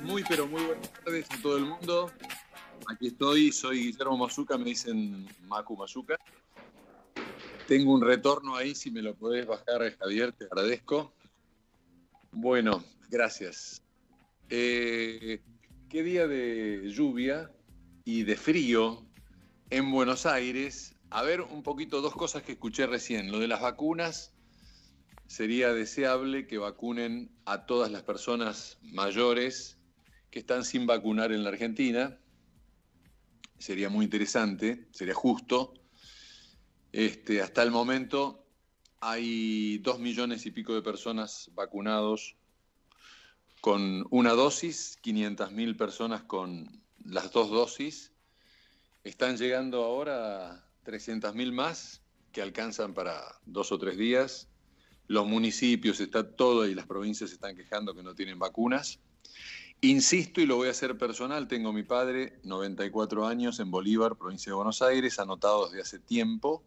Muy, pero muy buenas tardes a todo el mundo. Aquí estoy, soy Guillermo Mazuca, me dicen Macu Mazuca. Tengo un retorno ahí, si me lo podés bajar, Javier, te agradezco. Bueno, gracias. Qué día de lluvia y de frío en Buenos Aires. A ver, un poquito, dos cosas que escuché recién. Lo de las vacunas, sería deseable que vacunen a todas las personas mayores que están sin vacunar en la Argentina. Sería muy interesante, sería justo. Hasta el momento hay 2 millones y pico de personas vacunados con una dosis, 500.000 personas con las dos dosis. Están llegando ahora 300.000 más que alcanzan para 2 o 3 días. Los municipios, está todo, y las provincias se están quejando que no tienen vacunas. Insisto, y lo voy a hacer personal, tengo a mi padre, 94 años, en Bolívar, provincia de Buenos Aires, anotado desde hace tiempo,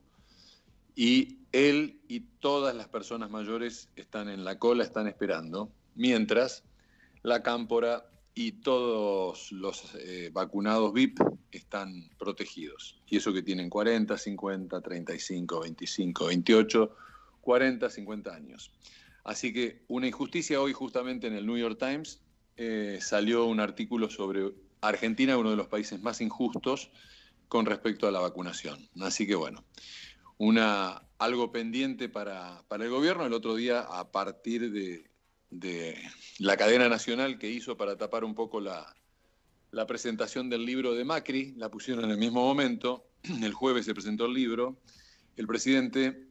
y él y todas las personas mayores están en la cola, están esperando, mientras la Cámpora y todos los vacunados VIP están protegidos. Y eso que tienen 40, 50, 35, 25, 28, 40, 50 años. Así que una injusticia hoy, justamente en el New York Times, salió un artículo sobre Argentina, uno de los países más injustos con respecto a la vacunación. Así que bueno, algo pendiente para el gobierno. El otro día, a partir de la cadena nacional que hizo para tapar un poco la presentación del libro de Macri, la pusieron en el mismo momento. El jueves se presentó el libro. El presidente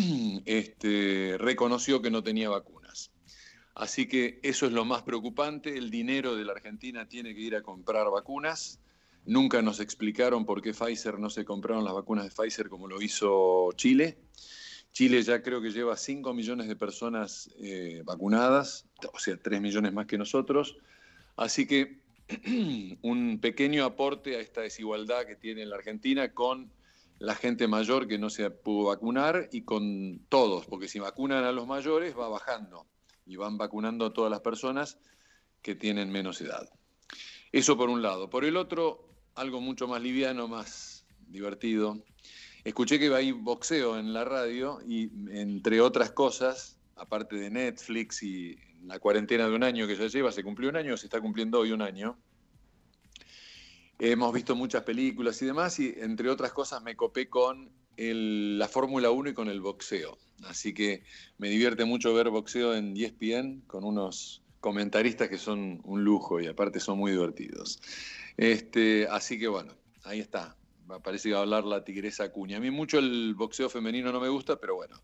reconoció que no tenía vacunas. Así que eso es lo más preocupante. El dinero de la Argentina tiene que ir a comprar vacunas. Nunca nos explicaron por qué Pfizer no se compraron las vacunas de Pfizer como lo hizo Chile. Chile ya creo que lleva 5 millones de personas vacunadas, o sea, 3 millones más que nosotros. Así que un pequeño aporte a esta desigualdad que tiene la Argentina con la gente mayor que no se pudo vacunar y con todos, porque si vacunan a los mayores va bajando y van vacunando a todas las personas que tienen menos edad. Eso por un lado. Por el otro, algo mucho más liviano, más divertido. Escuché que hay boxeo en la radio y, entre otras cosas, aparte de Netflix y la cuarentena de un año que ya lleva, se cumplió un año, se está cumpliendo hoy un año. Hemos visto muchas películas y demás, y entre otras cosas me copé con la Fórmula 1 y con el boxeo. Así que me divierte mucho ver boxeo en ESPN con unos comentaristas que son un lujo y aparte son muy divertidos. Así que bueno, ahí está. Parece que va a hablar la Tigresa Acuña. A mí mucho el boxeo femenino no me gusta, pero bueno.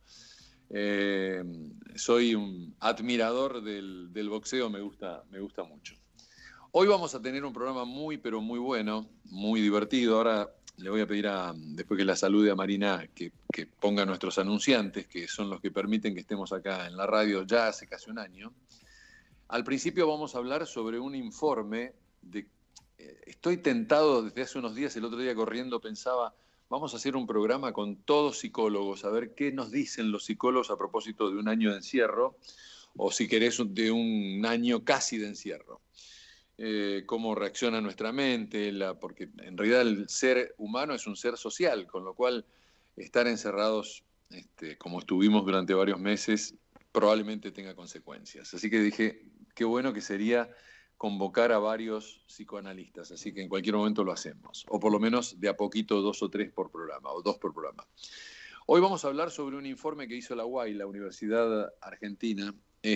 Soy un admirador del boxeo, me gusta mucho. Hoy vamos a tener un programa muy, pero muy bueno, muy divertido. Ahora le voy a pedir, después que la salude a Marina, que ponga nuestros anunciantes, que son los que permiten que estemos acá en la radio ya hace casi un año. Al principio vamos a hablar sobre un informe estoy tentado desde hace unos días, el otro día corriendo pensaba, vamos a hacer un programa con todos psicólogos, a ver qué nos dicen los psicólogos a propósito de un año de encierro, o si querés, de un año casi de encierro. Cómo reacciona nuestra mente, porque en realidad el ser humano es un ser social, con lo cual estar encerrados, como estuvimos durante varios meses, probablemente tenga consecuencias. Así que dije, qué bueno que sería convocar a varios psicoanalistas, así que en cualquier momento lo hacemos, o por lo menos de a poquito 2 o 3 por programa, o 2 por programa. Hoy vamos a hablar sobre un informe que hizo la UAI, la Universidad Argentina,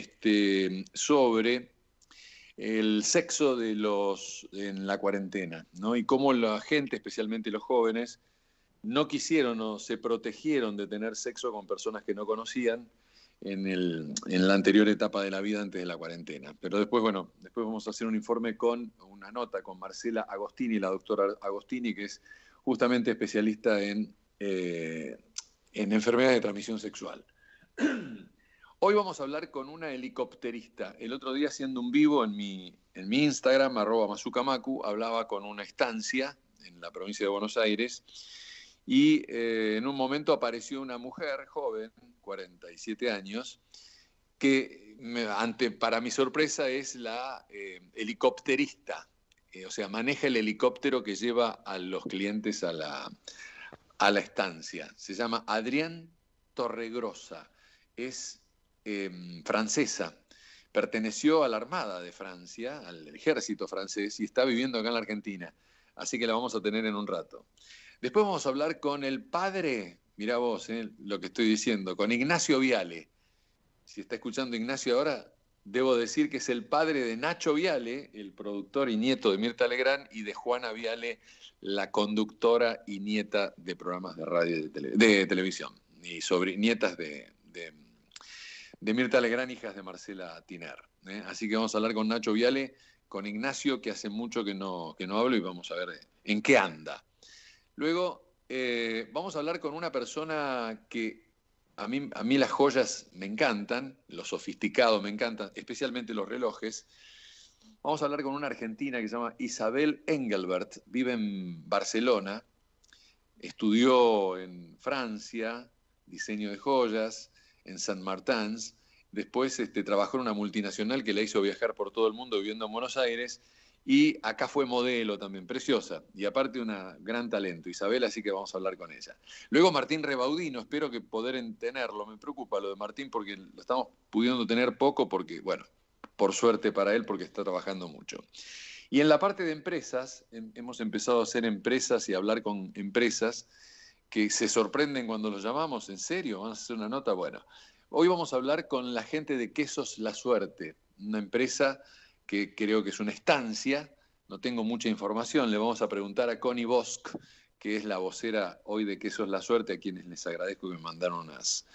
sobre el sexo en la cuarentena, ¿no? Y cómo la gente, especialmente los jóvenes, no quisieron o se protegieron de tener sexo con personas que no conocían en la anterior etapa de la vida antes de la cuarentena. Pero después vamos a hacer un informe con una nota con Marcela Agostini, la doctora Agostini, que es justamente especialista en enfermedades de transmisión sexual. Hoy vamos a hablar con una helicópterista. El otro día, haciendo un vivo en mi Instagram, @mazucamacu, hablaba con una estancia en la provincia de Buenos Aires y en un momento apareció una mujer joven, 47 años, que para mi sorpresa, es la helicópterista. O sea, maneja el helicóptero que lleva a los clientes a la estancia. Se llama Adrienne Torregrosa. Es francesa. Perteneció a la Armada de Francia, al ejército francés, y está viviendo acá en la Argentina. Así que la vamos a tener en un rato. Después vamos a hablar con el padre, mirá vos lo que estoy diciendo, con Ignacio Viale. Si está escuchando Ignacio ahora, debo decir que es el padre de Nacho Viale, el productor y nieto de Mirta Legrand, y de Juana Viale, la conductora y nieta de programas de radio y de televisión, y nietas de Mirta Legrand, hijas de Marcela Tiner. Así que vamos a hablar con Nacho Viale, con Ignacio, que hace mucho que no hablo, y vamos a ver en qué anda. Luego vamos a hablar con una persona que a mí las joyas me encantan, lo sofisticado me encantan, especialmente los relojes. Vamos a hablar con una argentina que se llama Isabel Engelbert, vive en Barcelona, estudió en Francia diseño de joyas, en Saint Martins, después trabajó en una multinacional que la hizo viajar por todo el mundo viviendo en Buenos Aires, y acá fue modelo también, preciosa, y aparte una gran talento, Isabel, así que vamos a hablar con ella. Luego Martín Rebaudino, espero que poder tenerlo, me preocupa lo de Martín porque lo estamos pudiendo tener poco, porque, bueno, por suerte para él, porque está trabajando mucho. Y en la parte de empresas, hemos empezado a hacer empresas y a hablar con empresas que se sorprenden cuando los llamamos, ¿en serio? ¿Vamos a hacer una nota? Bueno, hoy vamos a hablar con la gente de Quesos La Suerte, una empresa que creo que es una estancia, no tengo mucha información, le vamos a preguntar a Connie Bosch, que es la vocera hoy de Quesos La Suerte, a quienes les agradezco que me mandaron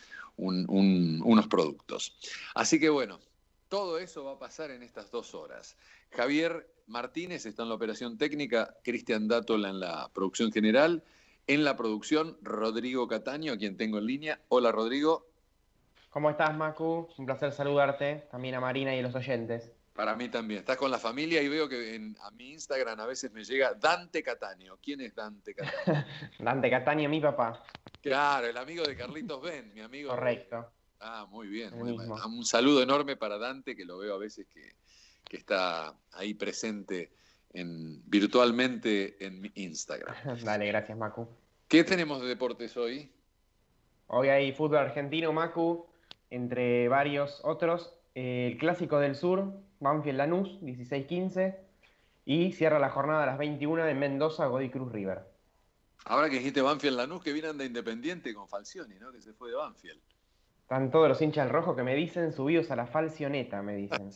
unos productos. Así que bueno, todo eso va a pasar en estas 2 horas. Javier Martínez está en la operación técnica, Cristian Dátola en la producción general, en la producción Rodrigo Cataño, a quien tengo en línea. Hola Rodrigo. ¿Cómo estás, Macu? Un placer saludarte, también a Marina y a los oyentes. Para mí también. Estás con la familia y veo que a mi Instagram a veces me llega Dante Cataño. ¿Quién es Dante Cataño? Dante Cataño, mi papá. Claro, el amigo de Carlitos Ben, mi amigo. Correcto. Muy bien. El mismo. Un saludo enorme para Dante, que lo veo a veces que está ahí presente virtualmente en mi Instagram. Dale, gracias, Macu. ¿Qué tenemos de deportes hoy? Hoy hay fútbol argentino, Macu, entre varios otros. El Clásico del Sur, Banfield Lanús, 16-15. Y cierra la jornada a las 21 en Mendoza, Godoy Cruz River. Ahora que dijiste Banfield Lanús, que vienen de Independiente con Falcioni, ¿no? Que se fue de Banfield. Están todos los hinchas del rojo que me dicen subidos a la falcioneta, me dicen.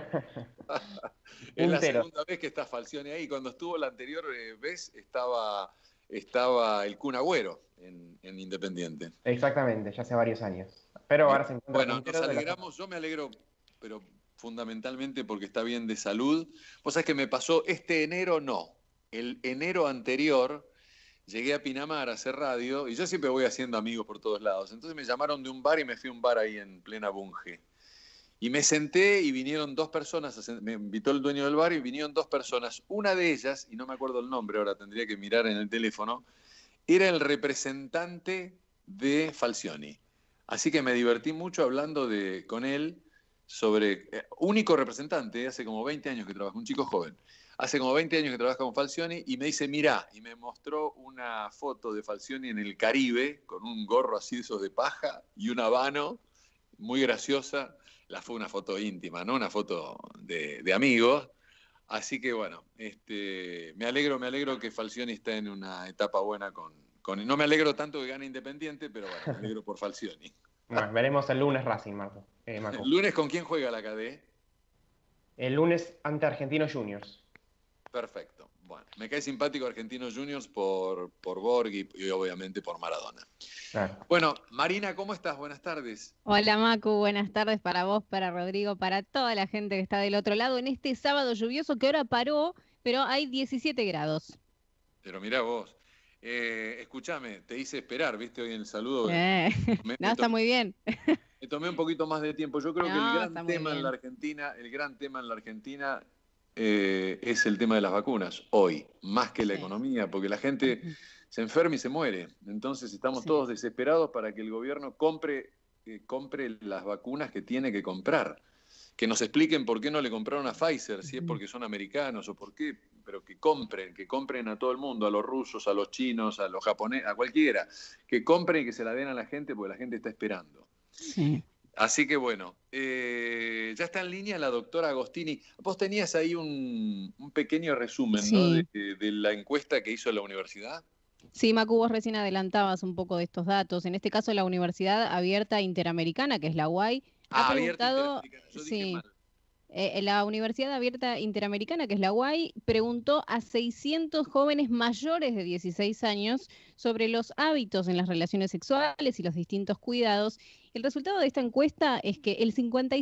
Es la segunda vez que está Falcioni ahí. Cuando estuvo la anterior vez estaba el Kun Agüero en Independiente. Exactamente, ya hace varios años. Pero ahora se encuentra. Bueno, nos alegramos, yo me alegro, pero fundamentalmente porque está bien de salud. Vos sabés que me pasó este enero, no. El enero anterior llegué a Pinamar a hacer radio y yo siempre voy haciendo amigos por todos lados. Entonces me llamaron de un bar y me fui a un bar ahí en plena Bunge. Y me senté y vinieron 2 personas, me invitó el dueño del bar y vinieron 2 personas. Una de ellas, y no me acuerdo el nombre, ahora tendría que mirar en el teléfono, era el representante de Falcioni. Así que me divertí mucho hablando con él sobre, único representante, hace como 20 años que trabaja, un chico joven, hace como 20 años que trabaja con Falcioni, y me dice, mirá, y me mostró una foto de Falcioni en el Caribe, con un gorro así de esos de paja y un habano, muy graciosa. Fue una foto íntima, ¿no? Una foto de amigos. Así que bueno, me alegro que Falcioni está en una etapa buena no me alegro tanto que gane Independiente, pero bueno, me alegro por Falcioni. Bueno, veremos el lunes Racing, Macu. ¿El lunes con quién juega la KD? El lunes ante Argentinos Juniors. Perfecto. Bueno, me cae simpático Argentinos Juniors por Borg y obviamente por Maradona. Claro. Bueno, Marina, ¿cómo estás? Buenas tardes. Hola Macu, buenas tardes para vos, para Rodrigo, para toda la gente que está del otro lado en este sábado lluvioso que ahora paró, pero hay 17 grados. Pero mirá vos, escúchame, te hice esperar, viste, hoy en el saludo. Está muy bien. Me tomé un poquito más de tiempo. Yo creo que el gran tema en la Argentina es el tema de las vacunas, hoy, más que la economía, porque la gente se enferma y se muere. Entonces estamos todos desesperados para que el gobierno compre las vacunas que tiene que comprar. que nos expliquen por qué no le compraron a Pfizer, si es porque son americanos o por qué, pero que compren a todo el mundo, a los rusos, a los chinos, a los japoneses, a cualquiera, que compren y que se la den a la gente porque la gente está esperando. Sí. Así que bueno, ya está en línea la doctora Agostini. Vos tenías ahí un pequeño resumen, Sí. ¿no? de la encuesta que hizo la universidad. Sí, Macu, vos recién adelantabas un poco de estos datos. En este caso, la Universidad Abierta Interamericana, que es la UAI, ha Abierta preguntado, Interamericana, yo dije sí, mal. La Universidad Abierta Interamericana, que es la UAI, preguntó a 600 jóvenes mayores de 16 años sobre los hábitos en las relaciones sexuales y los distintos cuidados. El resultado de esta encuesta es que el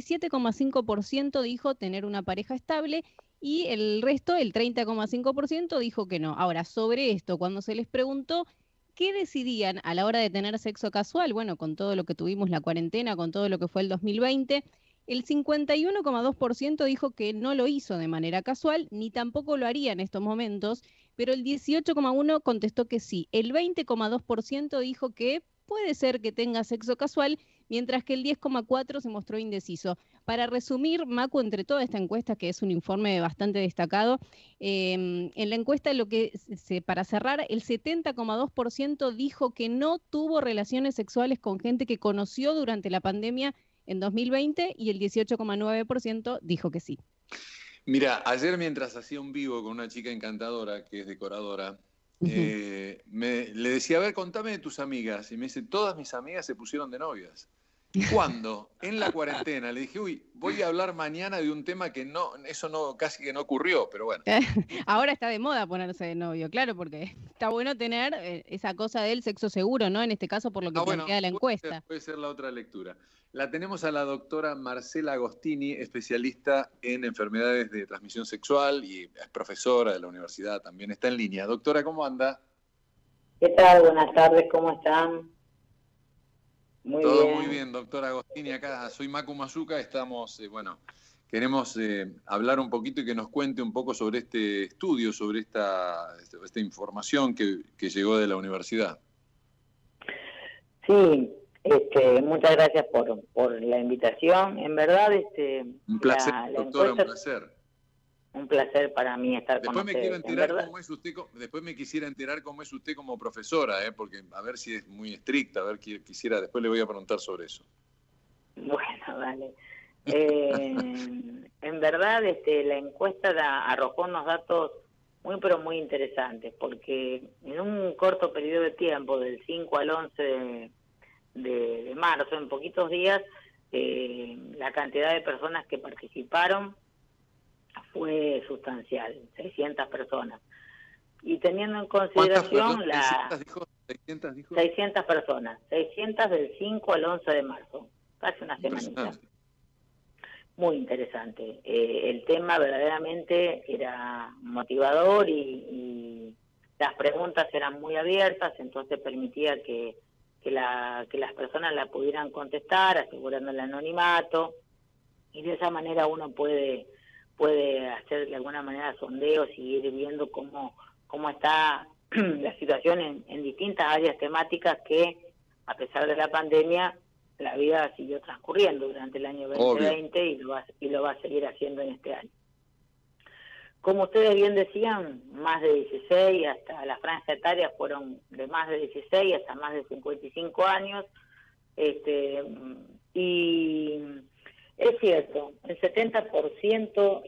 57,5% dijo tener una pareja estable y el resto, el 30,5%, dijo que no. Ahora, sobre esto, cuando se les preguntó qué decidían a la hora de tener sexo casual, bueno, con todo lo que tuvimos la cuarentena, con todo lo que fue el 2020, el 51,2% dijo que no lo hizo de manera casual, ni tampoco lo haría en estos momentos, pero el 18,1% contestó que sí. El 20,2% dijo que puede ser que tenga sexo casual, mientras que el 10,4% se mostró indeciso. Para resumir, Macu, entre toda esta encuesta, que es un informe bastante destacado, en la encuesta, para cerrar, el 70,2% dijo que no tuvo relaciones sexuales con gente que conoció durante la pandemia en 2020 y el 18,9% dijo que sí. Mira, ayer mientras hacía un vivo con una chica encantadora que es decoradora, le decía, a ver, contame de tus amigas. Y me dice, todas mis amigas se pusieron de novias. ¿Cuándo? En la cuarentena. Le dije, uy, voy a hablar mañana de un tema que casi que no ocurrió, pero bueno. Ahora está de moda ponerse de novio, claro, porque está bueno tener esa cosa del sexo seguro, ¿no? En este caso, por lo que plantea la encuesta. Puede ser la otra lectura. La tenemos a la doctora Marcela Agostini, especialista en enfermedades de transmisión sexual y es profesora de la universidad, también está en línea. Doctora, ¿cómo anda? ¿Qué tal? Buenas tardes, ¿cómo están? Todo muy bien, doctora Agostini. Acá soy Macu Mazuca, estamos, queremos hablar un poquito y que nos cuente un poco sobre este estudio, sobre esta información que llegó de la universidad. Sí, muchas gracias por la invitación. En verdad, un placer, doctora, un placer. Un placer para mí estar con ustedes. Después me quisiera enterar cómo es usted como profesora, porque a ver si es muy estricta, a ver, después le voy a preguntar sobre eso. Bueno, vale. En verdad, la encuesta arrojó unos datos muy, pero muy interesantes, porque en un corto periodo de tiempo, del 5 al 11 de marzo, en poquitos días, la cantidad de personas que participaron fue sustancial, 600 personas. Y teniendo en consideración 600 personas, 600 del 5 al 11 de marzo, casi una semanita. Muy interesante. El tema verdaderamente era motivador y las preguntas eran muy abiertas, entonces permitía que las personas la pudieran contestar, asegurando el anonimato, y de esa manera uno puede hacer de alguna manera sondeos y ir viendo cómo está la situación en distintas áreas temáticas que, a pesar de la pandemia, la vida siguió transcurriendo durante el año 2020 y lo va a seguir haciendo en este año. Como ustedes bien decían, más de 16, hasta la franja etaria fueron de más de 16 hasta más de 55 años, y es cierto, el 70%,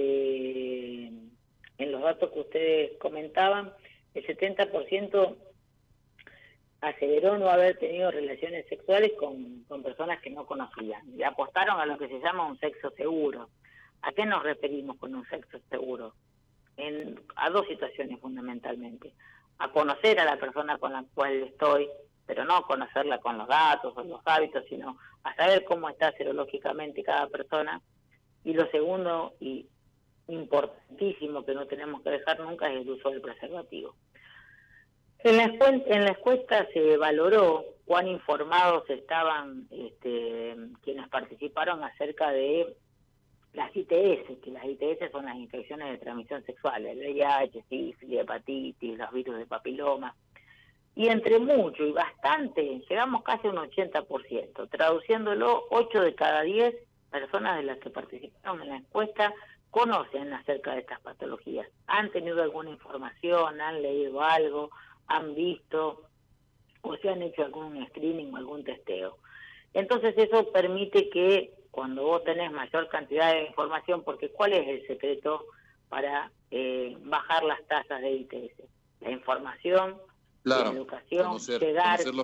en los datos que ustedes comentaban, el 70% aseveró no haber tenido relaciones sexuales con personas que no conocían. Y apostaron a lo que se llama un sexo seguro. ¿A qué nos referimos con un sexo seguro? A dos situaciones fundamentalmente. A conocer a la persona con la cual estoy, pero no conocerla con los datos o los hábitos, sino a saber cómo está serológicamente cada persona. Y lo segundo, y importantísimo que no tenemos que dejar nunca, es el uso del preservativo. En la encuesta se valoró cuán informados estaban quienes participaron acerca de las ITS, que las ITS son las infecciones de transmisión sexual, el VIH, sífilis, hepatitis, los virus de papiloma. Y entre mucho y bastante, llegamos casi a un 80%, traduciéndolo, 8 de cada 10 personas de las que participaron en la encuesta conocen acerca de estas patologías, han tenido alguna información, han leído algo, han visto o se han hecho algún screening o algún testeo. Entonces eso permite que cuando vos tenés mayor cantidad de información, porque ¿cuál es el secreto para bajar las tasas de ITS? La información, Claro, la educación, conocer los...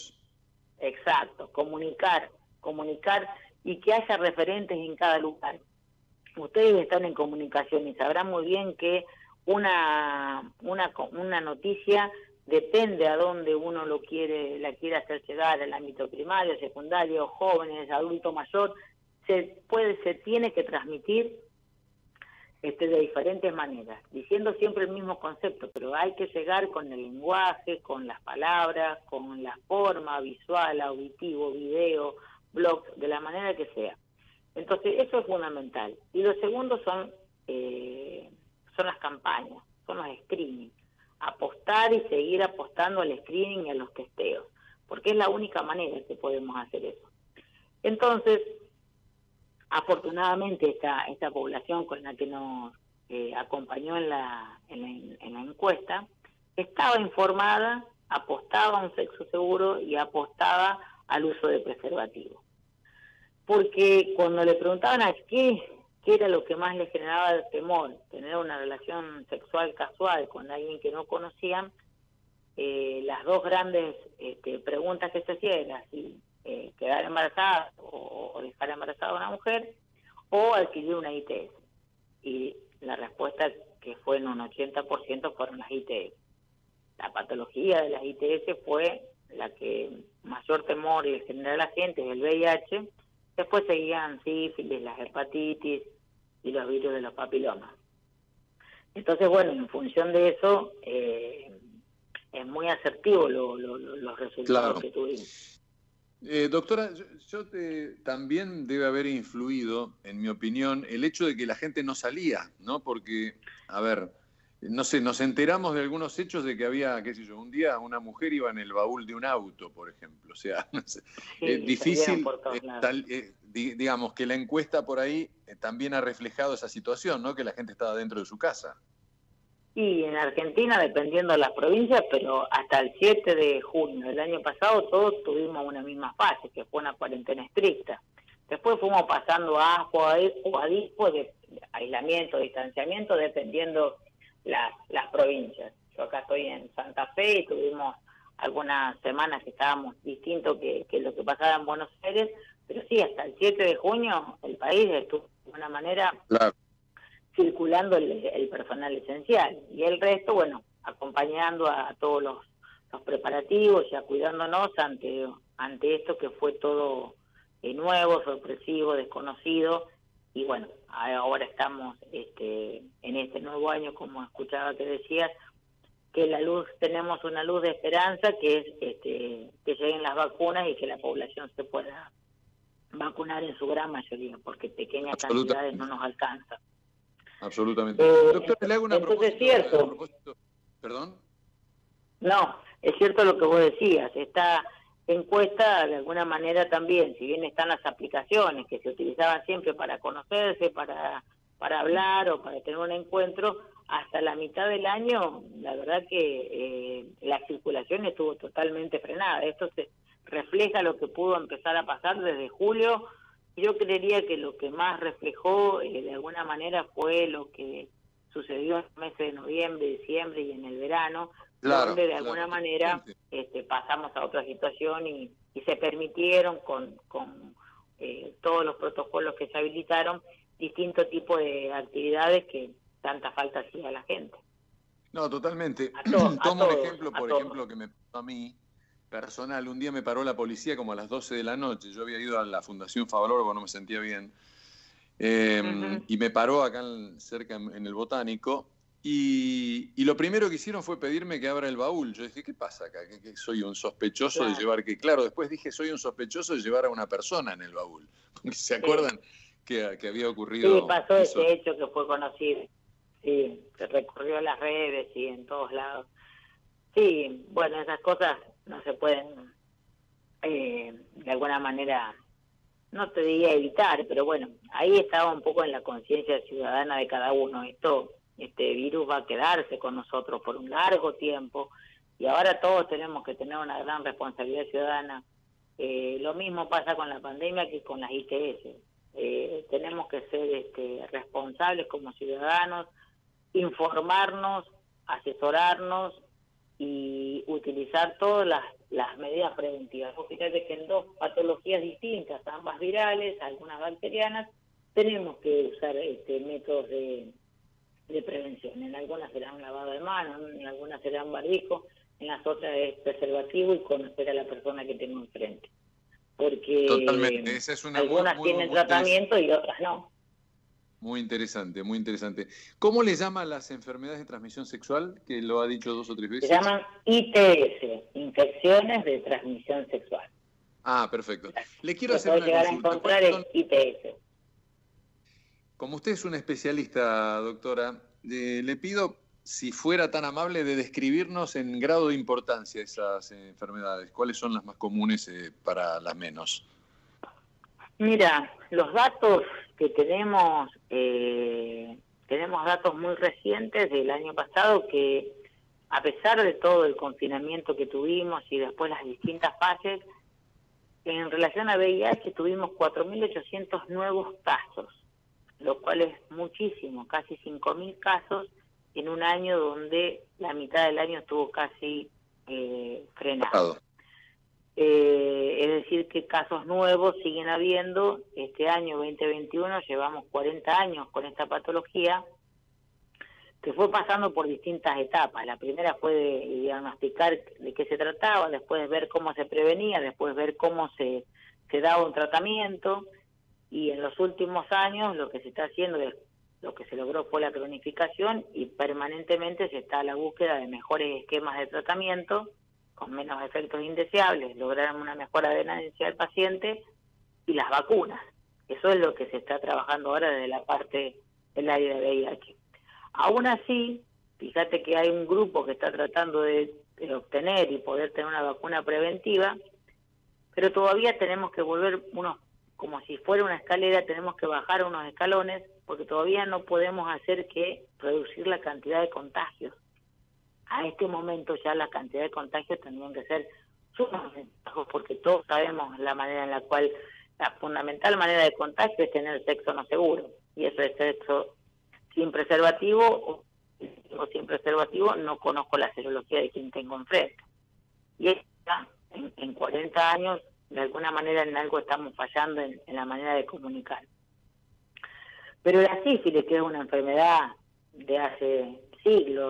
Exacto, comunicar y que haya referentes en cada lugar. Ustedes están en comunicación y sabrán muy bien que una noticia depende a dónde uno la quiere hacer llegar, al ámbito primario, secundario, jóvenes, adulto mayor, se tiene que transmitir de diferentes maneras, diciendo siempre el mismo concepto, pero hay que llegar con el lenguaje, con las palabras, con la forma visual, auditivo, video, blog, de la manera que sea. Entonces eso es fundamental. Y lo segundo son las campañas, son los screenings. Apostar y seguir apostando al screening y a los testeos, porque es la única manera que podemos hacer eso. Entonces, afortunadamente esta población con la que nos acompañó en la encuesta estaba informada, apostaba a un sexo seguro y apostaba al uso de preservativo. Porque cuando le preguntaban a qué era lo que más les generaba temor, tener una relación sexual casual con alguien que no conocían, las dos grandes preguntas que se hacían eran si quedar embarazada o dejar embarazada a una mujer o adquirir una ITS. Y la respuesta que fue en un 80% fueron las ITS. La patología de las ITS fue la que mayor temor le generó a la gente, el VIH. Después seguían sífilis, las hepatitis y los virus de los papilomas. Entonces, bueno, en función de eso, es muy asertivo los resultados que tuvimos. Doctora, también debe haber influido, en mi opinión, el hecho de que la gente no salía, ¿no? Porque, a ver, no sé, nos enteramos de algunos hechos de que había, qué sé yo, un día una mujer iba en el baúl de un auto, por ejemplo. O sea, no sé, sí, difícil, digamos, que la encuesta por ahí también ha reflejado esa situación, ¿no? Que la gente estaba dentro de su casa. Y en Argentina, dependiendo de las provincias, pero hasta el 7 de junio del año pasado todos tuvimos una misma fase, que fue una cuarentena estricta. Después fuimos pasando a ASPO o a DISPO, de aislamiento, distanciamiento, dependiendo las provincias. Yo acá estoy en Santa Fe y tuvimos algunas semanas que estábamos distintos que lo que pasaba en Buenos Aires, pero sí, hasta el 7 de junio el país estuvo de una manera... Claro. Circulando el personal esencial y el resto, bueno, acompañando a todos los preparativos, ya cuidándonos ante esto que fue todo nuevo, sorpresivo, desconocido, y bueno, ahora estamos en este nuevo año, como escuchaba que decías, que tenemos una luz de esperanza, que es que lleguen las vacunas y que la población se pueda vacunar en su gran mayoría, porque pequeñas cantidades no nos alcanzan. Absolutamente. Doctor, le hago una propósito. ¿Perdón? No, es cierto lo que vos decías. Esta encuesta, de alguna manera también, si bien están las aplicaciones que se utilizaban siempre para conocerse, para hablar o para tener un encuentro, hasta la mitad del año, la verdad que la circulación estuvo totalmente frenada. Esto se refleja lo que pudo empezar a pasar desde julio. Yo creería que lo que más reflejó de alguna manera fue lo que sucedió en los meses de noviembre, diciembre y en el verano, donde de alguna manera pasamos a otra situación y se permitieron con todos los protocolos que se habilitaron distintos tipos de actividades que tanta falta hacía a la gente. No, totalmente. Tomo un ejemplo, por ejemplo, que me pasó a mí, personal. Un día me paró la policía como a las 12 de la noche. Yo había ido a la Fundación Favaloro porque no me sentía bien. Y me paró acá cerca en el Botánico. Y lo primero que hicieron fue pedirme que abra el baúl. Yo dije, ¿qué pasa acá? ¿Que soy un sospechoso de llevar? Que claro, después dije, soy un sospechoso de llevar a una persona en el baúl. ¿Se acuerdan que había ocurrido? Sí, pasó ese hecho que fue conocido. Sí, se recorrió a las redes y en todos lados. Sí, bueno, esas cosas no se pueden de alguna manera no te diría evitar, pero bueno, ahí estaba un poco en la conciencia ciudadana de cada uno. Este virus va a quedarse con nosotros por un largo tiempo y ahora todos tenemos que tener una gran responsabilidad ciudadana. Lo mismo pasa con la pandemia que con las ITS. Tenemos que ser responsables como ciudadanos, informarnos, asesorarnos y utilizar todas las medidas preventivas. Fíjate que en dos patologías distintas, ambas virales, algunas bacterianas, tenemos que usar métodos de prevención. En algunas será un lavado de manos, en algunas será un barbijo, en las otras es preservativo y conocer a la persona que tengo enfrente. Porque totalmente. Esa es una algunas tienen tratamiento y otras no. Muy interesante, muy interesante. ¿Cómo le llaman las enfermedades de transmisión sexual? Que lo ha dicho 2 o 3 veces. Se llaman ITS, infecciones de transmisión sexual. Ah, perfecto. Le quiero hacer una llegar consulta. a encontrar el ITS. Como usted es una especialista, doctora, le pido, si fuera tan amable, de describirnos en grado de importancia esas enfermedades. ¿Cuáles son las más comunes para las menos? Mira, los datos que tenemos datos muy recientes del año pasado que, a pesar de todo el confinamiento que tuvimos y después las distintas fases, en relación a VIH tuvimos 4.800 nuevos casos, lo cual es muchísimo, casi 5.000 casos en un año donde la mitad del año estuvo casi frenado. Es decir, que casos nuevos siguen habiendo. Este año 2021 llevamos 40 años con esta patología, que fue pasando por distintas etapas. La primera fue de diagnosticar de qué se trataba, después ver cómo se prevenía, después ver cómo se daba un tratamiento, y en los últimos años lo que se está haciendo, lo que se logró fue la cronificación, y permanentemente se está a la búsqueda de mejores esquemas de tratamiento con menos efectos indeseables, lograr una mejora de ganancia del paciente, y las vacunas. Eso es lo que se está trabajando ahora desde la parte del área de VIH. Aún así, fíjate que hay un grupo que está tratando de obtener y poder tener una vacuna preventiva, pero todavía tenemos que volver como si fuera una escalera, tenemos que bajar unos escalones, porque todavía no podemos hacer que reducir la cantidad de contagios. A este momento ya la cantidad de contagios tendrían que ser sumamente bajos, porque todos sabemos la manera en la cual la fundamental manera de contagio es tener sexo no seguro, y eso es sexo sin preservativo o sin preservativo. No conozco la serología de quien tengo enfrente. Y en 40 años, de alguna manera en algo estamos fallando en la manera de comunicar. Pero la sífilis, que es una enfermedad de hace siglos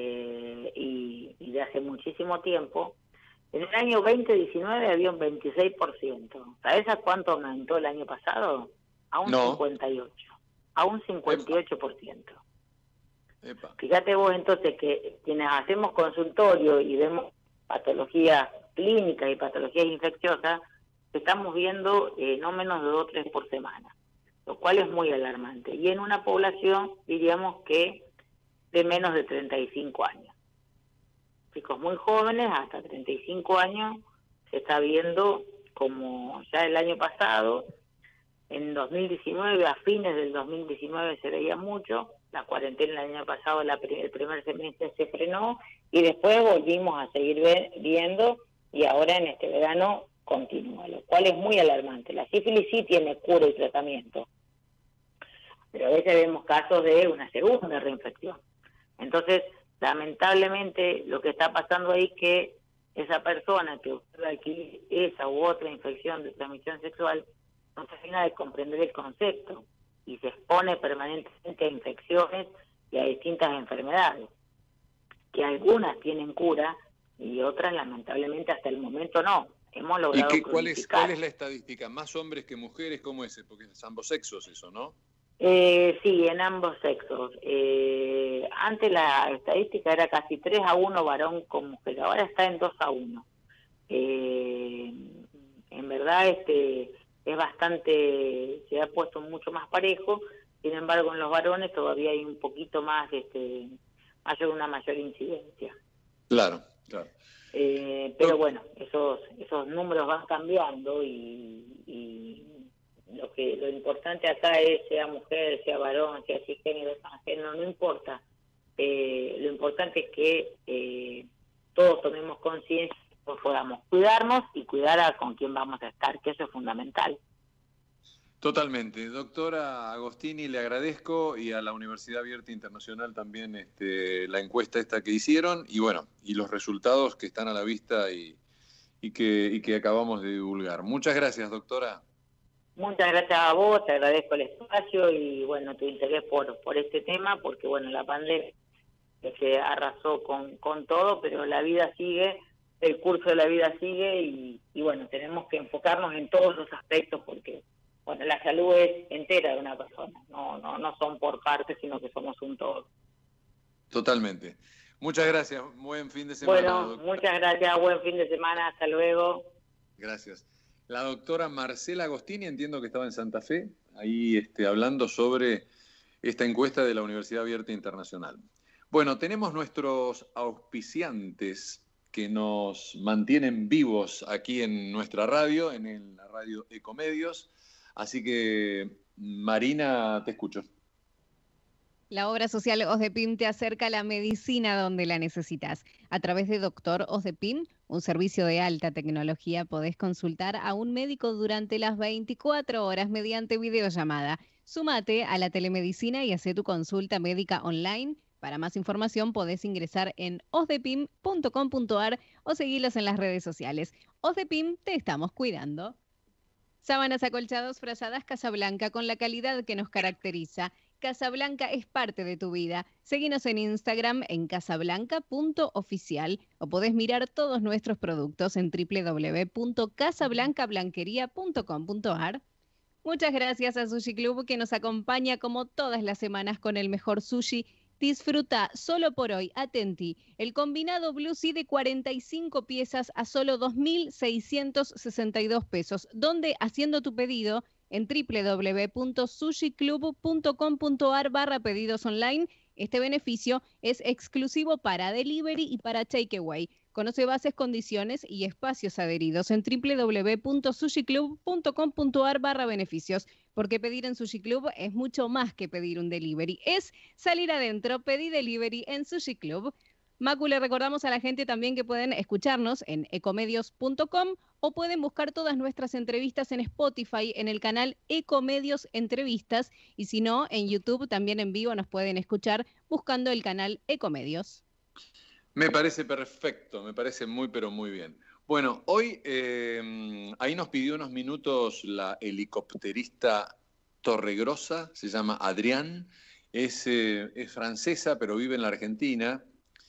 y de hace muchísimo tiempo, en el año 2019 había un 26%. ¿Sabes a cuánto aumentó el año pasado? A un 58%. A un 58%. Epa. Fíjate vos entonces que quienes hacemos consultorio y vemos patologías clínicas y patologías infecciosas, estamos viendo no menos de 2 o 3 por semana, lo cual es muy alarmante. Y en una población, diríamos que de menos de 35 años. Chicos muy jóvenes, hasta 35 años, se está viendo como ya el año pasado, en 2019, a fines del 2019 se veía mucho, la cuarentena el año pasado, el primer semestre se frenó, y después volvimos a seguir viendo, y ahora en este verano continúa, lo cual es muy alarmante. La sífilis sí tiene cura y tratamiento, pero a veces vemos casos de una segunda reinfección. Entonces, lamentablemente, lo que está pasando ahí es que esa persona que adquiere esa u otra infección de transmisión sexual no termina de comprender el concepto y se expone permanentemente a infecciones y a distintas enfermedades, que algunas tienen cura y otras lamentablemente hasta el momento no. Hemos logrado ¿Cuál es la estadística? ¿Más hombres que mujeres? ¿Cómo es? Porque es ambos sexos eso, ¿no? Sí, en ambos sexos. Antes la estadística era casi 3-1 varón con mujer, ahora está en 2-1. En verdad es bastante, se ha puesto mucho más parejo. Sin embargo, en los varones todavía hay un poquito más, una mayor incidencia. Claro. Pero bueno, esos números van cambiando y lo importante acá es, sea mujer, sea varón, sea cisgénero, transgénero, no importa. Lo importante es que todos tomemos conciencia, pues podamos cuidarnos y cuidar con quien vamos a estar, que eso es fundamental. Totalmente. Doctora Agostini, le agradezco, y a la Universidad Abierta Internacional también la encuesta esta que hicieron, y bueno, y los resultados que están a la vista y que acabamos de divulgar. Muchas gracias, doctora. Muchas gracias a vos, te agradezco el espacio y bueno, tu interés por este tema, porque bueno, la pandemia se arrasó con todo, pero la vida sigue, el curso de la vida sigue y bueno, tenemos que enfocarnos en todos los aspectos porque bueno, la salud es entera de una persona, no son por partes, sino que somos un todo. Totalmente. Muchas gracias, buen fin de semana. Bueno, doctora. Muchas gracias, buen fin de semana, hasta luego. Gracias. La doctora Marcela Agostini, entiendo que estaba en Santa Fe, ahí hablando sobre esta encuesta de la Universidad Abierta Internacional. Bueno, tenemos nuestros auspiciantes que nos mantienen vivos aquí en nuestra radio, en la radio Ecomedios. Así que, Marina, te escucho. La obra social OSDPIM te acerca a la medicina donde la necesitas. A través de Doctor OSDPIM, un servicio de alta tecnología, podés consultar a un médico durante las 24 horas mediante videollamada. Súmate a la telemedicina y hacé tu consulta médica online. Para más información podés ingresar en osdepim.com.ar o seguirlos en las redes sociales. OSDPIM, te estamos cuidando. Sábanas, acolchados, frazadas Casablanca con la calidad que nos caracteriza. Casablanca es parte de tu vida. Seguinos en Instagram en casablanca.oficial o podés mirar todos nuestros productos en www.casablancablanquería.com.ar. Muchas gracias a Sushi Club que nos acompaña como todas las semanas con el mejor sushi. Disfruta solo por hoy, atenti, el combinado Blue Sea de 45 piezas a solo 2.662 pesos, donde haciendo tu pedido en www.sushiclub.com.ar/pedidos online. Este beneficio es exclusivo para delivery y para takeaway. Conoce bases, condiciones y espacios adheridos en www.sushiclub.com.ar/beneficios. Porque pedir en Sushi Club es mucho más que pedir un delivery. Es salir adentro, pedí delivery en Sushi Club. Macu, le recordamos a la gente también que pueden escucharnos en ecomedios.com o pueden buscar todas nuestras entrevistas en Spotify en el canal Ecomedios Entrevistas. Y si no, en YouTube también en vivo nos pueden escuchar buscando el canal Ecomedios. Me parece perfecto, me parece muy, pero muy bien. Bueno, hoy ahí nos pidió unos minutos la helicópterista Torregrosa, se llama Adrián, es francesa, pero vive en la Argentina,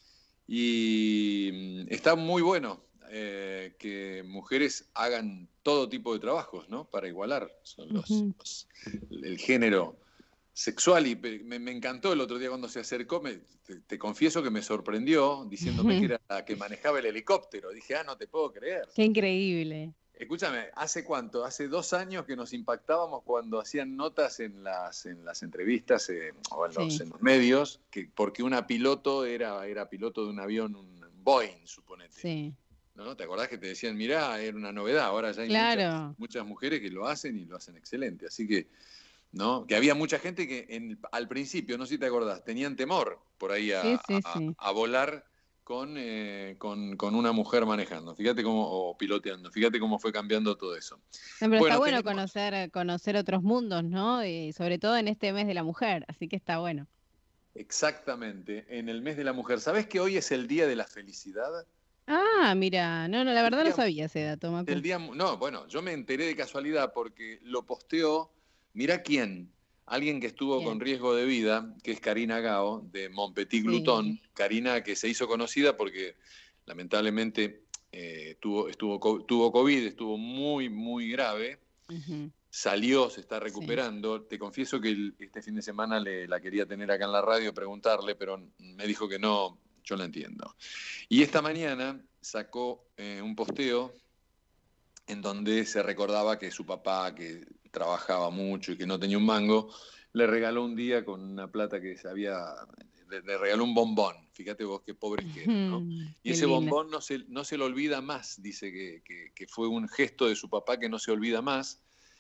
y está muy bueno que mujeres hagan todo tipo de trabajos, ¿no? Para igualar el género sexual, y me encantó el otro día cuando se acercó, te confieso que me sorprendió diciéndome que era la que manejaba el helicóptero. Dije, no te puedo creer. Qué increíble. Escúchame, ¿hace cuánto? Hace 2 años que nos impactábamos cuando hacían notas en las entrevistas o en los medios, porque una piloto era piloto de un avión, un Boeing, suponete. Sí. ¿No? ¿Te acordás que te decían, mirá, era una novedad? Ahora ya hay muchas mujeres que lo hacen y lo hacen excelente. Así que, ¿no? Que había mucha gente que al principio, no sé si te acordás, tenían temor por ahí a volar con una mujer manejando. Fíjate o piloteando. Fíjate cómo fue cambiando todo eso. No, pero está bueno conocer otros mundos, ¿no? Y sobre todo en este mes de la mujer, así que está bueno. Exactamente, en el mes de la mujer. ¿Sabés que hoy es el Día de la Felicidad? Ah, mira, no, la verdad no sabía ese dato, Macu. No, bueno, yo me enteré de casualidad porque lo posteó, mirá quién, alguien que estuvo con riesgo de vida, que es Karina Gao, de Montpetit Glutón. Karina, que se hizo conocida porque lamentablemente tuvo COVID, estuvo muy, muy grave. Salió, se está recuperando. Te confieso que este fin de semana la quería tener acá en la radio, preguntarle, pero me dijo que no. Yo la entiendo. Y esta mañana sacó un posteo en donde se recordaba que su papá, que trabajaba mucho y que no tenía un mango, le regaló un día con una plata que le regaló un bombón. Fíjate vos qué pobres que eran, ¿no? Y ese bombón no se lo olvida más. Dice que fue un gesto de su papá que no se olvida más.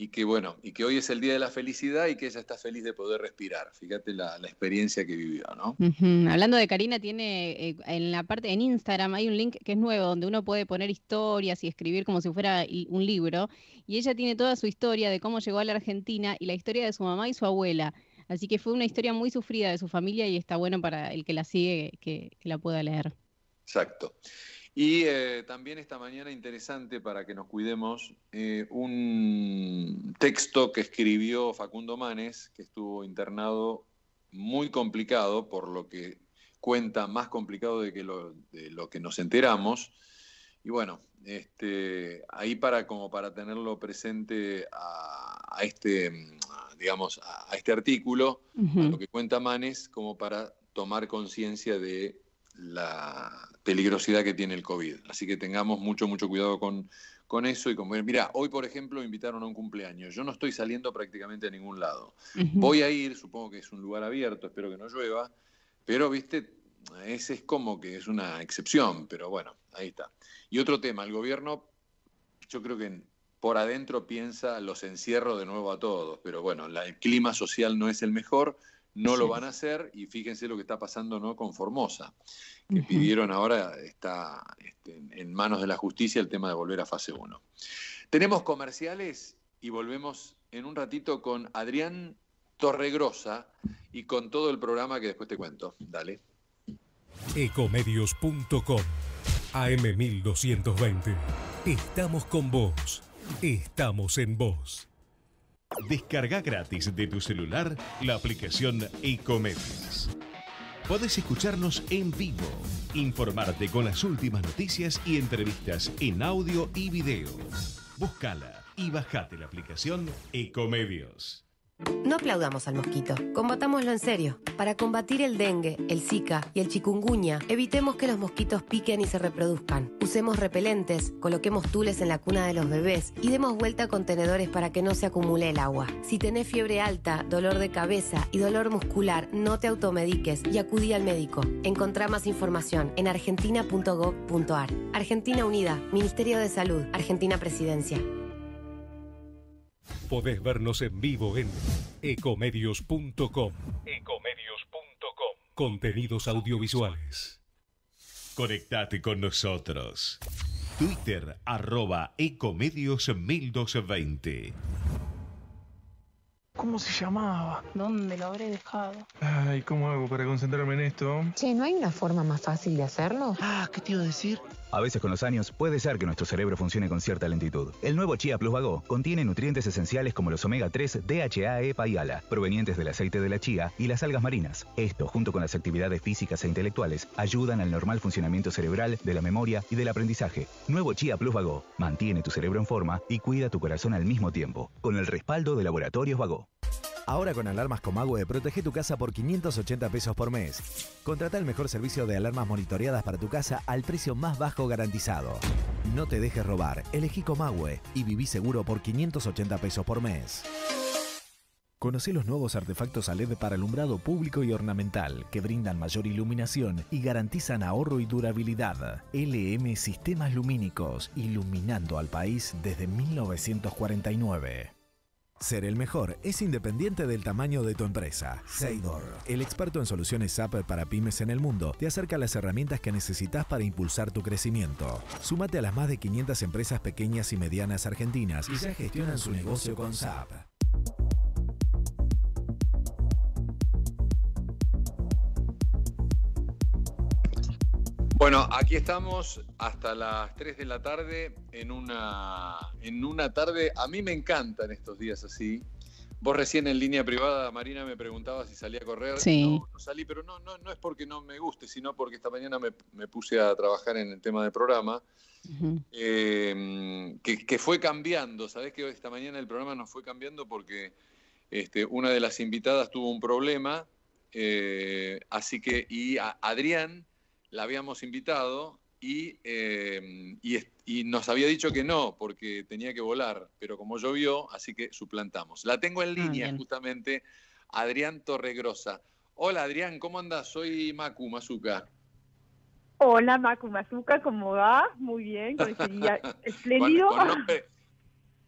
y que bueno, y que hoy es el día de la felicidad y que ella está feliz de poder respirar. Fíjate la experiencia que vivió, ¿no? Hablando de Karina, tiene en la parte, en Instagram hay un link que es nuevo, donde uno puede poner historias y escribir como si fuera un libro, y ella tiene toda su historia de cómo llegó a la Argentina y la historia de su mamá y su abuela. Así que fue una historia muy sufrida de su familia y está bueno para el que la sigue que la pueda leer. Exacto. Y también esta mañana interesante para que nos cuidemos, un texto que escribió Facundo Manes, que estuvo internado muy complicado, por lo que cuenta más complicado de lo que nos enteramos. Y bueno, ahí como para tenerlo presente a este, digamos, a este artículo, a lo que cuenta Manes, como para tomar conciencia de la peligrosidad que tiene el COVID. Así que tengamos mucho cuidado con eso. Y mirá, hoy por ejemplo me invitaron a un cumpleaños. Yo no estoy saliendo prácticamente a ningún lado. Voy a ir, supongo que es un lugar abierto, espero que no llueva, pero viste, ese es como que es una excepción, pero bueno, ahí está. Y otro tema, el gobierno, yo creo que por adentro piensa los encierro de nuevo a todos, pero bueno, el clima social no es el mejor, no lo van a hacer, y fíjense lo que está pasando, ¿no?, con Formosa, que pidieron ahora, está en manos de la justicia el tema de volver a fase 1. Tenemos comerciales y volvemos en un ratito con Adrián Torregrosa y con todo el programa que después te cuento. Dale. Ecomedios.com AM1220. Estamos con vos. Estamos en vos. Descarga gratis de tu celular la aplicación Ecomedios. Podés escucharnos en vivo, informarte con las últimas noticias y entrevistas en audio y video. Búscala y bajate la aplicación Ecomedios. No aplaudamos al mosquito, combatámoslo en serio. Para combatir el dengue, el zika y el chikungunya, evitemos que los mosquitos piquen y se reproduzcan. Usemos repelentes, coloquemos tules en la cuna de los bebés y demos vuelta a contenedores para que no se acumule el agua. Si tenés fiebre alta, dolor de cabeza y dolor muscular, no te automediques y acudí al médico. Encontrá más información en argentina.gov.ar. Argentina Unida, Ministerio de Salud, Argentina Presidencia. Podés vernos en vivo en ecomedios.com. Contenidos audiovisuales. Conectate con nosotros. Twitter @ecomedios1220. ¿Cómo se llamaba? ¿Dónde lo habré dejado? Ay, ¿cómo hago para concentrarme en esto? Che, ¿no hay una forma más fácil de hacerlo? ¿Qué te iba a decir? A veces con los años puede ser que nuestro cerebro funcione con cierta lentitud. El nuevo Chia Plus Vago contiene nutrientes esenciales como los omega 3, DHA, EPA y ALA, provenientes del aceite de la chía y las algas marinas. Esto, junto con las actividades físicas e intelectuales, ayudan al normal funcionamiento cerebral, de la memoria y del aprendizaje. Nuevo Chia Plus Vago mantiene tu cerebro en forma y cuida tu corazón al mismo tiempo, con el respaldo de Laboratorios Vago. Ahora con alarmas Comahue, protege tu casa por 580 pesos por mes. Contrata el mejor servicio de alarmas monitoreadas para tu casa al precio más bajo garantizado. No te dejes robar, elegí Comahue y viví seguro por 580 pesos por mes. Conoce los nuevos artefactos a LED para alumbrado público y ornamental que brindan mayor iluminación y garantizan ahorro y durabilidad. LM Sistemas Lumínicos, iluminando al país desde 1949. Ser el mejor es independiente del tamaño de tu empresa. Seidor, el experto en soluciones SAP para pymes en el mundo, te acerca las herramientas que necesitas para impulsar tu crecimiento. Súmate a las más de 500 empresas pequeñas y medianas argentinas y ya gestionan su negocio con SAP. Bueno, aquí estamos hasta las 3 de la tarde en una tarde, a mí me encantan estos días así. Vos recién en línea privada, Marina, me preguntabas si salí a correr. Sí. No salí, pero no es porque no me guste, sino porque esta mañana me puse a trabajar en el tema del programa, que fue cambiando. Sabés que esta mañana el programa nos fue cambiando porque una de las invitadas tuvo un problema, así que, y a Adrián la habíamos invitado y nos había dicho que no, porque tenía que volar, pero como llovió, así que suplantamos. La tengo en línea justamente, Adrián Torregrosa. Hola Adrián, ¿cómo andás? Soy Macu Mazuca. Hola Macu Mazuca, ¿cómo va? Muy bien, con ese día espléndido.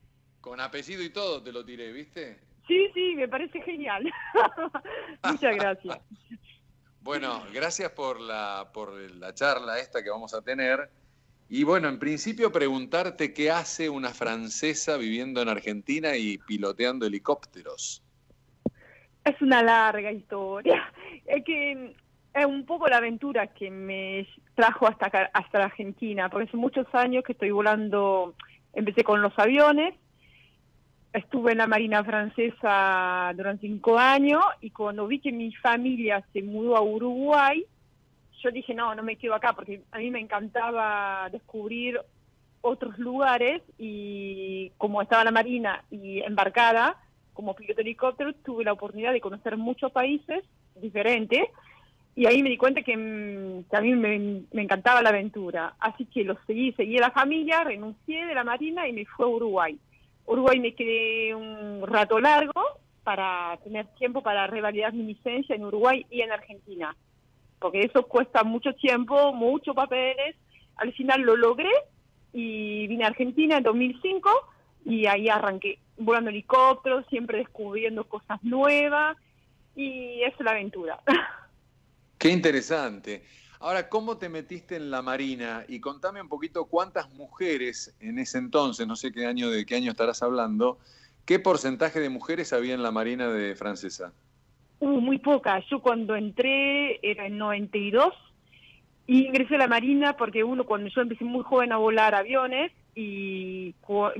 Con apellido y todo te lo tiré, ¿viste? Sí, sí, me parece genial. Muchas gracias. Bueno, gracias por la charla esta que vamos a tener. Y bueno, en principio preguntarte qué hace una francesa viviendo en Argentina y piloteando helicópteros. Es una larga historia. Es que es un poco la aventura que me trajo hasta Argentina, porque hace muchos años que estoy volando. Empecé con los aviones, estuve en la Marina Francesa durante 5 años, y cuando vi que mi familia se mudó a Uruguay, yo dije, no me quedo acá, porque a mí me encantaba descubrir otros lugares, y como estaba en la Marina y embarcada como piloto de helicóptero, tuve la oportunidad de conocer muchos países diferentes, y ahí me di cuenta que a mí me encantaba la aventura. Así que seguí a la familia, renuncié de la Marina y me fui a Uruguay. Uruguay me quedé un rato largo para tener tiempo para revalidar mi licencia en Uruguay y en Argentina, porque eso cuesta mucho tiempo, muchos papeles. Al final lo logré y vine a Argentina en 2005 y ahí arranqué volando helicópteros, siempre descubriendo cosas nuevas, y esa es la aventura. Qué interesante. Ahora, ¿cómo te metiste en la Marina? Y contame un poquito cuántas mujeres en ese entonces, no sé de qué año estarás hablando, ¿qué porcentaje de mujeres había en la Marina francesa? Muy poca. Yo cuando entré era en 92 y ingresé a la Marina porque cuando yo empecé muy joven a volar aviones y fue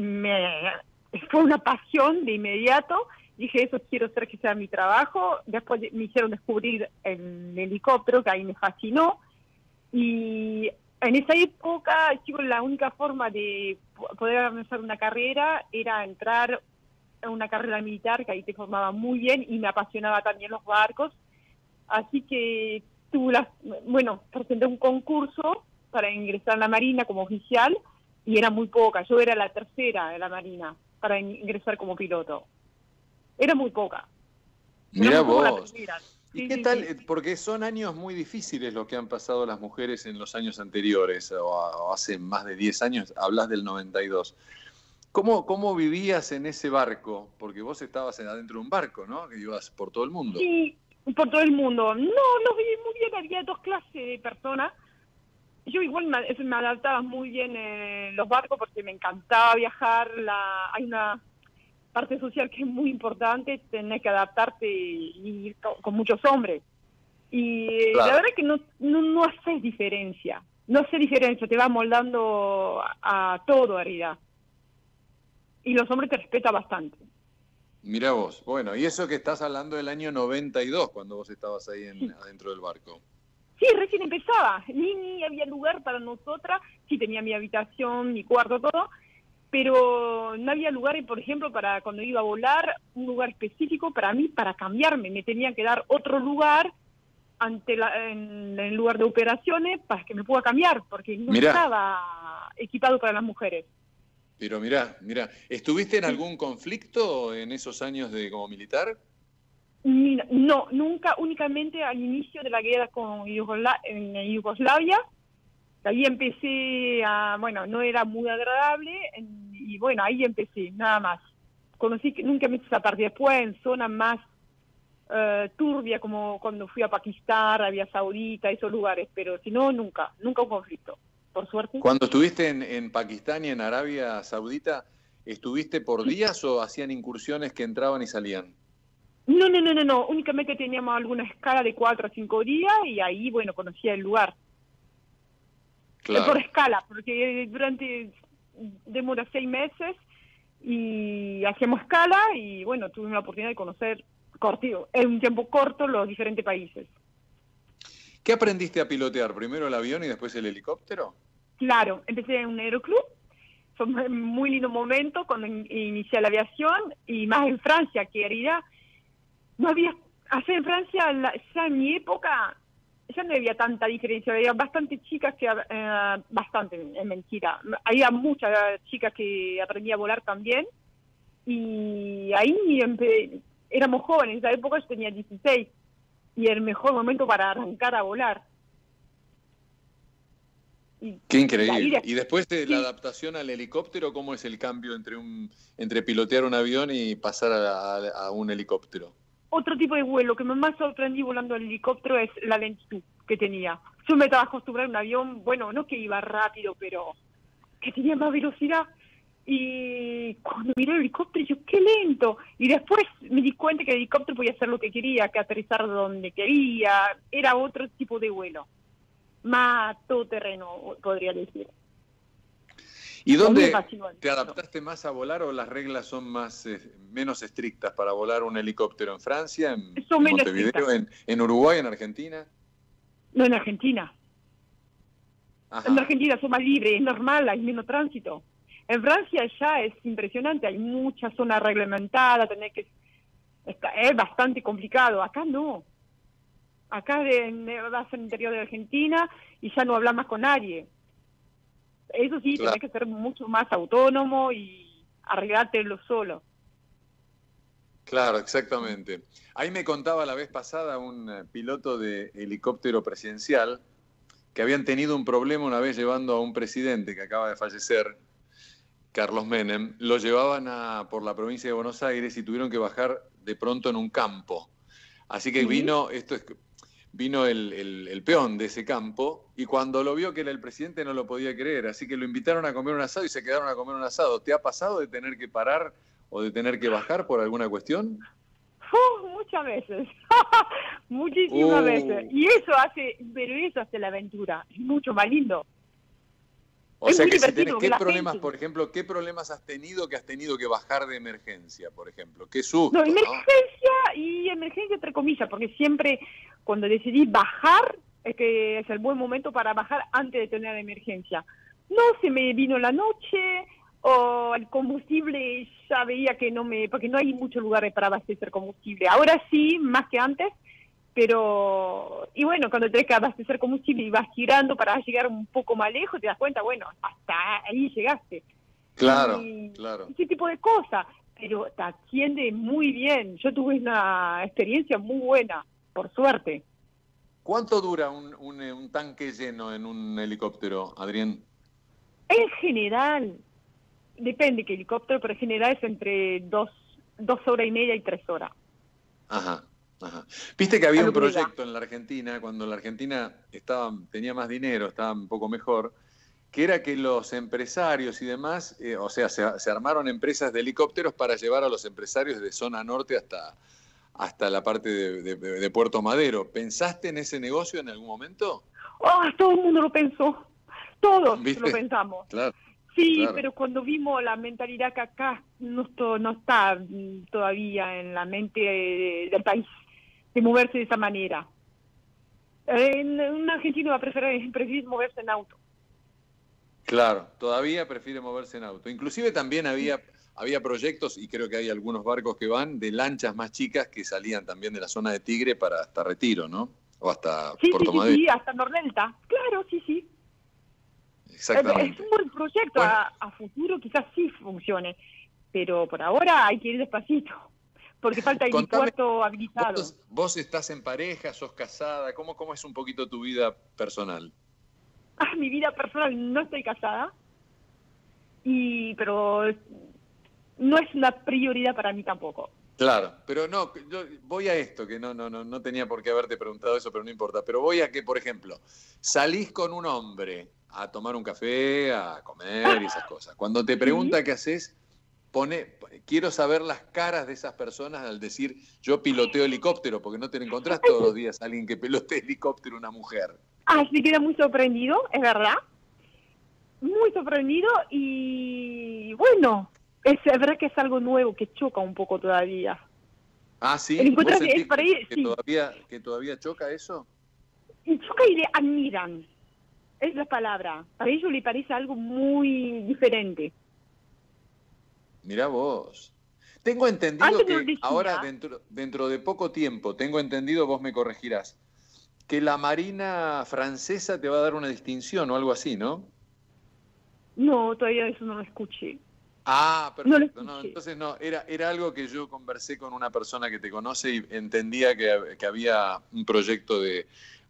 una pasión de inmediato. Dije, eso quiero hacer que sea mi trabajo. Después me hicieron descubrir el helicóptero, que ahí me fascinó. Y en esa época, chicos, la única forma de poder avanzar una carrera era entrar a una carrera militar, que ahí te formaba muy bien, y me apasionaba también los barcos. Así que presenté un concurso para ingresar a la Marina como oficial, y era muy poca. Yo era la tercera de la Marina para ingresar como piloto. Era muy poca. Mirá vos. ¿Y Sí, qué sí, tal? sí. Porque son años muy difíciles los que han pasado las mujeres en los años anteriores, o hace más de 10 años, hablas del 92. ¿Cómo vivías en ese barco? Porque vos estabas adentro de un barco, ¿no? Que ibas por todo el mundo. Sí, por todo el mundo. No viví muy bien, había 2 clases de personas. Yo igual me adaptaba muy bien en los barcos porque me encantaba viajar. Hay una parte social que es muy importante, tener que adaptarte y ir con muchos hombres. Y claro, la verdad es que no haces diferencia. No hace diferencia, te va moldando a todo, en realidad. Y los hombres te respetan bastante. Mirá vos. Bueno, y eso que estás hablando del año 92, cuando vos estabas ahí adentro del barco. Sí, recién empezaba. Ni había lugar para nosotras. Sí, tenía mi habitación, mi cuarto, todo. Pero no había lugar, por ejemplo, para cuando iba a volar, un lugar específico para mí, para cambiarme. Me tenían que dar otro lugar en el lugar de operaciones para que me pueda cambiar, porque no estaba equipado para las mujeres. Pero mirá, ¿estuviste en algún conflicto en esos años como militar? No, nunca, únicamente al inicio de la guerra en Yugoslavia. Ahí empecé no era muy agradable, y ahí empecé, nada más. Conocí que nunca me hice esa parte. Después en zonas más turbia, como cuando fui a Pakistán, Arabia Saudita, esos lugares, pero si no, nunca un conflicto, por suerte. Cuando estuviste en Pakistán y en Arabia Saudita, ¿estuviste por días o hacían incursiones que entraban y salían? No, únicamente teníamos alguna escala de 4 a 5 días, y ahí, conocía el lugar. Claro. Por escala, porque demora 6 meses y hacíamos escala, y tuvimos la oportunidad de conocer en un tiempo corto los diferentes países. ¿Qué aprendiste a pilotear? ¿Primero el avión y después el helicóptero? Claro, empecé en un aeroclub. Fue un muy lindo momento cuando inicié la aviación, y más en Francia, que en realidad no había... Hacer en Francia, ya en mi época, ya no había tanta diferencia. Había bastantes chicas es mentira. Había muchas chicas que aprendían a volar también. Y ahí éramos jóvenes. En esa época yo tenía 16. Y el mejor momento para arrancar a volar. Qué increíble. Y después de la adaptación al helicóptero, ¿cómo es el cambio entre pilotear un avión y pasar a un helicóptero? Otro tipo de vuelo que más sorprendí volando el helicóptero es la lentitud que tenía. Yo me estaba acostumbrada a un avión, bueno, no que iba rápido, pero que tenía más velocidad. Y cuando miré el helicóptero, yo, qué lento. Y después me di cuenta que el helicóptero podía hacer lo que quería, que aterrizar donde quería. Era otro tipo de vuelo. Más todoterreno, podría decir. ¿Y dónde te adaptaste más a volar o las reglas son menos estrictas para volar un helicóptero? ¿En Francia, en Montevideo, en Uruguay, en Argentina? No, en Argentina. Ajá. En Argentina son más libres, es normal, hay menos tránsito. En Francia ya es impresionante, hay muchas zonas reglamentadas, es bastante complicado. Acá no. Acá vas al interior de Argentina y ya no hablas más con nadie. Eso sí, claro, tenés que ser mucho más autónomo y arreglártelo solo. Claro, exactamente. Ahí me contaba la vez pasada un piloto de helicóptero presidencial que habían tenido un problema una vez llevando a un presidente que acaba de fallecer, Carlos Menem. Lo llevaban por la provincia de Buenos Aires y tuvieron que bajar de pronto en un campo. Así que vino el peón de ese campo y cuando lo vio que era el presidente no lo podía creer, así que lo invitaron a comer un asado y se quedaron a comer un asado. ¿Te ha pasado de tener que parar o de tener que bajar por alguna cuestión? Muchas veces, muchísimas veces. Y eso hace la aventura, es mucho más lindo. O sea que si tenés, ¿qué problemas, por ejemplo, qué problemas has tenido que bajar de emergencia, por ejemplo? ¿Qué susto? No, emergencia entre comillas, porque siempre cuando decidí bajar, es que es el buen momento para bajar antes de tener emergencia. No se me vino la noche, o el combustible ya veía que porque no hay muchos lugares para abastecer combustible. Ahora sí, más que antes, pero, y bueno, cuando tenés que abastecer combustible y vas girando para llegar un poco más lejos, te das cuenta, bueno, hasta ahí llegaste. Claro. Ese tipo de cosas, pero te atiende muy bien. Yo tuve una experiencia muy buena, por suerte. ¿Cuánto dura un tanque lleno en un helicóptero, Adrián? En general, depende qué helicóptero, pero en general es entre 2 horas y media y 3 horas. Ajá. Viste que había un proyecto en la Argentina, cuando la Argentina tenía más dinero, estaba un poco mejor, que era que los empresarios y demás, se armaron empresas de helicópteros para llevar a los empresarios de zona norte hasta la parte de Puerto Madero. ¿Pensaste en ese negocio en algún momento? Todo el mundo lo pensó, todos lo pensamos. Claro. Sí, claro. Pero cuando vimos la mentalidad que acá no está todavía en la mente del país, de moverse de esa manera. Un argentino va a preferir moverse en auto. Claro, todavía prefiere moverse en auto. Inclusive también había proyectos, y creo que hay algunos barcos que van, de lanchas más chicas que salían también de la zona de Tigre para hasta Retiro, ¿no? O hasta Puerto Madero. Sí, hasta Nordelta. Claro, sí. Exactamente. Es un buen proyecto, bueno, a futuro quizás sí funcione, pero por ahora hay que ir despacito, porque falta el puerto habilitado. ¿Vos estás en pareja, sos casada? ¿Cómo es un poquito tu vida personal? Mi vida personal, no estoy casada, pero no es una prioridad para mí tampoco. Claro, pero no, yo voy a esto, que no tenía por qué haberte preguntado eso, pero no importa. Pero voy a que, por ejemplo, salís con un hombre a tomar un café, a comer y esas cosas. Cuando te pregunta qué haces, quiero saber las caras de esas personas al decir, yo piloteo helicóptero, porque no te encontrás todos los días a alguien que pilotee helicóptero, una mujer. Se queda muy sorprendido, es verdad. Muy sorprendido y bueno, es verdad que es algo nuevo que choca un poco todavía. ¿Sí? ¿Vos sentís que todavía choca eso? Y choca y le admiran. Es la palabra. Para ellos le parece algo muy diferente. Mirá vos. Tengo entendido que ahora, dentro de poco tiempo, vos me corregirás, que la Marina francesa te va a dar una distinción o algo así, ¿no? No, todavía eso no lo escuché. Perfecto. No, entonces no, era algo que yo conversé con una persona que te conoce y entendía que había un proyecto de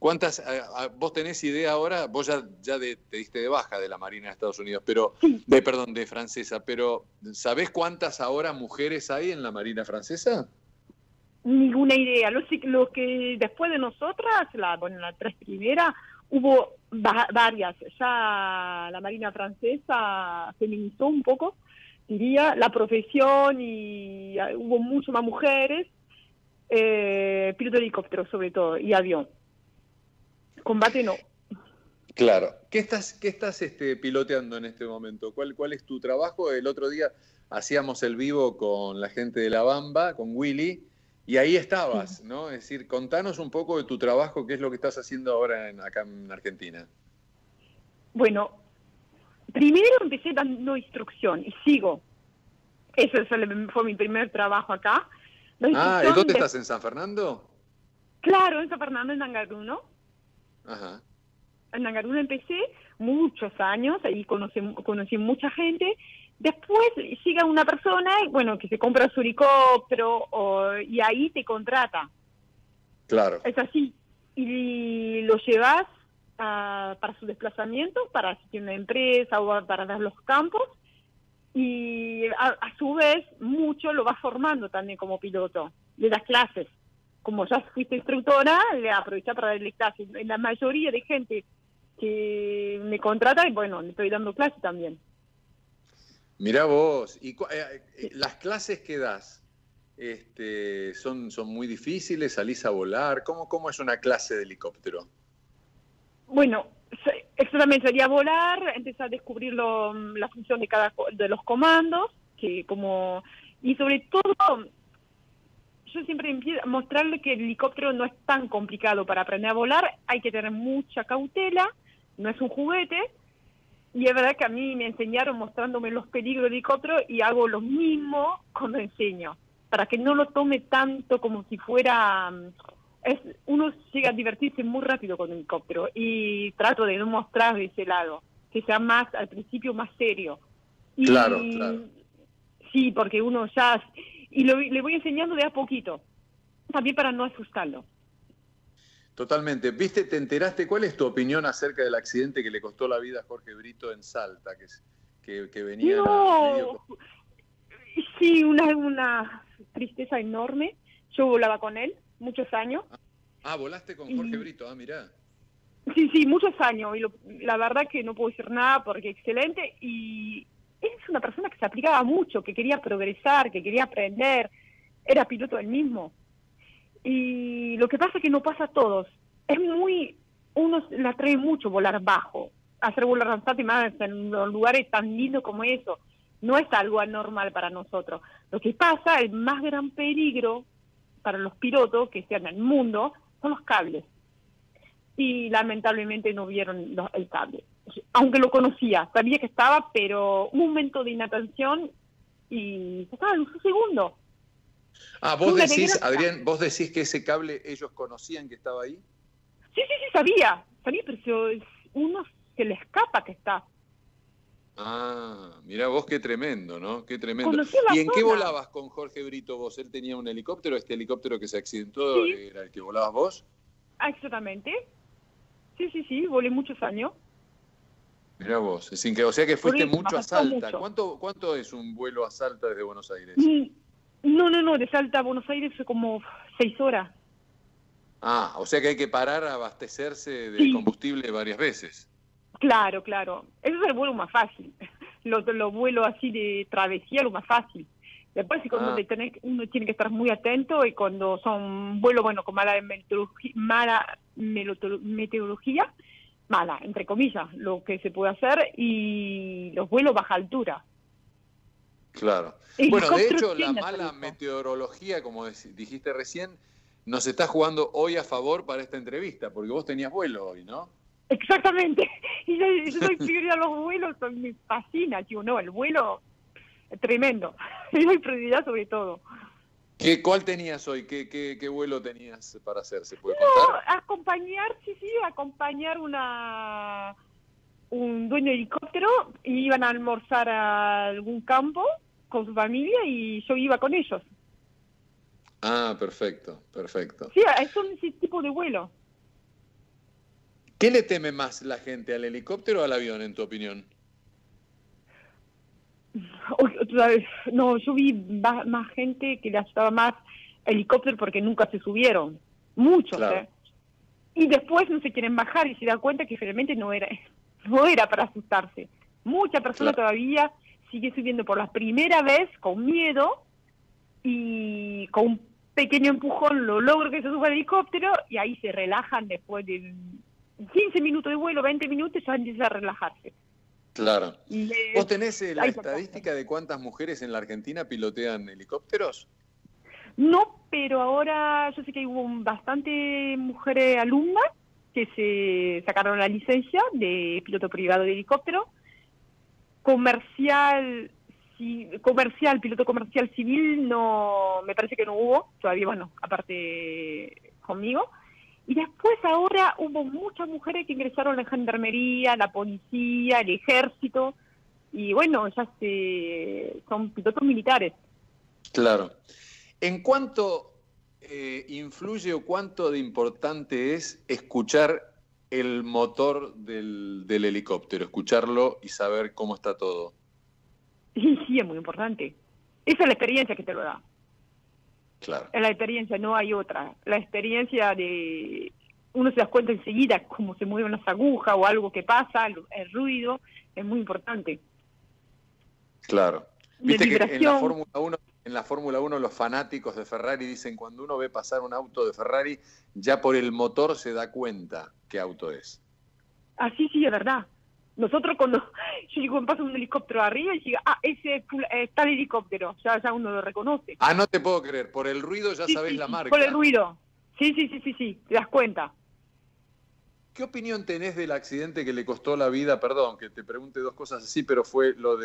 ¿Cuántas, vos tenés idea ahora? Vos ya te diste de baja de la Marina de Estados Unidos, pero de francesa, pero ¿sabés cuántas ahora mujeres hay en la Marina francesa? Ninguna idea. Lo que después de nosotras, las 3 primeras, hubo varias. Ya la Marina francesa feminizó un poco, diría, la profesión y hubo mucho más mujeres, piloto de helicóptero sobre todo, y avión. Combate no. Claro. ¿Qué estás piloteando en este momento? ¿Cuál es tu trabajo? El otro día hacíamos el vivo con la gente de La Bamba, con Willy, y ahí estabas, ¿no? Es decir, contanos un poco de tu trabajo, qué es lo que estás haciendo ahora acá en Argentina. Bueno, primero empecé dando instrucción y sigo. Ese fue mi primer trabajo acá. ¿Y dónde estás? ¿En San Fernando? Claro, en San Fernando, en Nangarruno. Ajá. En Nangarruno empecé muchos años, ahí conocí mucha gente. Después llega una persona, que se compra su helicóptero y ahí te contrata. Claro. Es así. Y lo llevas para su desplazamiento, para asistir a una empresa o para dar los campos. Y a su vez, mucho lo vas formando también como piloto. Le das clases. Como ya fuiste instructora, le aprovechás para darle clases. La mayoría de gente que me contrata, le estoy dando clases también. Mirá vos, ¿y las clases que das son muy difíciles? ¿Salís a volar? ¿Cómo es una clase de helicóptero? Bueno, exactamente, sería volar, empezar a descubrir la función de los comandos, y sobre todo, yo siempre empiezo a mostrarle que el helicóptero no es tan complicado para aprender a volar, hay que tener mucha cautela, no es un juguete. Y es verdad que a mí me enseñaron mostrándome los peligros del helicóptero y hago lo mismo cuando enseño, para que no lo tome tanto como si fuera... uno llega a divertirse muy rápido con el helicóptero y trato de no mostrar de ese lado, que sea más, al principio, más serio. Y, claro. Sí, porque uno ya... Y le voy enseñando de a poquito, también para no asustarlo. Totalmente. ¿Viste, te enteraste? ¿Cuál es tu opinión acerca del accidente que le costó la vida a Jorge Brito en Salta? Que venía medio... Sí, una tristeza enorme. Yo volaba con él muchos años. ¿Volaste con Jorge Brito? Mirá. Sí, muchos años. Y la verdad que no puedo decir nada porque excelente. Y es una persona que se aplicaba mucho, que quería progresar, que quería aprender. Era piloto él mismo. Y lo que pasa es que no pasa a todos. Uno le atrae mucho volar bajo, hacer volar lanzante y más en lugares tan lindos como eso. No es algo anormal para nosotros. Lo que pasa, el más gran peligro para los pilotos que sean en el mundo, son los cables. Y lamentablemente no vieron el cable. Aunque lo conocía, sabía que estaba, pero un momento de inatención y se estaba en un segundo. Vos decís, Adrián, vos decís que ese cable ellos conocían que estaba ahí. Sí, sabía, pero uno se le escapa que está. Mirá vos, qué tremendo, ¿no? Qué tremendo. ¿Y en qué volabas con Jorge Brito vos? ¿Él tenía un helicóptero? ¿Este helicóptero que se accidentó era el que volabas vos? Exactamente. Sí, volé muchos años. Mirá vos, o sea que fuiste mucho a Salta. ¿Cuánto es un vuelo a Salta desde Buenos Aires? No, de Salta a Buenos Aires fue como 6 horas. O sea que hay que parar a abastecerse de combustible varias veces. Claro. Eso es el vuelo más fácil. Los vuelos así de travesía, lo más fácil. Después cuando uno tiene que estar muy atento y cuando son vuelos, con mala meteorología, mala, entre comillas, lo que se puede hacer, y los vuelos baja altura. Claro. Bueno, de hecho, la mala meteorología, como dijiste recién, nos está jugando hoy a favor para esta entrevista, porque vos tenías vuelo hoy, ¿no? Exactamente. Y yo soy prioridad a los vuelos, me fascina, el vuelo es tremendo. Y doy prioridad sobre todo. ¿Cuál tenías hoy? ¿Qué vuelo tenías para hacer? ¿Se puede contar? Acompañar un dueño de helicóptero, y iban a almorzar a algún campo con su familia y yo iba con ellos. Perfecto. Sí, son ese tipo de vuelo. ¿Qué le teme más la gente, al helicóptero o al avión, en tu opinión? No, yo vi más gente que le asustaba más helicóptero porque nunca se subieron. Muchos, Claro. Y después no se quieren bajar y se dan cuenta que realmente no era para asustarse. Mucha persona Claro. todavía sigue subiendo por la primera vez con miedo y con un pequeño empujón lo logro que se suba al helicóptero y ahí se relajan después de 15 minutos de vuelo, 20 minutos, ya empieza a relajarse. Claro. ¿Vos tenés la Ay, estadística de cuántas mujeres en la Argentina pilotean helicópteros? No, pero ahora yo sé que hubo bastante mujeres alumnas que se sacaron la licencia de piloto privado de helicóptero. Piloto comercial civil, no, me parece que no hubo, todavía, bueno, aparte conmigo. Y después ahora hubo muchas mujeres que ingresaron a la gendarmería, la policía, el ejército, y bueno, ya son pilotos militares. Claro. ¿En cuánto influye o cuánto de importante es escuchar el motor del helicóptero, escucharlo y saber cómo está todo? Sí, es muy importante. Esa es la experiencia que te lo da. Claro. Es la experiencia, no hay otra. La experiencia de... Uno se da cuenta enseguida cómo se mueven las agujas o algo que pasa, el ruido, es muy importante. Claro. De Viste que vibración. en la Fórmula 1 los fanáticos de Ferrari dicen cuando uno ve pasar un auto de Ferrari, ya por el motor se da cuenta qué auto es. Así sí, es verdad. Nosotros cuando yo digo, me pasa un helicóptero arriba y digo, ese está el helicóptero, ya uno lo reconoce. Ah, no te puedo creer, por el ruido ya sabés la marca. Por el ruido. Sí, te das cuenta. ¿Qué opinión tenés del accidente que le costó la vida? Perdón, que te pregunte dos cosas así, pero fue lo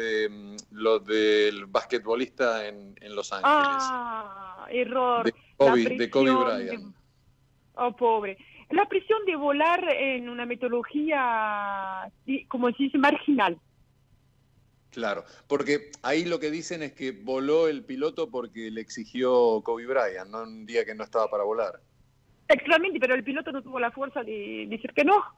del basquetbolista en Los Ángeles. Ah, error. De Kobe Bryant. Oh, pobre. La presión de volar en una metodología, como se dice, marginal. Claro, porque ahí lo que dicen es que voló el piloto porque le exigió Kobe Bryant, no un día que no estaba para volar. Exactamente, pero el piloto no tuvo la fuerza de decir que no.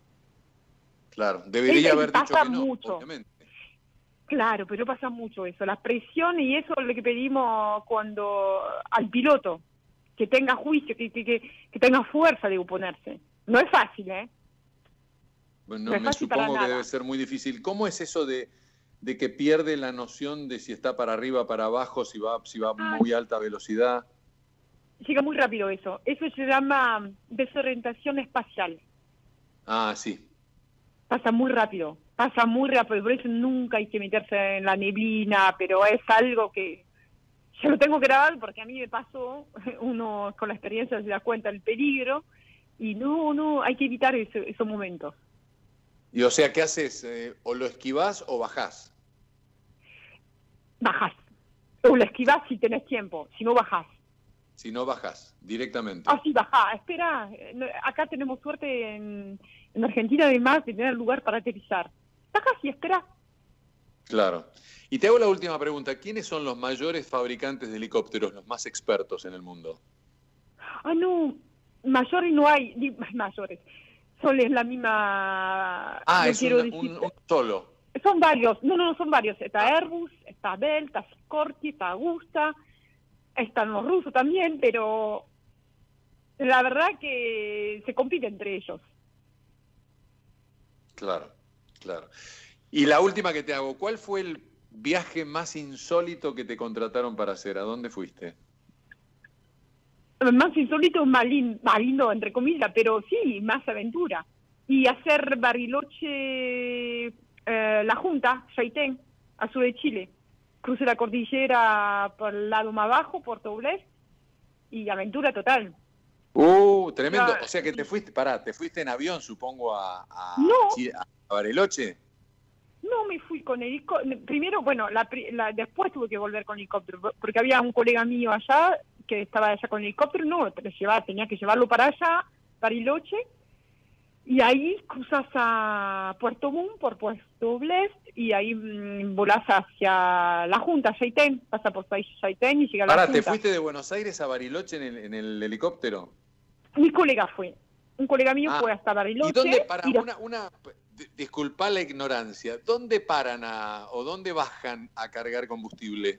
Claro, debería haber dicho que no, mucho. obviamente. Claro, pero pasa mucho eso, la presión, y eso es lo que pedimos al piloto, que tenga juicio, que tenga fuerza de oponerse. No es fácil, ¿eh? Bueno, no es me fácil para supongo que nada. debe ser muy difícil. ¿Cómo es eso de que pierde la noción de si está para arriba, para abajo, si va a muy alta velocidad? Llega muy rápido eso. Eso se llama desorientación espacial. Ah, sí. Pasa muy rápido, por eso nunca hay que meterse en la neblina, pero es algo que yo lo tengo grabado porque a mí me pasó, uno con la experiencia se da cuenta del peligro, y no, hay que evitar esos momentos. Y o sea, ¿qué haces? ¿O lo esquivás o bajás? Bajás, o lo esquivás si tenés tiempo, si no bajás. Si no, bajás directamente. Ah, sí, bajá, espera, acá tenemos suerte en Argentina además de tener lugar para aterrizar. Bajás y espera. Claro. Y te hago la última pregunta. ¿Quiénes son los mayores fabricantes de helicópteros, los más expertos en el mundo? Ah, no, mayores no hay, mayores. Son la misma... Ah, no es quiero un solo. Son varios, no, son varios. Está Airbus, está Bell, está Sikorsky, está Agusta, están los rusos también, pero la verdad que se compite entre ellos. Claro. Y la última que te hago, ¿cuál fue el viaje más insólito que te contrataron para hacer? ¿A dónde fuiste? Más insólito, más lindo, entre comillas, pero sí, más aventura. Y hacer Bariloche, La Junta, Chaitén, al sur de Chile. Crucé la cordillera por el lado más bajo, Puerto Blest, y aventura total. Tremendo. Claro. O sea que te fuiste en avión, supongo, a Bariloche. No, me fui con helicóptero. Primero, bueno, después tuve que volver con helicóptero, porque había un colega mío allá que estaba allá con helicóptero, tenía que llevarlo para allá, Bariloche, y ahí cruzas a Puerto Montt por Puerto Blest, y ahí volás hacia La Junta, Chaitén, pasa por Chaitén y llega a La Junta. ¿Te fuiste de Buenos Aires a Bariloche en el helicóptero? Mi colega fue. un colega mío fue hasta Bariloche. ¿Y dónde para disculpa la ignorancia, ¿dónde paran o dónde bajan a cargar combustible?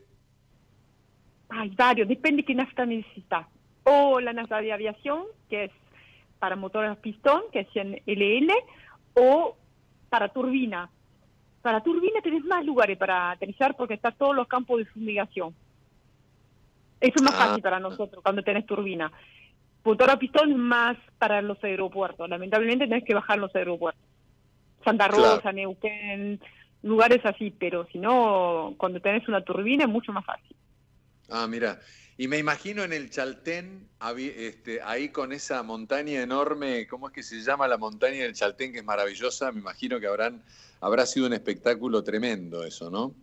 Hay varios, depende de qué nafta necesitas. O la nafta de aviación, que es para motores a pistón, que es 100 LL, o para turbina. Para turbina tenés más lugares para aterrizar porque están todos los campos de fumigación. Eso es más fácil para nosotros cuando tenés turbina. Motor a pistón es más para los aeropuertos. Lamentablemente tenés que bajar los aeropuertos. Santa Rosa, Neuquén, lugares así, pero si no, cuando tenés una turbina es mucho más fácil. Mira, y me imagino en el Chaltén, ahí con esa montaña enorme, ¿cómo es que se llama la montaña del Chaltén, que es maravillosa? Me imagino que habrá sido un espectáculo tremendo eso, ¿no?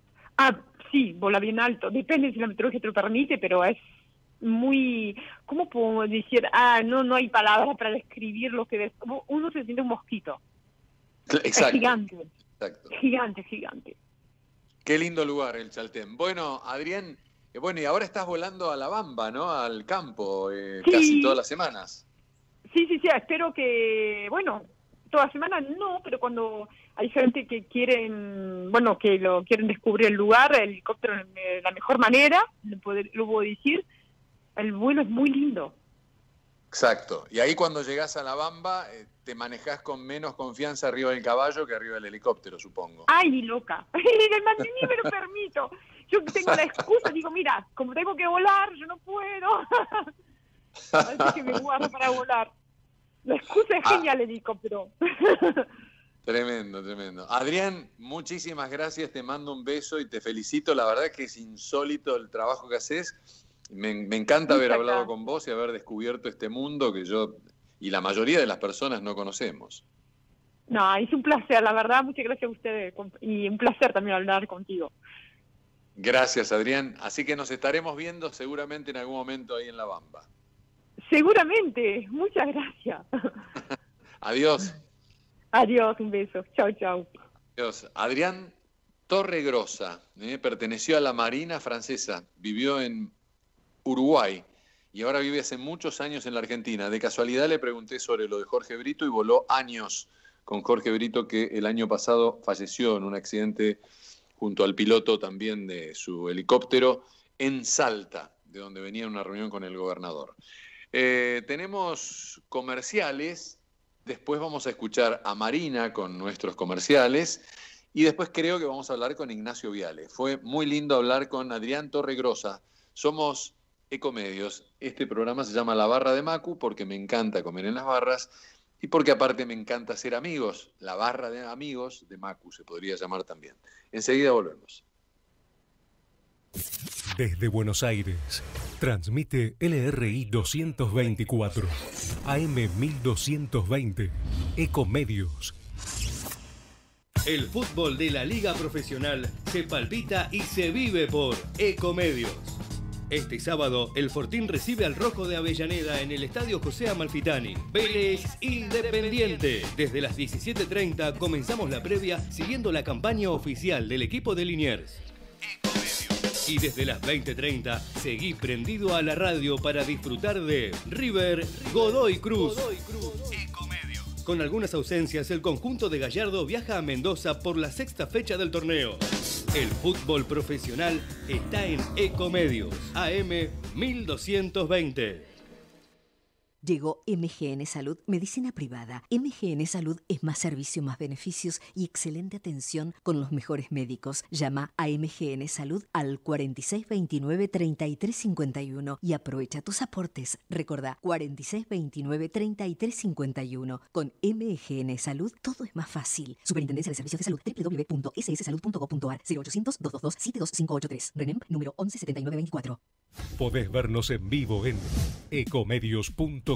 Sí, vola bien alto, depende si la meteorología te lo permite, pero es muy, ¿cómo puedo decir? No hay palabras para describir lo que ves. Uno se siente un mosquito. Exacto. Es gigante. Exacto. Gigante. Qué lindo lugar el Chaltén. Bueno, Adrián, y ahora estás volando a La Bamba, ¿no? Al campo, sí. Casi todas las semanas. Sí, espero que, todas las semanas no, pero cuando hay gente que quieren descubrir el lugar, el helicóptero es la mejor manera, lo puedo decir, el vuelo es muy lindo. Exacto. Y ahí cuando llegás a La Bamba, te manejás con menos confianza arriba del caballo que arriba del helicóptero, supongo. ¡Ay, ni loca! Ni me lo permito. Yo tengo la excusa, digo, mira, como tengo que volar, yo no puedo. Así que me guardo para volar. La excusa es genial, el helicóptero. Tremendo. Adrián, muchísimas gracias, te mando un beso y te felicito. La verdad que es insólito el trabajo que haces. Me encanta haber hablado con vos y haber descubierto este mundo que yo y la mayoría de las personas no conocemos. No, es un placer, la verdad, muchas gracias a ustedes y un placer también hablar contigo. Gracias, Adrián. Así que nos estaremos viendo seguramente en algún momento ahí en La Bamba. Seguramente, muchas gracias. Adiós. Adiós, un beso. Chau. Adiós. Adrián Torregrosa, perteneció a la Marina francesa, vivió en Uruguay y ahora vive hace muchos años en la Argentina. De casualidad le pregunté sobre lo de Jorge Brito y voló años con Jorge Brito, que el año pasado falleció en un accidente junto al piloto también de su helicóptero en Salta, de donde venía en una reunión con el gobernador. Tenemos comerciales, después vamos a escuchar a Marina con nuestros comerciales y después creo que vamos a hablar con Ignacio Viale. Fue muy lindo hablar con Adrián Torregrosa. Somos Ecomedios. Este programa se llama La Barra de Macu porque me encanta comer en las barras y porque aparte me encanta ser amigos. La Barra de Amigos de Macu se podría llamar también. Enseguida volvemos. Desde Buenos Aires, transmite LRI 224, AM 1220, Ecomedios. El fútbol de la Liga Profesional se palpita y se vive por Ecomedios. Este sábado, el Fortín recibe al Rojo de Avellaneda en el Estadio José Amalfitani. Vélez Independiente. Desde las 17:30 comenzamos la previa siguiendo la campaña oficial del equipo de Liniers. Y desde las 20:30 seguí prendido a la radio para disfrutar de River Godoy Cruz. Con algunas ausencias, el conjunto de Gallardo viaja a Mendoza por la 6ª fecha del torneo. El fútbol profesional está en Ecomedios, AM 1220. Llegó MGN Salud, medicina privada. MGN Salud es más servicio, más beneficios y excelente atención con los mejores médicos. Llama a MGN Salud al 4629-3351 y aprovecha tus aportes. Recordá, 4629-3351. Con MGN Salud todo es más fácil. Superintendencia de Servicios de Salud, www.sssalud.gov.ar, 0800-222-72583. RENEM número 117924. Podés vernos en vivo en ecomedios.com.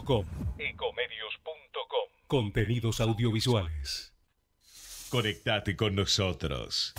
Contenidos audiovisuales. Conectate con nosotros.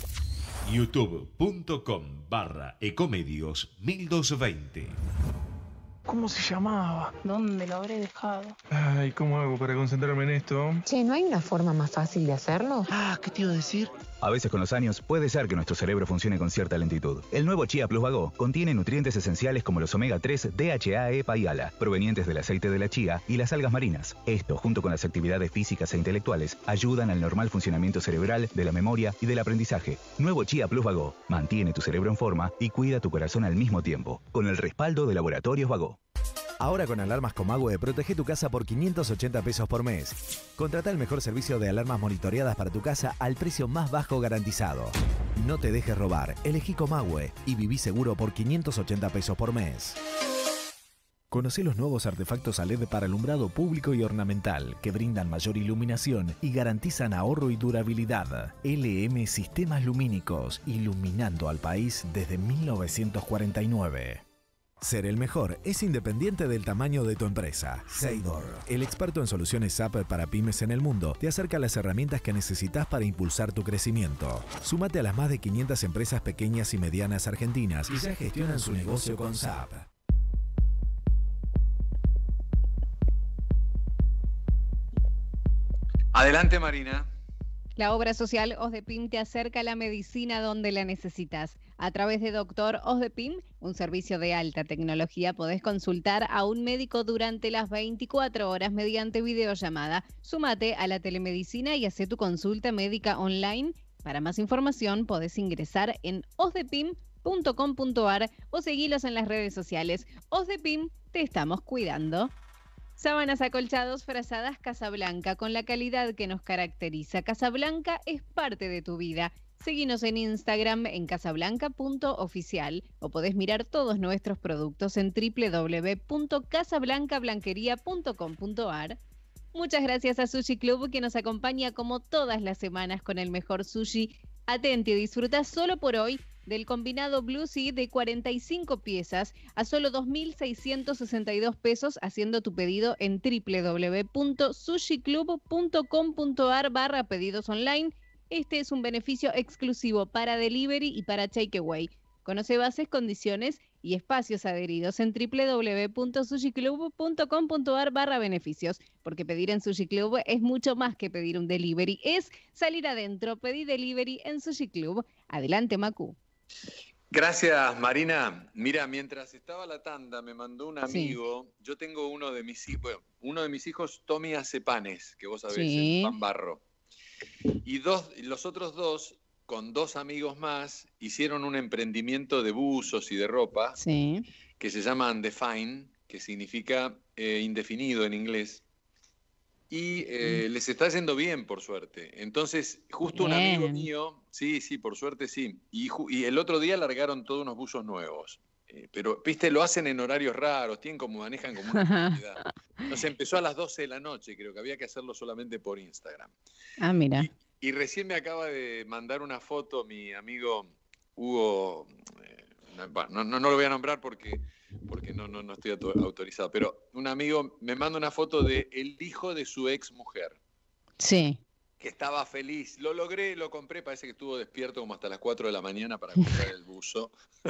youtube.com/ecomedios1220. ¿Cómo se llamaba? ¿Dónde lo habré dejado? Ay, ¿cómo hago para concentrarme en esto? Che, ¿no hay una forma más fácil de hacerlo? ¿Qué te iba a decir? A veces con los años puede ser que nuestro cerebro funcione con cierta lentitud. El nuevo Chia Plus Vago contiene nutrientes esenciales como los omega 3, DHA, EPA y ALA, provenientes del aceite de la chía y las algas marinas. Esto, junto con las actividades físicas e intelectuales, ayudan al normal funcionamiento cerebral, de la memoria y del aprendizaje. Nuevo Chia Plus Vago mantiene tu cerebro en forma y cuida tu corazón al mismo tiempo, con el respaldo de Laboratorios Vago. Ahora con alarmas Comahue, protege tu casa por 580 pesos por mes. Contrata el mejor servicio de alarmas monitoreadas para tu casa al precio más bajo garantizado. No te dejes robar, elegí Comahue y viví seguro por 580 pesos por mes. Conocé los nuevos artefactos a LED para alumbrado público y ornamental que brindan mayor iluminación y garantizan ahorro y durabilidad. LM Sistemas Lumínicos, iluminando al país desde 1949. Ser el mejor es independiente del tamaño de tu empresa. Seidor, el experto en soluciones SAP para pymes en el mundo, te acerca las herramientas que necesitas para impulsar tu crecimiento. Súmate a las más de 500 empresas pequeñas y medianas argentinas y ya gestionan su negocio con SAP. Adelante, Marina. La obra social OSDEPIM te acerca a la medicina donde la necesitas. A través de Doctor OSDEPIM, un servicio de alta tecnología, podés consultar a un médico durante las 24 horas mediante videollamada. Súmate a la telemedicina y hacé tu consulta médica online. Para más información podés ingresar en osdepim.com.ar o seguilos en las redes sociales. OSDEPIM, te estamos cuidando. Sábanas, acolchados, frazadas Casablanca, con la calidad que nos caracteriza. Casablanca es parte de tu vida. Seguinos en Instagram en casablanca.oficial o podés mirar todos nuestros productos en www.casablancablanquería.com.ar. Muchas gracias a Sushi Club, que nos acompaña como todas las semanas con el mejor sushi. Atenti y disfruta solo por hoy del combinado Blue Sea de 45 piezas a solo 2.662 pesos, haciendo tu pedido en www.sushiclub.com.ar/pedidos online. Este es un beneficio exclusivo para delivery y para takeaway. Conoce bases, condiciones y espacios adheridos en www.sushiclub.com.ar/beneficios, porque pedir en Sushi Club es mucho más que pedir un delivery, es salir adentro. Pedí delivery en Sushi Club. Adelante, Macu. Gracias, Marina. Mira, mientras estaba la tanda, me mandó un amigo. Sí. Yo tengo uno de mis hijos, Tommy hace panes, que vos sabés, el pan barro. Y los otros dos, con dos amigos más, hicieron un emprendimiento de buzos y de ropa que se llama Undefined, que significa indefinido en inglés. Y les está yendo bien, por suerte. Entonces, justo un amigo mío, sí, por suerte sí, y el otro día largaron todos unos buzos nuevos. Pero, viste, lo hacen en horarios raros, manejan como una comunidad. Entonces empezó a las 12 de la noche, creo que había que hacerlo solamente por Instagram. Ah, mira. Y recién me acaba de mandar una foto mi amigo Hugo, no lo voy a nombrar porque no estoy autorizado, pero un amigo me manda una foto de el hijo de su ex mujer. Sí. Que estaba feliz. Lo logré, lo compré, parece que estuvo despierto como hasta las 4 de la mañana para comprar el buzo.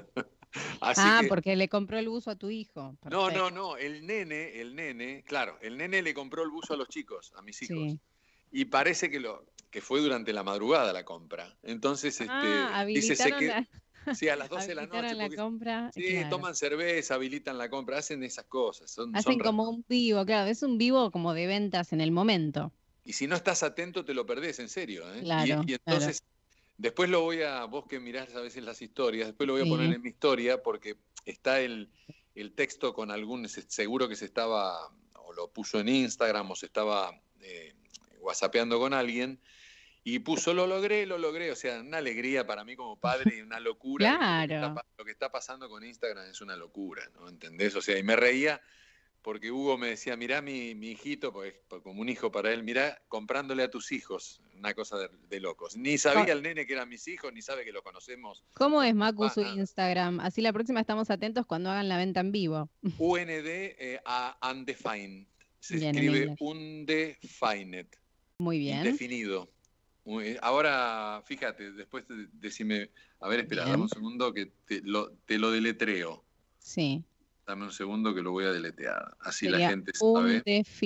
Porque le compró el buzo a tu hijo. Perfecto. No, el nene, claro, el nene le compró el buzo a los chicos, a mis hijos. Sí. Y parece que fue durante la madrugada la compra. Entonces, dice sí, a las 12 de la noche. La compra, sí, claro. Toman cerveza, habilitan la compra, hacen esas cosas. Hacen como un vivo, claro, es un vivo como de ventas en el momento. Y si no estás atento, te lo perdés, en serio. Claro, y entonces, después lo voy a, vos que mirás a veces las historias, después lo voy a poner en mi historia, porque está el texto con algún, seguro que se estaba, o lo puso en Instagram, o se estaba whatsappeando con alguien, y puso lo logré, o sea, una alegría para mí como padre y una locura. Claro. Lo que está pasando con Instagram es una locura, ¿no? ¿Entendés? O sea, y me reía porque Hugo me decía, mirá mi hijito, pues como un hijo para él, mirá, comprándole a tus hijos, una cosa de locos. Ni sabía el nene que eran mis hijos, ni sabe que lo conocemos. ¿Cómo es, Macu, su Instagram? Así la próxima estamos atentos cuando hagan la venta en vivo. Undefined. Se escribe Undefined. Muy bien. Indefinido. Ahora, fíjate, después decime, a ver, espera, dame un segundo que te lo deletreo. Sí. Dame un segundo que lo voy a deletear. Así sería la gente sabe.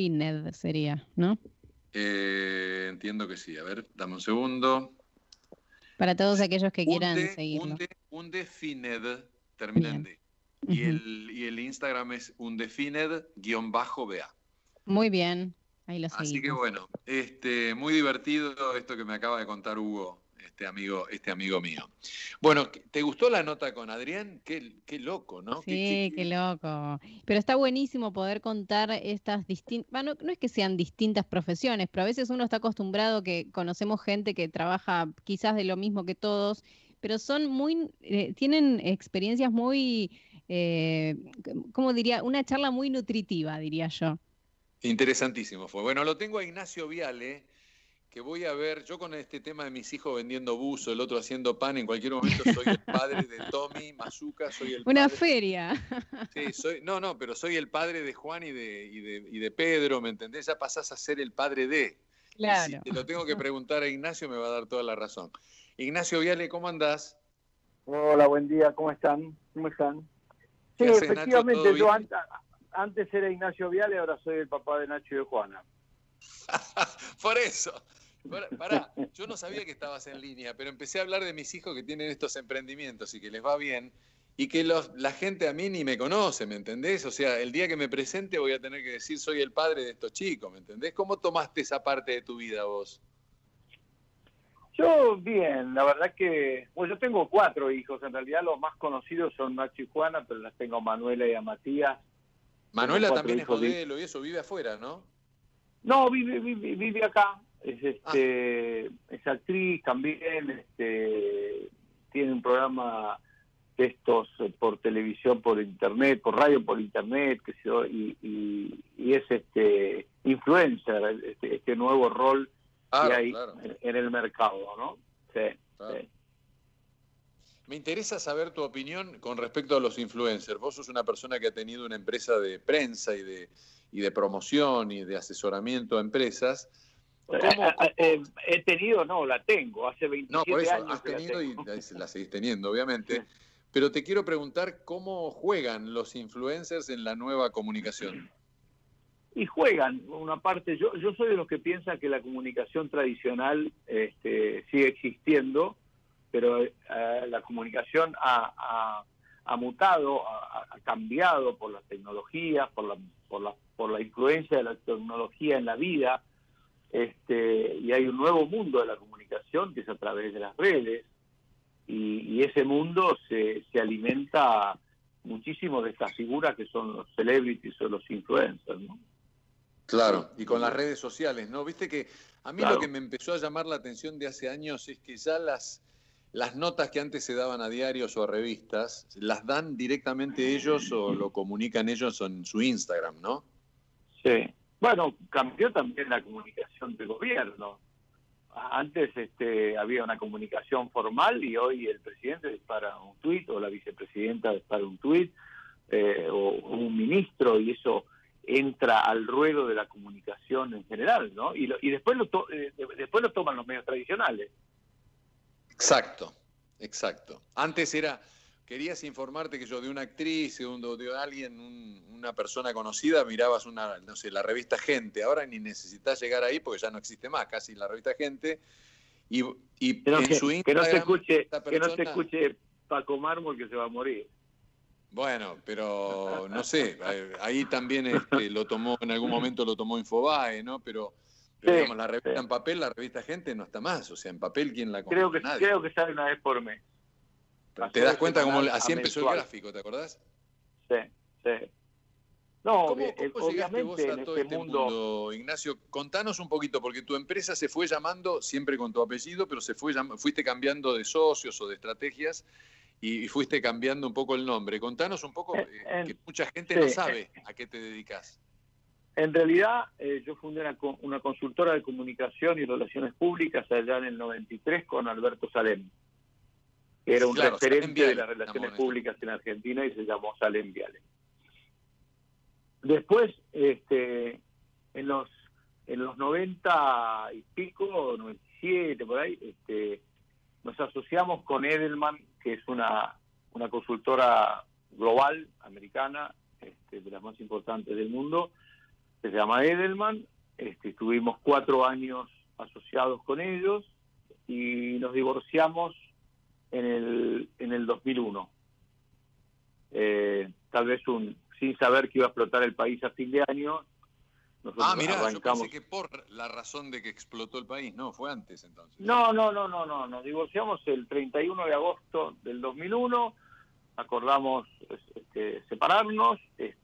Undefined sería, ¿no? Entiendo que sí. A ver, dame un segundo. Para todos aquellos que quieran seguirlo. Undefined, termina en D. Y el Instagram es undefined_BA. Muy bien, ahí lo seguimos. Así que bueno, muy divertido esto que me acaba de contar Hugo, este amigo mío. Bueno, ¿te gustó la nota con Adrián? Qué loco, ¿no? Sí, qué loco. Pero está buenísimo poder contar estas distintas, bueno, no es que sean distintas profesiones, pero a veces uno está acostumbrado que conocemos gente que trabaja quizás de lo mismo que todos, pero son tienen experiencias muy, ¿cómo diría? Una charla muy nutritiva, diría yo. Interesantísimo fue. Bueno, lo tengo a Ignacio Viale, que voy a ver, yo con este tema de mis hijos vendiendo buzo, el otro haciendo pan, en cualquier momento soy el padre de Tommy Mazuca, soy el Una padre, feria. Sí, pero soy el padre de Juan y de Pedro, ¿me entendés? Ya pasás a ser el padre de. Claro. Y si te lo tengo que preguntar a Ignacio, me va a dar toda la razón. Ignacio Viale, ¿cómo andás? Hola, buen día, ¿cómo están? Sí, efectivamente, yo antes era Ignacio Viale, ahora soy el papá de Nacho y de Juana. Por eso. Pará, yo no sabía que estabas en línea, pero empecé a hablar de mis hijos que tienen estos emprendimientos y que les va bien, y que la gente a mí ni me conoce, ¿me entendés? O sea, el día que me presente voy a tener que decir soy el padre de estos chicos, ¿me entendés? ¿Cómo tomaste esa parte de tu vida vos? Yo bien, la verdad que, bueno, yo tengo 4 hijos, en realidad los más conocidos son Nacho y Juana, pero las tengo a Manuela y a Matías. Manuela también es modelo y eso, vive afuera, ¿no? No, vive acá, es actriz también, tiene un programa de estos por televisión, por internet, por radio, por internet, qué sé yo, y es influencer, este nuevo rol que hay en el mercado, ¿no? Sí, claro. Sí. Me interesa saber tu opinión con respecto a los influencers. Vos sos una persona que ha tenido una empresa de prensa y de promoción y de asesoramiento a empresas. He tenido, no, la tengo, hace 27 no, por eso, años. has tenido y la seguís teniendo, obviamente. Sí. Pero te quiero preguntar cómo juegan los influencers en la nueva comunicación. Y juegan una parte, yo soy de los que piensan que la comunicación tradicional sigue existiendo, pero la comunicación ha mutado, ha cambiado por las tecnologías, por la influencia de la tecnología en la vida, y hay un nuevo mundo de la comunicación que es a través de las redes, y ese mundo se alimenta muchísimo de estas figuras que son los celebrities o los influencers, ¿no? Claro, y con las redes sociales, ¿no? Viste que a mí lo que me empezó a llamar la atención de hace años es que ya las notas que antes se daban a diarios o a revistas, las dan directamente ellos o lo comunican ellos en su Instagram, ¿no? Sí. Bueno, cambió también la comunicación del gobierno. Antes había una comunicación formal y hoy el presidente dispara un tuit o la vicepresidenta dispara un tuit o un ministro, y eso entra al ruedo de la comunicación en general, ¿no? Y después lo toman los medios tradicionales. Exacto. Antes querías informarte que yo de una actriz, de alguien, una persona conocida, mirabas la revista Gente. Ahora ni necesitas llegar ahí porque ya no existe más casi la revista Gente. Y en su Instagram, que no te escuche Paco Mármol, que se va a morir. Bueno, pero no sé, ahí también lo tomó, en algún momento lo tomó Infobae, ¿no? Pero digamos, la revista en papel, la revista Gente no está más, o sea, en papel, ¿quién la compra? Creo que sale una vez por mes. ¿Te das cuenta cómo así empezó el gráfico, te acordás? Sí. No, ¿Cómo llegaste vos a todo este mundo, Ignacio? Contanos un poquito, porque tu empresa se fue llamando, siempre con tu apellido, pero fuiste cambiando de socios o de estrategias, y fuiste cambiando un poco el nombre. Contanos un poco, que mucha gente no sabe a qué te dedicas. En realidad, yo fundé una consultora de comunicación y relaciones públicas allá en el 93 con Alberto Salem, que era un referente de las relaciones públicas en Argentina, y se llamó Salem Viale. Después, en los 90 y pico, 97, por ahí, nos asociamos con Edelman, que es una consultora global, americana, de las más importantes del mundo, que se llama Edelman. Estuvimos 4 años asociados con ellos, y nos divorciamos en el 2001. Tal vez sin saber que iba a explotar el país a fin de año. Nosotros mirá, arrancamos. yo pensé que por la razón de que explotó el país, no, fue antes entonces. No, nos divorciamos el 31 de agosto del 2001, acordamos separarnos,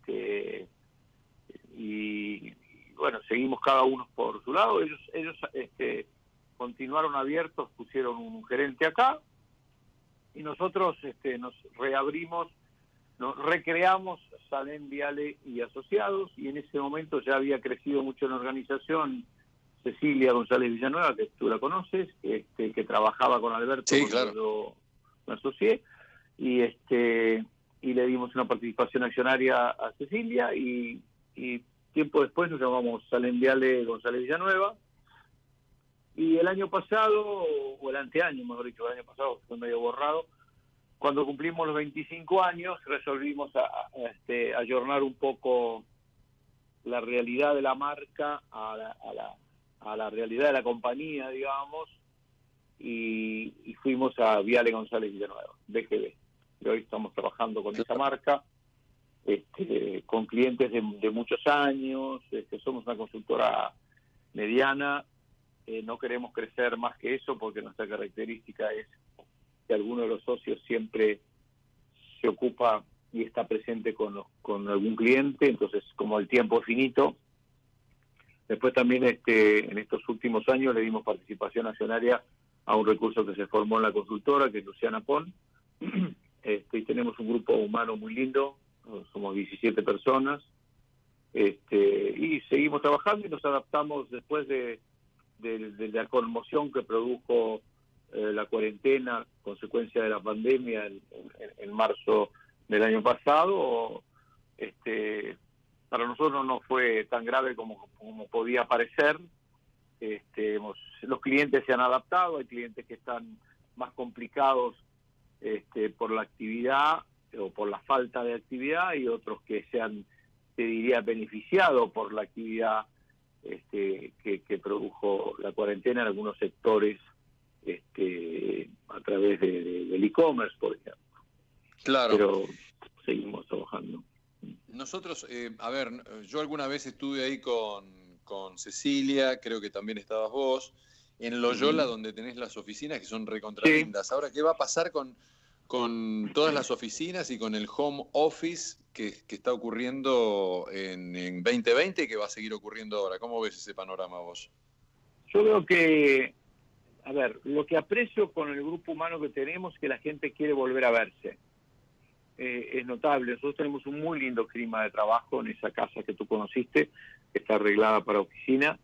y bueno, seguimos cada uno por su lado. Ellos continuaron abiertos, pusieron un gerente acá, y nosotros nos reabrimos, nos recreamos Salem, Viale y Asociados, y en ese momento ya había crecido mucho en la organización Cecilia González Villanueva, que tú la conoces, que trabajaba con Alberto, sí, claro. Yo me asocié, y le dimos una participación accionaria a Cecilia, y tiempo después nos llamamos Salem, Viale González Villanueva. Y el año pasado, o el anteaño, mejor dicho, el año pasado, fue medio borrado, cuando cumplimos los 25 años, resolvimos ayornar un poco la realidad de la marca a la realidad de la compañía, digamos, y fuimos a Viale González Villanueva, BGB. Y hoy estamos trabajando con esa marca, con clientes de muchos años. Somos una consultora mediana. No queremos crecer más que eso porque nuestra característica es que alguno de los socios siempre se ocupa y está presente con algún cliente, entonces como el tiempo es finito. Después también en estos últimos años le dimos participación accionaria a un recurso que se formó en la consultora, que es Luciana Pon, y tenemos un grupo humano muy lindo, somos 17 personas, y seguimos trabajando y nos adaptamos después de la conmoción que produjo la cuarentena, consecuencia de la pandemia en marzo del año pasado. Para nosotros no fue tan grave como podía parecer. Los clientes se han adaptado, hay clientes que están más complicados por la actividad o por la falta de actividad, y otros que se han, te diría, beneficiado por la actividad que produjo la cuarentena en algunos sectores, a través del e-commerce, por ejemplo. Claro. Pero seguimos trabajando. Nosotros, yo alguna vez estuve ahí con Cecilia, creo que también estabas vos, en Loyola, donde tenés las oficinas que son recontralindas. Ahora, ¿qué va a pasar con todas las oficinas y con el home office que está ocurriendo en 2020 y que va a seguir ocurriendo ahora? ¿Cómo ves ese panorama vos? Yo veo que, lo que aprecio con el grupo humano que tenemos es que la gente quiere volver a verse. Es notable. Nosotros tenemos un muy lindo clima de trabajo en esa casa que tú conociste, que está arreglada para oficina,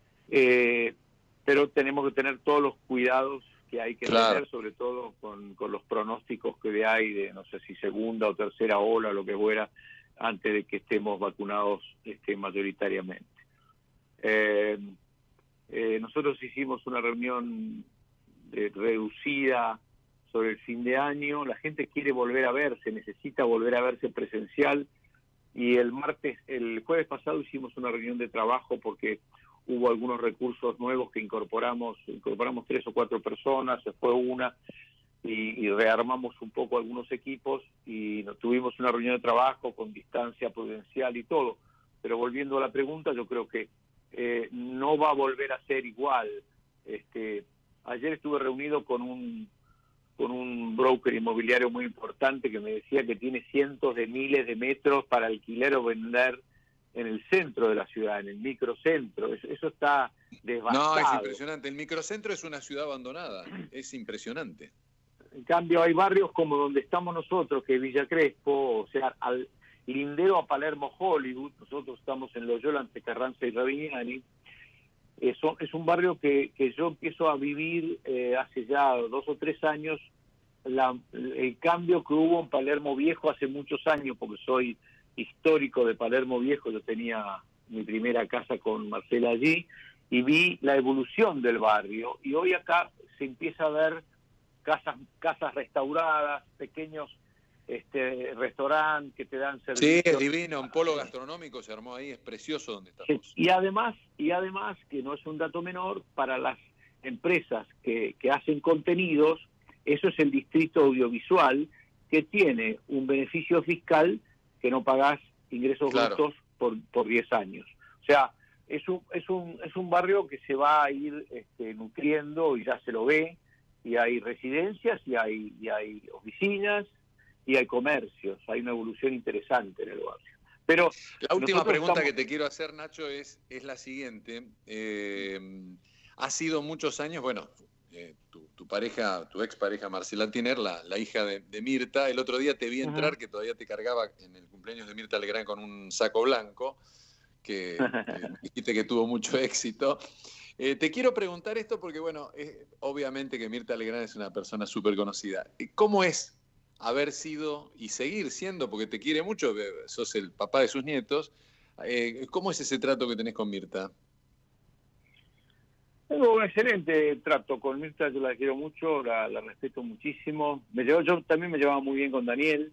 pero tenemos que tener todos los cuidados que hay que tener, sobre todo con los pronósticos que hay de, no sé si segunda o tercera ola, lo que fuera, antes de que estemos vacunados mayoritariamente. Nosotros hicimos una reunión reducida sobre el fin de año. La gente quiere volver a verse, necesita volver a verse presencial, y el jueves pasado hicimos una reunión de trabajo porque hubo algunos recursos nuevos que incorporamos 3 o 4 personas, se fue una, y rearmamos un poco algunos equipos, y tuvimos una reunión de trabajo con distancia prudencial y todo. Pero volviendo a la pregunta, yo creo que no va a volver a ser igual. Ayer estuve reunido con un broker inmobiliario muy importante que me decía que tiene cientos de miles de metros para alquiler o vender en el centro de la ciudad, en el microcentro. Eso está devastado. No, es impresionante. El microcentro es una ciudad abandonada. Es impresionante. En cambio, hay barrios como donde estamos nosotros, que es Villa Crespo, o sea, al lindero a Palermo Hollywood. Nosotros estamos en Loyola, entre Carranza y Ravignani. Es un barrio que yo empiezo a vivir hace ya 2 o 3 años, el cambio que hubo en Palermo Viejo hace muchos años, porque soy histórico de Palermo Viejo. Yo tenía mi primera casa con Marcela allí, y vi la evolución del barrio, y hoy acá se empieza a ver casas restauradas, pequeños restaurantes que te dan servicio. Sí, es divino, un polo gastronómico se armó ahí, es precioso donde estamos. Y además, que no es un dato menor, para las empresas que hacen contenidos, eso es el distrito audiovisual, que tiene un beneficio fiscal que no pagás ingresos brutos por 10 años. O sea, es un barrio que se va a ir nutriendo, y ya se lo ve, y hay residencias, y hay oficinas, y hay comercios. Hay una evolución interesante en el barrio. Pero la última pregunta que te quiero hacer, Nacho, es la siguiente. Ha sido muchos años, bueno, tu pareja, tu expareja Marcela Tiner, la hija de Mirta, el otro día te vi entrar, que todavía te cargaba en el cumpleaños de Mirta Legrand con un saco blanco, que dijiste que tuvo mucho éxito. Te quiero preguntar esto porque, bueno, obviamente que Mirta Legrand es una persona súper conocida. ¿Cómo es haber sido y seguir siendo, porque te quiere mucho, sos el papá de sus nietos, ¿cómo es ese trato que tenés con Mirta? Tengo un excelente trato con Mirta, yo la quiero mucho, la respeto muchísimo. Yo también me llevaba muy bien con Daniel,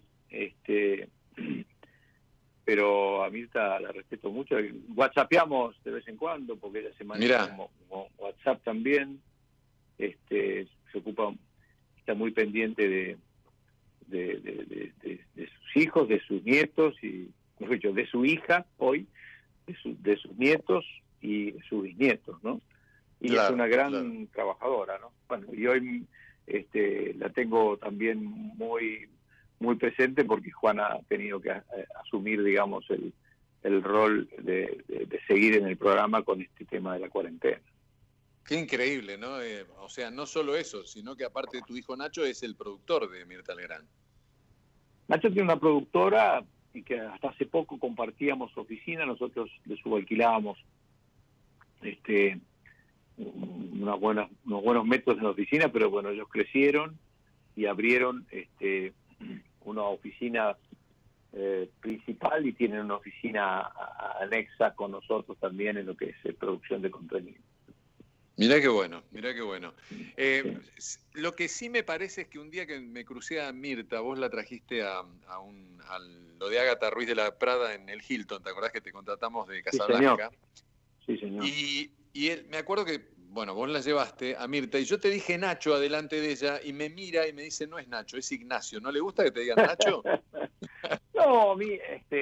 pero a Mirta la respeto mucho. WhatsAppeamos de vez en cuando, porque ella se maneja como WhatsApp también. Se ocupa, está muy pendiente de sus hijos, de sus nietos, y mejor dicho, de su hija hoy, de sus nietos y de sus bisnietos, ¿no? Y claro, es una gran trabajadora, ¿no? Bueno, y hoy la tengo también muy muy presente porque Juana ha tenido que asumir, digamos, el rol de seguir en el programa con este tema de la cuarentena. Qué increíble, ¿no? O sea, no solo eso, sino que aparte tu hijo Nacho es el productor de Mirta Legrand. Nacho tiene una productora y que hasta hace poco compartíamos oficina, nosotros le subalquilábamos unos buenos metros en la oficina, pero bueno, ellos crecieron y abrieron una oficina principal y tienen una oficina anexa con nosotros también en lo que es producción de contenido. Mirá qué bueno, mirá qué bueno. Lo que sí me parece es que un día que me crucé a Mirta, vos la trajiste a lo de Ágata Ruiz de la Prada en el Hilton, ¿te acordás que te contratamos de Casablanca? Sí, señor. Y él, me acuerdo que, bueno, vos la llevaste a Mirta y yo te dije Nacho adelante de ella y me mira y me dice, no es Nacho, es Ignacio. ¿No le gusta que te digan Nacho? No, a mí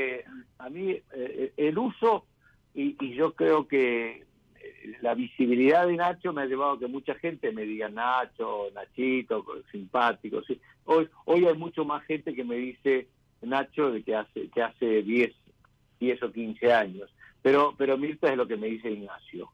el uso y yo creo que la visibilidad de Nacho me ha llevado a que mucha gente me diga Nacho, Nachito, simpático. ¿Sí? Hoy hay mucho más gente que me dice Nacho de que hace 10 o 15 años. Pero Mirta es lo que me dice Ignacio.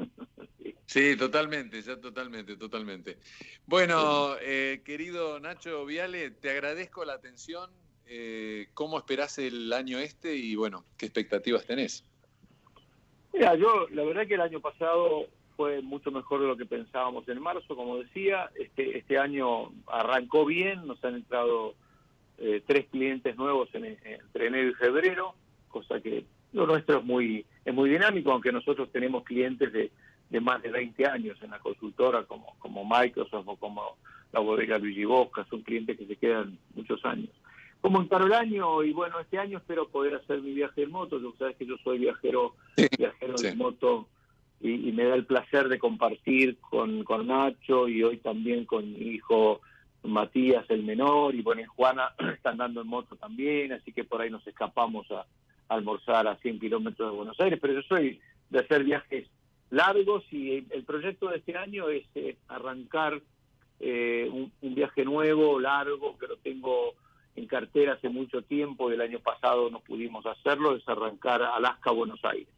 Sí, totalmente, ya totalmente. Bueno, querido Nacho Viale, te agradezco la atención. ¿Cómo esperás el año y bueno, qué expectativas tenés? Mira, la verdad que el año pasado fue mucho mejor de lo que pensábamos en marzo, como decía. Este año arrancó bien, nos han entrado 3 clientes nuevos entre enero y febrero, cosa que lo nuestro es muy dinámico, aunque nosotros tenemos clientes de más de 20 años en la consultora, como Microsoft o como la bodega Luigi Bosca, son clientes que se quedan muchos años. Como encaró el año, y bueno, este año espero poder hacer mi viaje en moto. Tú sabes que yo soy viajero en moto y me da el placer de compartir con Nacho y hoy también con mi hijo Matías, el menor, y bueno, y Juana está andando en moto también, así que por ahí nos escapamos a almorzar a 100 kilómetros de Buenos Aires, pero yo soy de hacer viajes largos y el proyecto de este año es arrancar un viaje nuevo, largo, que lo tengo en cartera hace mucho tiempo y el año pasado no pudimos hacerlo, es arrancar Alaska-Buenos Aires.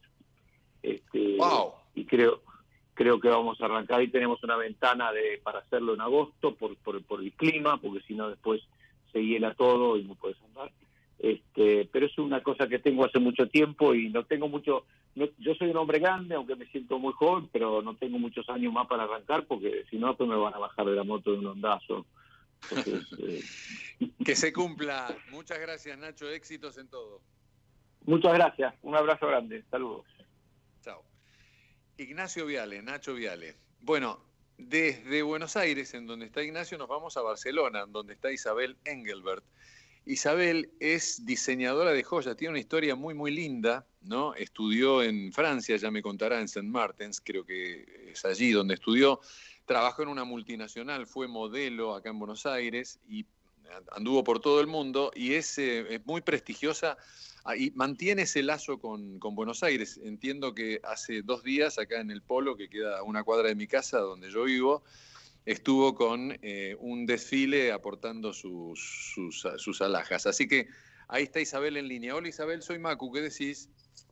Wow. Y creo que vamos a arrancar, y tenemos una ventana para hacerlo en agosto por el clima, porque si no después se hiela todo y no puedes andar. Pero es una cosa que tengo hace mucho tiempo y no tengo mucho. Yo soy un hombre grande, aunque me siento muy joven, pero no tengo muchos años más para arrancar, porque si no, pues me van a bajar de la moto de un ondazo. Entonces, que se cumpla. Muchas gracias, Nacho. Éxitos en todo. Muchas gracias. Un abrazo grande. Saludos. Chao. Ignacio Viale, Nacho Viale. Bueno, desde Buenos Aires, en donde está Ignacio, nos vamos a Barcelona, donde está Isabel Engelbert. Isabel es diseñadora de joyas, tiene una historia muy, muy linda, ¿no? Estudió en Francia, ya me contará, en Saint Martins, creo que es allí donde estudió. Trabajó en una multinacional, fue modelo acá en Buenos Aires y anduvo por todo el mundo y es muy prestigiosa y mantiene ese lazo con Buenos Aires. Entiendo que hace 2 días acá en el Polo, que queda a una cuadra de mi casa, donde yo vivo, estuvo con un desfile aportando sus alhajas. Así que ahí está Isabel en línea. Hola Isabel, soy Macu, ¿qué decís?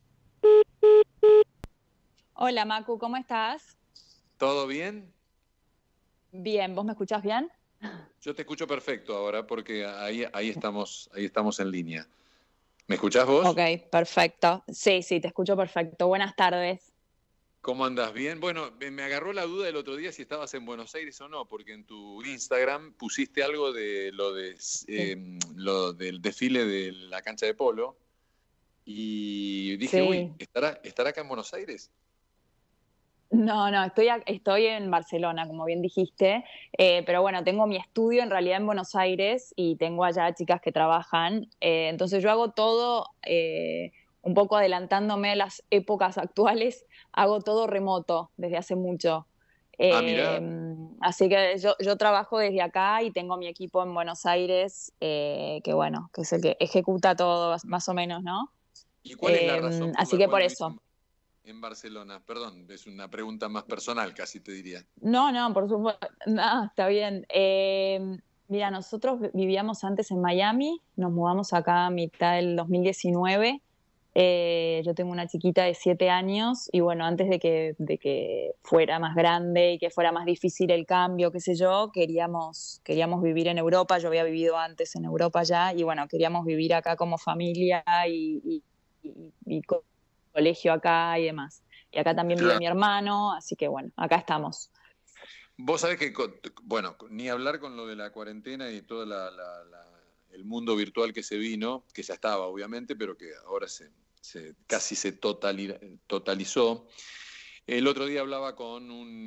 Hola Macu, ¿cómo estás? ¿Todo bien? Bien, ¿vos me escuchás bien? Yo te escucho perfecto ahora porque ahí estamos en línea. ¿Me escuchás vos? Ok, perfecto. Sí, te escucho perfecto. Buenas tardes. ¿Cómo andás? ¿Bien? Bueno, me agarró la duda el otro día si estabas en Buenos Aires o no, porque en tu Instagram pusiste algo de lo del desfile de la cancha de polo y dije, Sí. uy, ¿estará acá en Buenos Aires? No, estoy en Barcelona, como bien dijiste, pero bueno, tengo mi estudio en realidad en Buenos Aires y tengo allá chicas que trabajan, entonces yo hago todo un poco adelantándome a las épocas actuales, hago todo remoto desde hace mucho. Mirá. Así que yo trabajo desde acá y tengo mi equipo en Buenos Aires, que bueno, que es el que ejecuta todo más o menos, ¿no? ¿Y cuál es la razón por así la que cual por vivís eso. en Barcelona? Perdón, es una pregunta más personal, casi te diría. No, por supuesto, no, está bien. Mira, nosotros vivíamos antes en Miami, nos mudamos acá a mitad del 2019. Yo tengo una chiquita de 7 años y bueno, antes de que fuera más grande y que fuera más difícil el cambio, qué sé yo, queríamos vivir en Europa. Yo había vivido antes en Europa ya y bueno, queríamos vivir acá como familia y colegio acá y demás. Y acá también vive mi hermano, así que bueno, acá estamos. Vos sabés que, bueno, ni hablar con lo de la cuarentena y todo el mundo virtual que se vino, que ya estaba obviamente, pero que ahora casi se totalizó. El otro día hablaba con un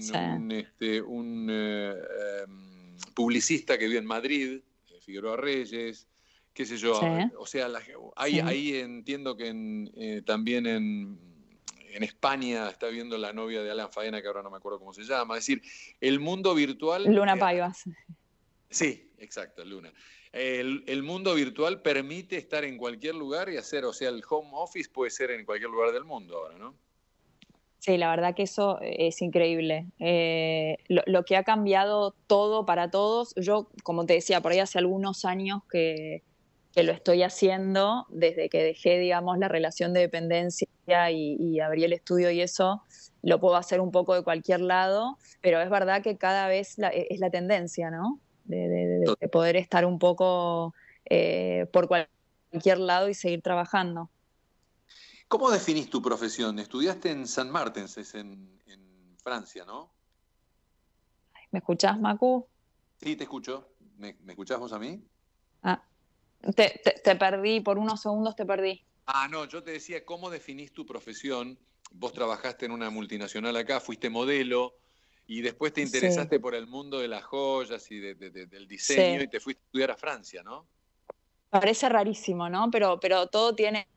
publicista que vive en Madrid, Figueroa Reyes, qué sé yo, o sea, ahí entiendo que también en España está viendo la novia de Alan Faena, que ahora no me acuerdo cómo se llama. Es decir, el mundo virtual... Luna Paivas. Sí, exacto, Luna. El mundo virtual permite estar en cualquier lugar y hacer, o sea, el home office puede ser en cualquier lugar del mundo ahora, ¿no? Sí, la verdad que eso es increíble. Lo que ha cambiado todo para todos, yo, como te decía, por ahí hace algunos años que lo estoy haciendo, desde que dejé, digamos, la relación de dependencia y abrí el estudio y eso, lo puedo hacer un poco de cualquier lado, pero es verdad que cada vez es la tendencia, ¿no? De poder estar un poco por cualquier lado y seguir trabajando. ¿Cómo definís tu profesión? Estudiaste en Saint Martins, es en Francia, ¿no? ¿Me escuchás, Macu? Sí, te escucho. ¿Me escuchás vos a mí? Ah, te perdí, por unos segundos te perdí. No, yo te decía, ¿cómo definís tu profesión? Vos trabajaste en una multinacional acá, fuiste modelo y después te interesaste por el mundo de las joyas y del diseño y te fuiste a estudiar a Francia, ¿no? Parece rarísimo, ¿no? Pero todo tiene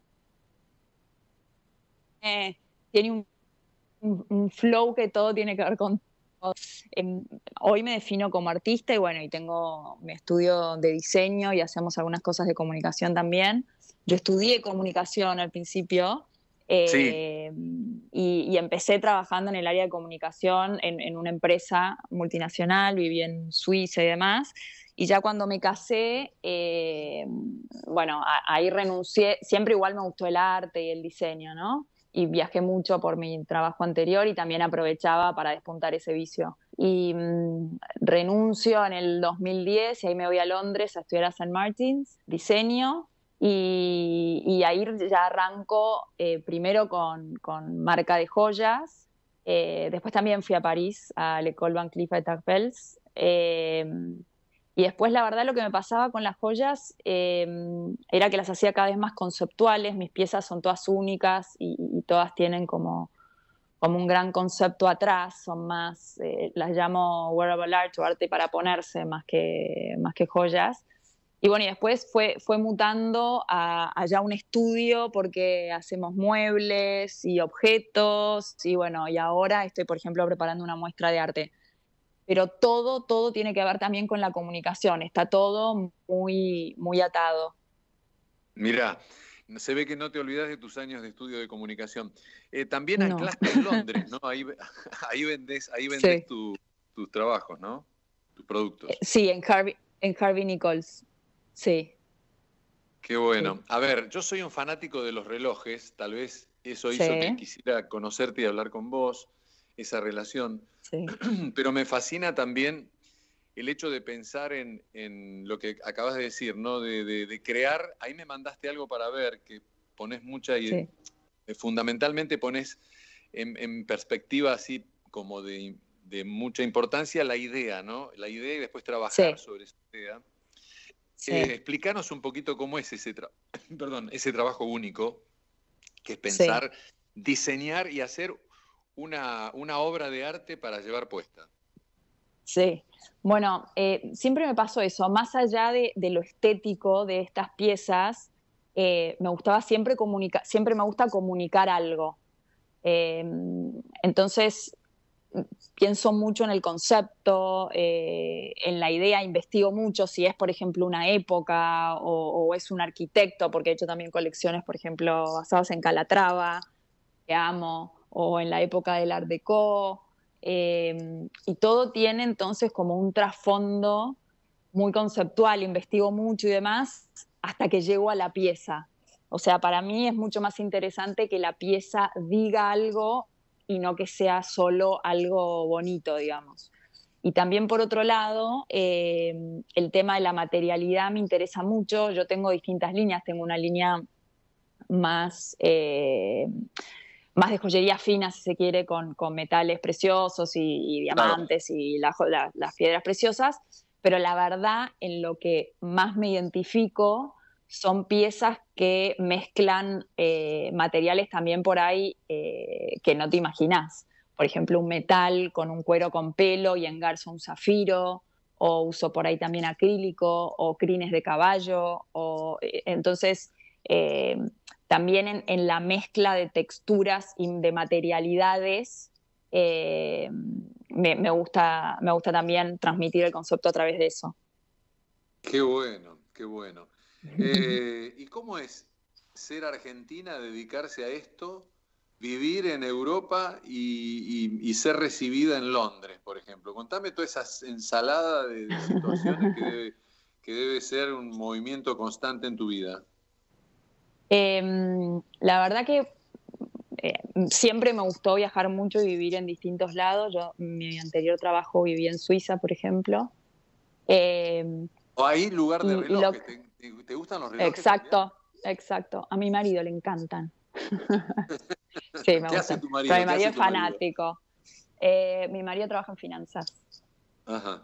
un flow que todo tiene que ver con todo. Hoy me defino como artista y bueno, y tengo mi estudio de diseño y hacemos algunas cosas de comunicación también. Yo estudié comunicación al principio y empecé trabajando en el área de comunicación en una empresa multinacional, viví en Suiza y demás. Y ya cuando me casé, bueno, ahí renuncié. Siempre igual me gustó el arte y el diseño, ¿no? Y viajé mucho por mi trabajo anterior y también aprovechaba para despuntar ese vicio. Y renuncio en el 2010 y ahí me voy a Londres a estudiar a Saint Martins, diseño, y ahí ya arranco primero con marca de joyas, después también fui a París, a l'École Van Cleef & Arpels, y después, la verdad, lo que me pasaba con las joyas era que las hacía cada vez más conceptuales. Mis piezas son todas únicas y todas tienen como un gran concepto atrás. Son más, las llamo wearable art o arte para ponerse más que joyas. Y bueno, y después fue mutando a ya un estudio porque hacemos muebles y objetos y bueno, y ahora estoy, por ejemplo, preparando una muestra de arte. Pero todo tiene que ver también con la comunicación, está todo muy, muy atado. Mira, se ve que no te olvidas de tus años de estudio de comunicación. También anclaste en Londres, ¿no? Ahí vendés Sí. tus trabajos, ¿no? Tus productos. Sí, en Harvey Nichols. Sí. Qué bueno. A ver, yo soy un fanático de los relojes, tal vez eso hizo que quisiera conocerte y hablar con vos, esa relación. Sí. Pero me fascina también el hecho de pensar en lo que acabas de decir, ¿no? De crear. Ahí me mandaste algo para ver, que pones mucha... Sí. Fundamentalmente pones en perspectiva así como de mucha importancia la idea, ¿no? La idea y después trabajar sobre esa idea. Sí. Explícanos un poquito cómo es ese trabajo único, que es pensar, diseñar y hacer una obra de arte para llevar puesta. Sí, bueno, siempre me pasó eso, más allá de lo estético de estas piezas, me gustaba siempre me gusta comunicar algo. Entonces, pienso mucho en el concepto, en la idea, investigo mucho si es, por ejemplo, una época o es un arquitecto, porque he hecho también colecciones, por ejemplo, basadas en Calatrava, que amo, o en la época del Art Deco, y todo tiene entonces como un trasfondo muy conceptual, investigo mucho y demás, hasta que llego a la pieza. O sea, para mí es mucho más interesante que la pieza diga algo y no que sea solo algo bonito, digamos. Y también, por otro lado, el tema de la materialidad me interesa mucho. Yo tengo distintas líneas. Tengo una línea más de joyería fina, si se quiere, con metales preciosos y diamantes y las piedras preciosas. Pero la verdad, en lo que más me identifico son piezas que mezclan materiales también por ahí que no te imaginás. Por ejemplo, un metal con un cuero con pelo y engarzo un zafiro, o uso por ahí también acrílico o crines de caballo. Entonces, también en la mezcla de texturas y de materialidades, me gusta también transmitir el concepto a través de eso. Qué bueno, qué bueno. ¿Y cómo es ser argentina, dedicarse a esto, vivir en Europa y ser recibida en Londres, por ejemplo? Contame toda esa ensalada de situaciones que debe ser un movimiento constante en tu vida. La verdad que siempre me gustó viajar mucho y vivir en distintos lados. Yo, mi anterior trabajo viví en Suiza, por ejemplo. ¿O hay lugar de relojes? ¿Te gustan los relojes? Exacto. A mi marido le encantan. Sí, me ¿Qué gusta. hace tu marido? Pero mi marido es fanático. Mi marido trabaja en finanzas. Ajá.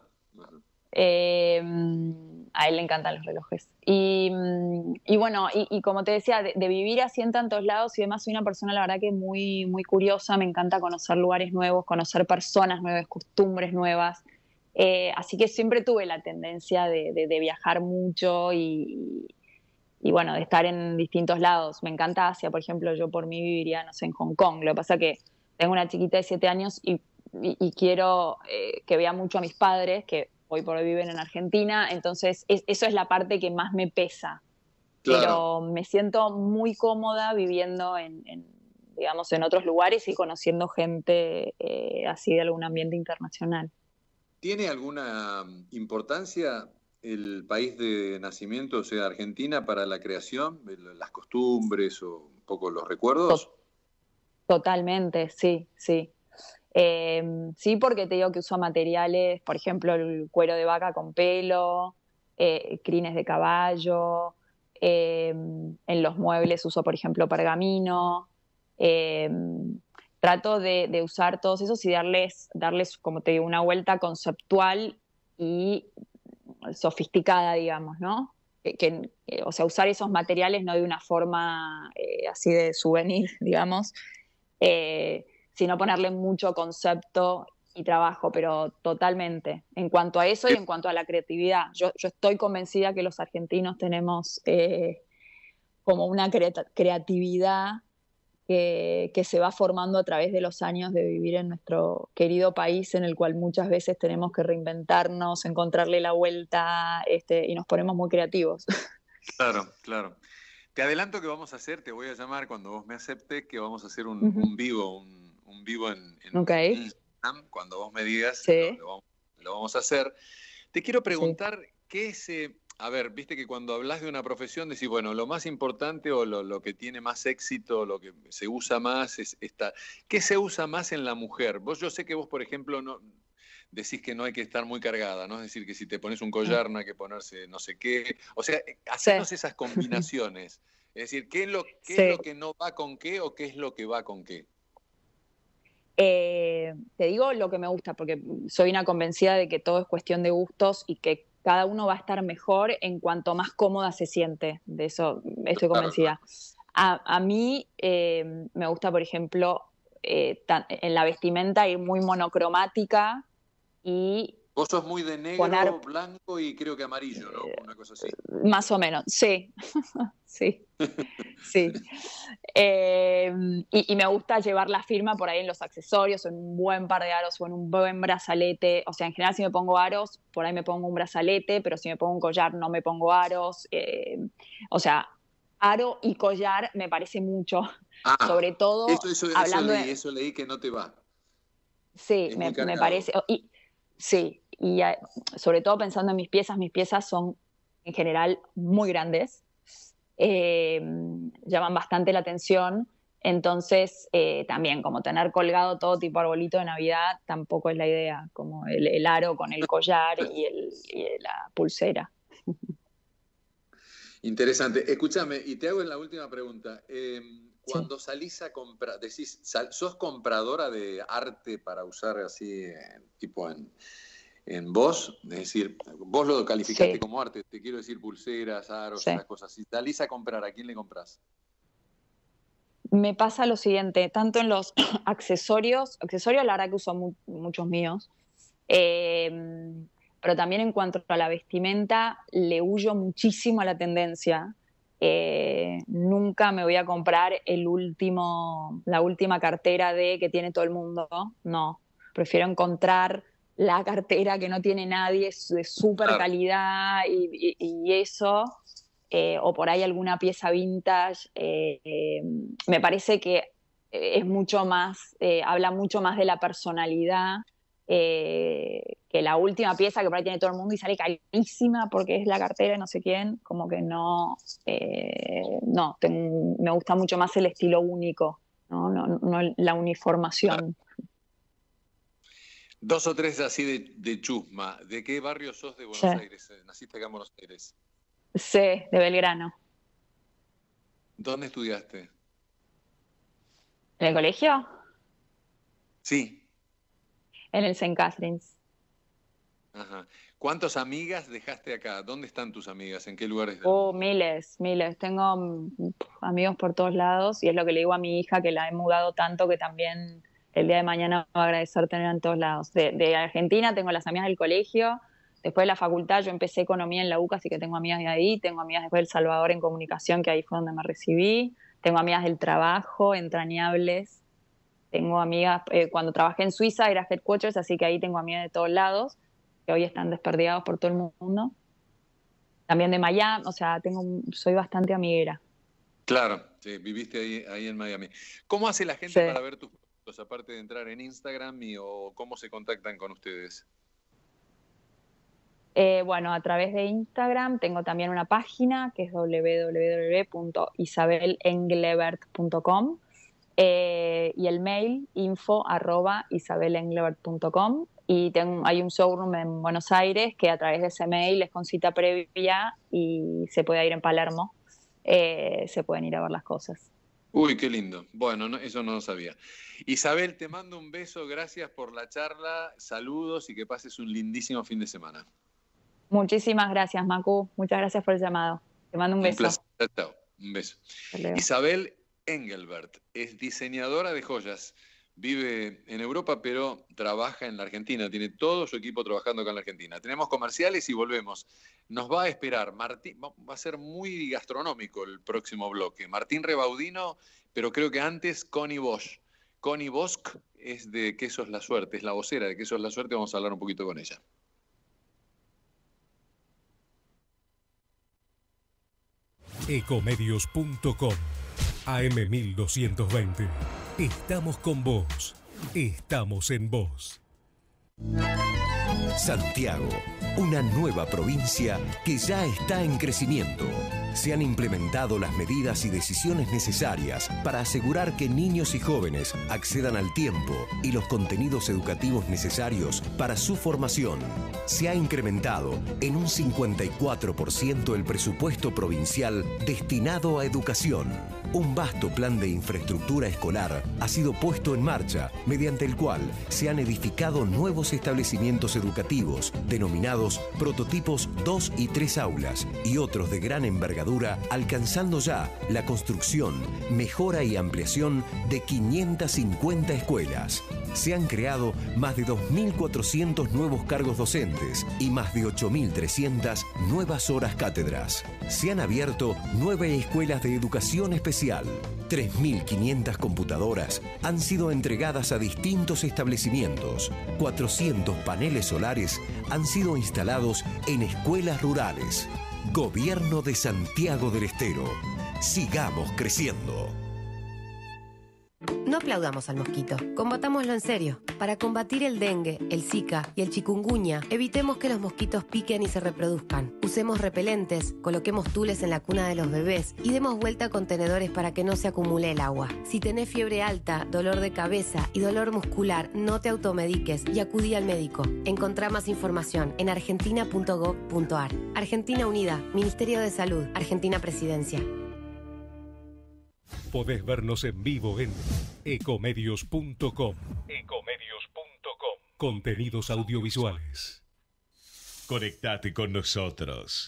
A él le encantan los relojes. Y bueno, y como te decía, de vivir así en tantos lados y demás, soy una persona, la verdad, que muy, muy curiosa. Me encanta conocer lugares nuevos, conocer personas nuevas, costumbres nuevas. Así que siempre tuve la tendencia de viajar mucho y bueno, de estar en distintos lados. Me encanta Asia, por ejemplo. Yo por mí viviría, no sé, en Hong Kong. Lo que pasa es que tengo una chiquita de 7 años y quiero que vea mucho a mis padres, que hoy por hoy viven en Argentina. Entonces, eso es la parte que más me pesa. Claro. Pero me siento muy cómoda viviendo digamos, en otros lugares y conociendo gente así de algún ambiente internacional. ¿Tiene alguna importancia el país de nacimiento, o sea, Argentina, para la creación, las costumbres o un poco los recuerdos? Totalmente, sí. Sí, porque te digo que uso materiales, por ejemplo, el cuero de vaca con pelo, crines de caballo, en los muebles uso, por ejemplo, pergamino. Trato de usar todos esos y darles, como te digo, una vuelta conceptual y sofisticada, digamos, ¿no? O sea, usar esos materiales no de una forma así de souvenir, digamos, sino ponerle mucho concepto mi trabajo, pero totalmente. En cuanto a eso y en cuanto a la creatividad, yo estoy convencida que los argentinos tenemos como una creatividad que se va formando a través de los años de vivir en nuestro querido país, en el cual muchas veces tenemos que reinventarnos, encontrarle la vuelta, y nos ponemos muy creativos. Claro, claro. Te adelanto que vamos a hacer, te voy a llamar cuando vos me aceptes, que vamos a hacer un vivo, un vivo en Instagram, cuando vos me digas, sí. lo vamos a hacer. Te quiero preguntar, ¿qué es... A ver, viste que cuando hablas de una profesión decís, bueno, lo más importante o lo que tiene más éxito, lo que se usa más es esta. ¿Qué se usa más en la mujer? Yo sé que vos, por ejemplo, no decís que no hay que estar muy cargada, ¿no? Es decir, que si te pones un collar no hay que ponerse no sé qué. O sea, hacernos esas combinaciones. Es decir, ¿qué es lo que no va con qué o qué es lo que va con qué? Te digo lo que me gusta, porque soy una convencida de que todo es cuestión de gustos y que cada uno va a estar mejor en cuanto más cómoda se siente. De eso estoy convencida. A mí me gusta, por ejemplo, en la vestimenta ir muy monocromática y... Vos sos muy de negro, blanco y creo que amarillo, ¿no? Una cosa así. Más o menos, sí. Sí. Sí. Y me gusta llevar la firma por ahí en los accesorios, en un buen par de aros o en un buen brazalete. O sea, en general si me pongo aros, por ahí me pongo un brazalete, pero si me pongo un collar no me pongo aros. O sea, aro y collar me parece mucho. Sobre todo eso leí que no te va. Sí, me parece... Sí, y sobre todo pensando en mis piezas son en general muy grandes, llaman bastante la atención, entonces también como tener colgado todo tipo de arbolito de Navidad tampoco es la idea, como el aro con el collar y la pulsera. Interesante. Escúchame, y te hago la última pregunta. Cuando salís a comprar, decís, ¿sos compradora de arte para usar así, tipo en vos? Es decir, vos lo calificaste como arte, te quiero decir pulseras, aros, esas cosas. Si salís a comprar, ¿a quién le comprás? Me pasa lo siguiente, tanto en los accesorios la verdad que uso muchos míos, pero también en cuanto a la vestimenta, le huyo muchísimo a la tendencia. Nunca me voy a comprar la última cartera que tiene todo el mundo, no. Prefiero encontrar la cartera que no tiene nadie, de súper calidad y eso, o por ahí alguna pieza vintage. Me parece que es mucho más, habla mucho más de la personalidad que la última pieza que por ahí tiene todo el mundo y sale carísima porque es la cartera de no sé quién, como que no, me gusta mucho más el estilo único, no la uniformación. 2 o 3 así de chusma. ¿De qué barrio sos de Buenos Aires? ¿Naciste acá en Buenos Aires? Sí, de Belgrano. ¿Dónde estudiaste? ¿En el colegio? Sí. En el St. Catherine's. Ajá. ¿Cuántas amigas dejaste acá? ¿Dónde están tus amigas? ¿En qué lugares? Miles. Tengo amigos por todos lados y es lo que le digo a mi hija, que la he mudado tanto que también el día de mañana va a agradecer tener en todos lados. De Argentina tengo las amigas del colegio, después de la facultad yo empecé economía en la UCA, así que tengo amigas de ahí, tengo amigas después de El Salvador en comunicación, que ahí fue donde me recibí, tengo amigas del trabajo, entrañables, tengo amigas, cuando trabajé en Suiza era headquarters, así que ahí tengo amigas de todos lados, que hoy están desperdigados por todo el mundo. También de Miami, o sea, soy bastante amiguera. Claro, sí, viviste ahí en Miami. ¿Cómo hace la gente para ver tus fotos, aparte de entrar en Instagram o cómo se contactan con ustedes? Bueno, a través de Instagram tengo también una página que es www.isabelenglebert.com y el mail info@isabelenglebert.com y hay un showroom en Buenos Aires que a través de ese mail es con cita previa y se puede ir en Palermo, se pueden ir a ver las cosas. Uy, qué lindo. Bueno, eso no lo sabía. Isabel, te mando un beso, gracias por la charla, saludos y que pases un lindísimo fin de semana. Muchísimas gracias, Macu. Muchas gracias por el llamado. Te mando un beso. Un placer. Chao. Un beso. Isabel Engelbert es diseñadora de joyas, vive en Europa, pero trabaja en la Argentina. Tiene todo su equipo trabajando acá en la Argentina. Tenemos comerciales y volvemos. Nos va a esperar Martín, va a ser muy gastronómico el próximo bloque. Martín Rebaudino, pero creo que antes Connie Bosch. Connie Bosch es de Quesos La Suerte, es la vocera de Quesos La Suerte. Vamos a hablar un poquito con ella. Ecomedios.com AM1220. Estamos con vos. Estamos en vos. Santiago, una nueva provincia que ya está en crecimiento. Se han implementado las medidas y decisiones necesarias para asegurar que niños y jóvenes accedan al tiempo y los contenidos educativos necesarios para su formación. Se ha incrementado en un 54% el presupuesto provincial destinado a educación. Un vasto plan de infraestructura escolar ha sido puesto en marcha, mediante el cual se han edificado nuevos establecimientos educativos, denominados prototipos 2 y 3 aulas, y otros de gran envergadura, alcanzando ya la construcción, mejora y ampliación de 550 escuelas. Se han creado más de 2.400 nuevos cargos docentes y más de 8.300 nuevas horas cátedras. Se han abierto 9 escuelas de educación especial. 3.500 computadoras han sido entregadas a distintos establecimientos. 400 paneles solares han sido instalados en escuelas rurales. Gobierno de Santiago del Estero. Sigamos creciendo. No aplaudamos al mosquito, combatámoslo en serio. Para combatir el dengue, el zika y el chikungunya, evitemos que los mosquitos piquen y se reproduzcan. Usemos repelentes, coloquemos tules en la cuna de los bebés y demos vuelta a contenedores para que no se acumule el agua. Si tenés fiebre alta, dolor de cabeza y dolor muscular, no te automediques y acudí al médico. Encontrá más información en argentina.gov.ar. Argentina Unida, Ministerio de Salud, Argentina Presidencia. Podés vernos en vivo en ecomedios.com. Contenidos audiovisuales. Conectate con nosotros.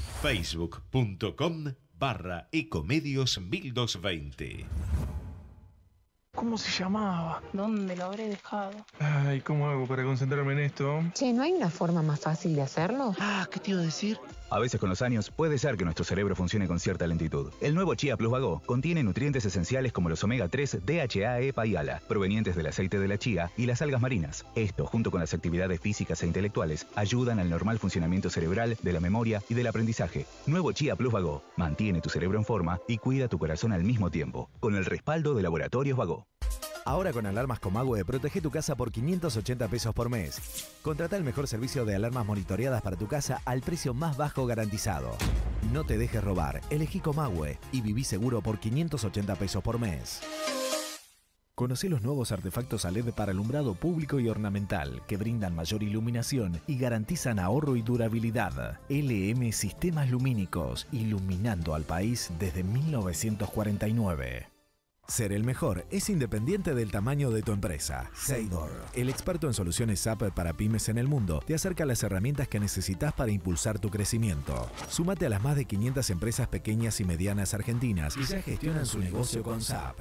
Facebook.com/Ecomedios1220. ¿Cómo se llamaba? ¿Dónde lo habré dejado? Ay, ¿cómo hago para concentrarme en esto? Che, ¿no hay una forma más fácil de hacerlo? ¿Qué te iba a decir? A veces con los años puede ser que nuestro cerebro funcione con cierta lentitud. El nuevo Chia Plus Vago contiene nutrientes esenciales como los omega 3, DHA, EPA y ALA, provenientes del aceite de la chía y las algas marinas. Esto, junto con las actividades físicas e intelectuales, ayudan al normal funcionamiento cerebral, de la memoria y del aprendizaje. Nuevo Chia Plus Vago mantiene tu cerebro en forma y cuida tu corazón al mismo tiempo, con el respaldo de Laboratorios Vago. Ahora con alarmas Comahue, protege tu casa por 580 pesos por mes. Contrata el mejor servicio de alarmas monitoreadas para tu casa al precio más bajo garantizado. No te dejes robar, elegí Comahue y viví seguro por 580 pesos por mes. Conoce los nuevos artefactos a LED para alumbrado público y ornamental que brindan mayor iluminación y garantizan ahorro y durabilidad. LM Sistemas Lumínicos, iluminando al país desde 1949. Ser el mejor es independiente del tamaño de tu empresa. Seidor, el experto en soluciones SAP para pymes en el mundo, te acerca las herramientas que necesitas para impulsar tu crecimiento. Súmate a las más de 500 empresas pequeñas y medianas argentinas y ya gestionan su negocio con SAP.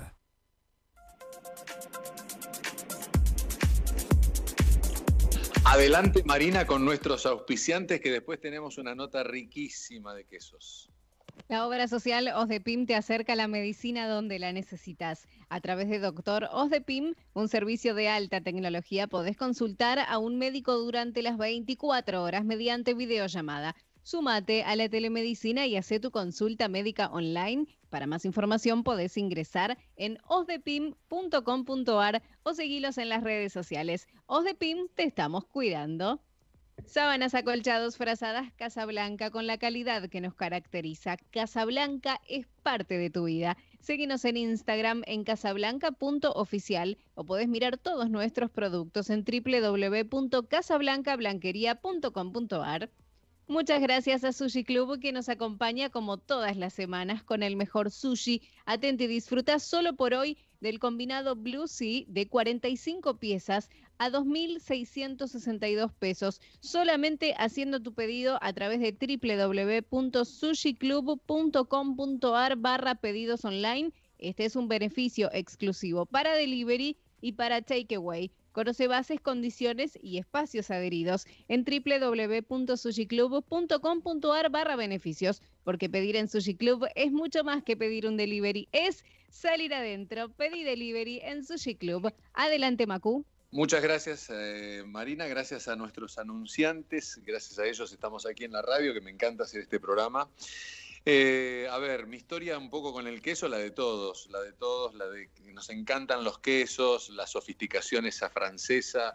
Adelante, Marina, con nuestros auspiciantes, que después tenemos una nota riquísima de quesos. La obra social OSDEPIM te acerca a la medicina donde la necesitas. A través de Doctor OSDEPIM, un servicio de alta tecnología, podés consultar a un médico durante las 24 horas mediante videollamada. Súmate a la telemedicina y haz tu consulta médica online. Para más información podés ingresar en osdepim.com.ar o seguilos en las redes sociales. OSDEPIM, te estamos cuidando. Sábanas, acolchados, frazadas Casablanca, con la calidad que nos caracteriza. Casablanca es parte de tu vida. Síguenos en Instagram en casablanca.oficial o podés mirar todos nuestros productos en www.casablancablanquería.com.ar. Muchas gracias a Sushi Club, que nos acompaña como todas las semanas con el mejor sushi. Atente y disfruta solo por hoy del combinado Blue Sea de 45 piezas a 2.662 pesos, solamente haciendo tu pedido a través de www.sushiclub.com.ar/pedidos online. Este es un beneficio exclusivo para delivery y para takeaway. Conoce bases, condiciones y espacios adheridos en www.sushiclub.com.ar/beneficios, porque pedir en Sushi Club es mucho más que pedir un delivery, es salir adentro. Pedí delivery en Sushi Club. Adelante, Macu. Muchas gracias, Marina, gracias a nuestros anunciantes, gracias a ellos estamos aquí en la radio, que me encanta hacer este programa. A ver, mi historia un poco con el queso, la de todos, la de que nos encantan los quesos, la sofisticación esa francesa,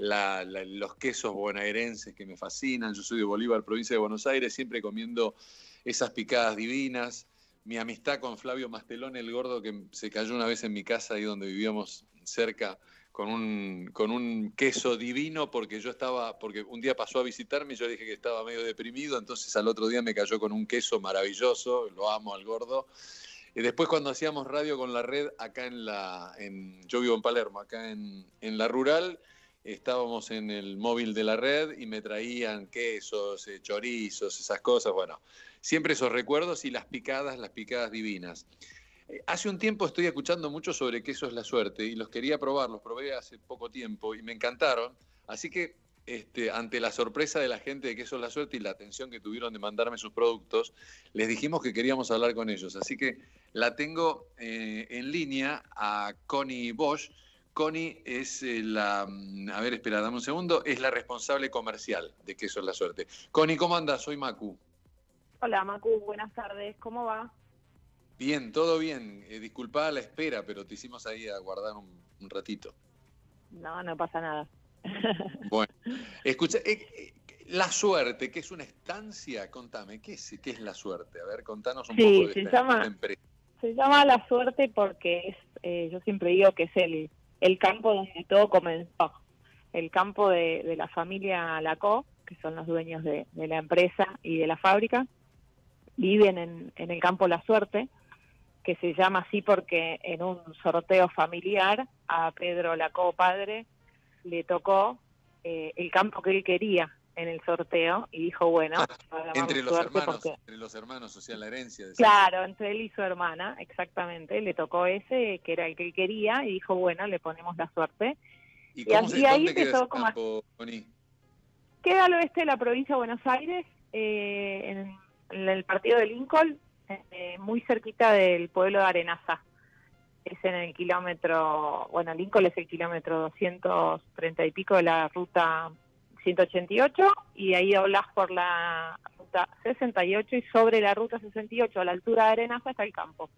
los quesos bonaerenses que me fascinan. Yo soy de Bolívar, provincia de Buenos Aires, siempre comiendo esas picadas divinas. Mi amistad con Flavio Mastelón, el gordo, que se cayó una vez en mi casa, ahí donde vivíamos cerca, con un queso divino, porque un día pasó a visitarme y yo dije que estaba medio deprimido, entonces al otro día me cayó con un queso maravilloso, lo amo al gordo. Y después cuando hacíamos radio con la red, acá yo vivo en Palermo, acá en la rural, estábamos en el móvil de la red y me traían quesos, chorizos, esas cosas, bueno, siempre esos recuerdos y las picadas divinas. Hace un tiempo estoy escuchando mucho sobre quesos La Suerte y los quería probar, los probé hace poco tiempo y me encantaron. Así que ante la sorpresa de la gente de Quesos La Suerte y la atención que tuvieron de mandarme sus productos, les dijimos que queríamos hablar con ellos. Así que la tengo en línea a Connie Bosch. Connie es a ver, espera, dame un segundo, es la responsable comercial de Quesos La Suerte. Connie, ¿cómo andás? Soy Macu. Hola, Macu, buenas tardes, ¿cómo va? Bien, todo bien. Disculpá la espera, pero te hicimos ahí aguardar un ratito. No pasa nada. Bueno, escucha, La Suerte, ¿qué es una estancia? Contame, ¿qué es La Suerte? A ver, contanos un poco de esta empresa. Se llama La Suerte porque yo siempre digo que es el campo donde todo comenzó. El campo de la familia Lacó, que son los dueños de la empresa y de la fábrica. Viven en el campo La Suerte, que se llama así porque en un sorteo familiar a Pedro Lacó padre le tocó el campo que él quería en el sorteo y dijo, bueno, entre los hermanos, o sea, la herencia. Claro, entre él y su hermana, exactamente, le tocó ese que era el que él quería y dijo, bueno, le ponemos La Suerte. ¿Y dónde queda ese campo, Connie? Queda al oeste de la provincia de Buenos Aires, en el partido de Lincoln, muy cerquita del pueblo de Arenaza. Es en el kilómetro, Lincoln es el kilómetro 230 y pico de la ruta 188 y ahí doblás por la ruta 68 y sobre la ruta 68 a la altura de Arenaza está el campo.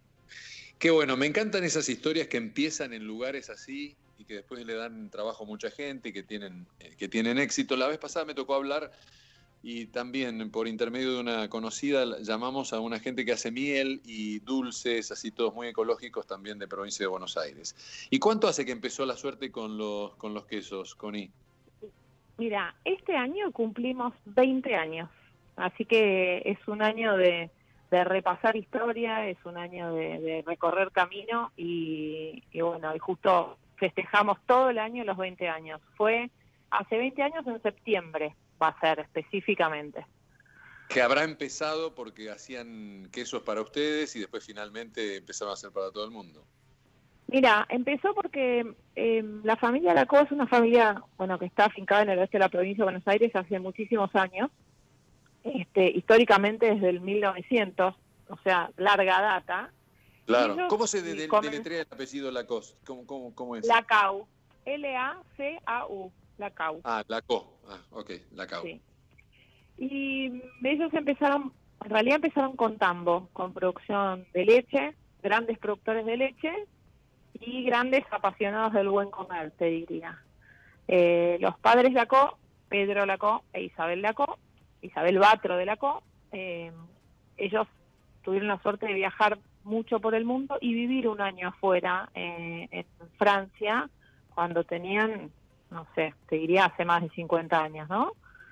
Qué bueno, me encantan esas historias que empiezan en lugares así y que después le dan trabajo a mucha gente, que tienen éxito. La vez pasada me tocó hablar y también por intermedio de una conocida llamamos a una gente que hace miel y dulces, así todos muy ecológicos también de provincia de Buenos Aires. ¿Y cuánto hace que empezó La Suerte con los quesos, Connie? Mira, este año cumplimos 20 años, así que es un año de repasar historia, es un año de recorrer camino y bueno, y justo festejamos todo el año los 20 años. Fue hace 20 años en septiembre. Va a ser específicamente. Que habrá empezado porque hacían quesos para ustedes y después finalmente empezaron a hacer para todo el mundo. Mira, empezó porque la familia Lacó es una familia, que está afincada en el oeste de la provincia de Buenos Aires hace muchísimos años, históricamente desde el 1900, o sea, larga data. Claro. ¿Cómo se deletrea el apellido Lacó? ¿Cómo es? Lacau, Lacau. Lacau. Ah, Lacó. Ah, ok, Lacau. Sí. Y ellos empezaron con tambo, con producción de leche, grandes productores de leche y grandes apasionados del buen comer, te diría. Los padres Lacó, Pedro Lacó e Isabel Lacó, Isabel Batro de Lacó, ellos tuvieron la suerte de viajar mucho por el mundo y vivir un año afuera, en Francia, cuando tenían, no sé, te diría hace más de 50 años, ¿no?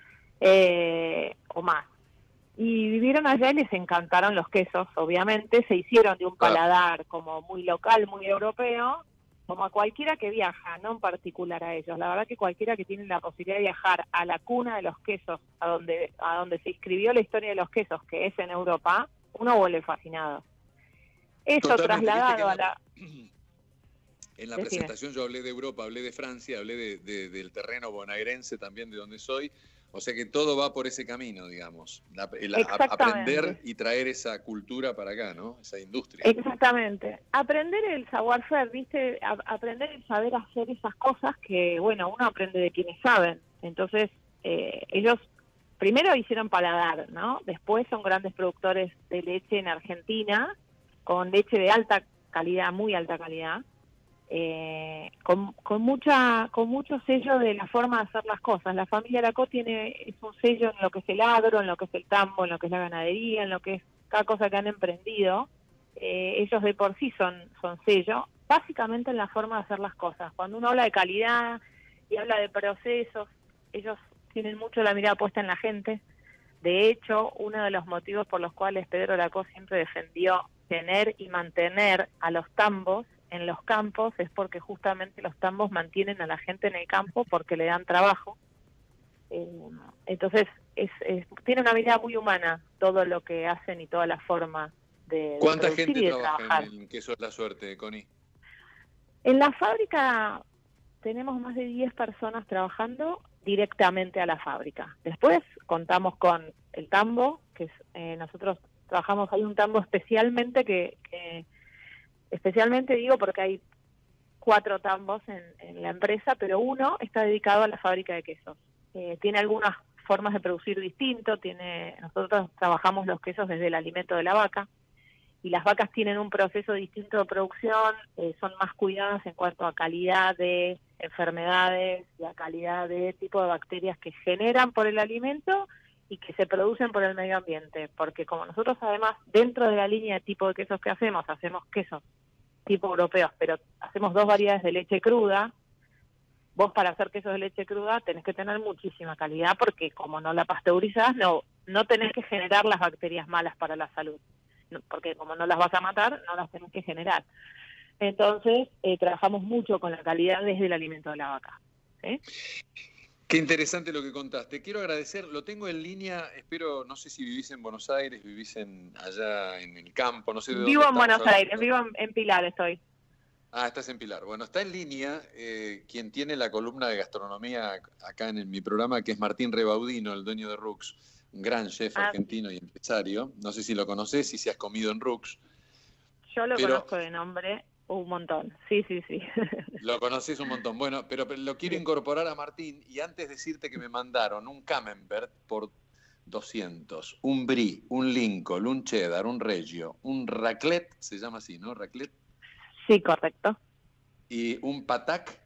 O más. Y vivieron allá y les encantaron los quesos, obviamente, se hicieron de un paladar como muy local, muy europeo, como a cualquiera que viaja, no en particular a ellos. La verdad que cualquiera que tiene la posibilidad de viajar a la cuna de los quesos, a donde se escribió la historia de los quesos, que es en Europa, uno vuelve fascinado. Eso totalmente, trasladado a la... En la presentación yo hablé de Europa, hablé de Francia, hablé del terreno bonaerense también, de donde soy. O sea que todo va por ese camino, digamos. Aprender y traer esa cultura para acá, ¿no? Esa industria. Exactamente. Aprender el savoir-faire, ¿viste? Aprender el saber hacer esas cosas que, bueno, uno aprende de quienes saben. Entonces, ellos primero hicieron paladar, ¿no? Después son grandes productores de leche en Argentina, con leche de alta calidad, muy alta calidad. Con mucho sello de la forma de hacer las cosas. La familia Aracó es un sello en lo que es el agro, en lo que es el tambo, en lo que es la ganadería, en lo que es cada cosa que han emprendido. Ellos de por sí son sello, básicamente en la forma de hacer las cosas. Cuando uno habla de calidad y habla de procesos, ellos tienen mucho la mirada puesta en la gente. De hecho, uno de los motivos por los cuales Pedro Aracó siempre defendió tener y mantener a los tambos en los campos es porque justamente los tambos mantienen a la gente en el campo porque le dan trabajo. Entonces tiene una mirada muy humana todo lo que hacen y toda la forma de ¿Cuánta producir gente y de trabaja trabajar. en Queso es la Suerte, Connie? En la fábrica tenemos más de 10 personas trabajando directamente a la fábrica. Después contamos con el tambo, que es, nosotros trabajamos, hay un tambo especialmente especialmente digo porque hay 4 tambos en la empresa, pero uno está dedicado a la fábrica de quesos. Tiene algunas formas de producir distinto, nosotros trabajamos los quesos desde el alimento de la vaca, y las vacas tienen un proceso distinto de producción, son más cuidadas en cuanto a calidad de enfermedades y a calidad de tipo de bacterias que generan por el alimento y que se producen por el medio ambiente, porque como nosotros además dentro de la línea de tipo de quesos que hacemos quesos tipo europeos, pero hacemos 2 variedades de leche cruda. Vos para hacer quesos de leche cruda tenés que tener muchísima calidad porque como no la pasteurizás no tenés que generar las bacterias malas para la salud, porque como no las vas a matar, no las tenés que generar. Entonces trabajamos mucho con la calidad desde el alimento de la vaca, ¿sí? Qué interesante lo que contaste. Quiero agradecer, lo tengo en línea, espero, no sé si vivís en Buenos Aires, vivís allá en el campo, no sé de dónde. Vivo en Buenos Aires, vivo en Pilar estoy. Ah, estás en Pilar. Bueno, está en línea quien tiene la columna de gastronomía acá en mi programa, que es Martín Rebaudino, el dueño de Rux, un gran chef argentino y empresario. No sé si lo conocés, si has comido en Rux. Yo lo conozco de nombre un montón, sí. Lo conocés un montón. Bueno, pero lo quiero incorporar a Martín y antes decirte que me mandaron un Camembert por 200, un Brie, un Lincoln, un Cheddar, un Reggio, un Raclette, se llama así, ¿no? Raclette. Sí, correcto. Y un Patac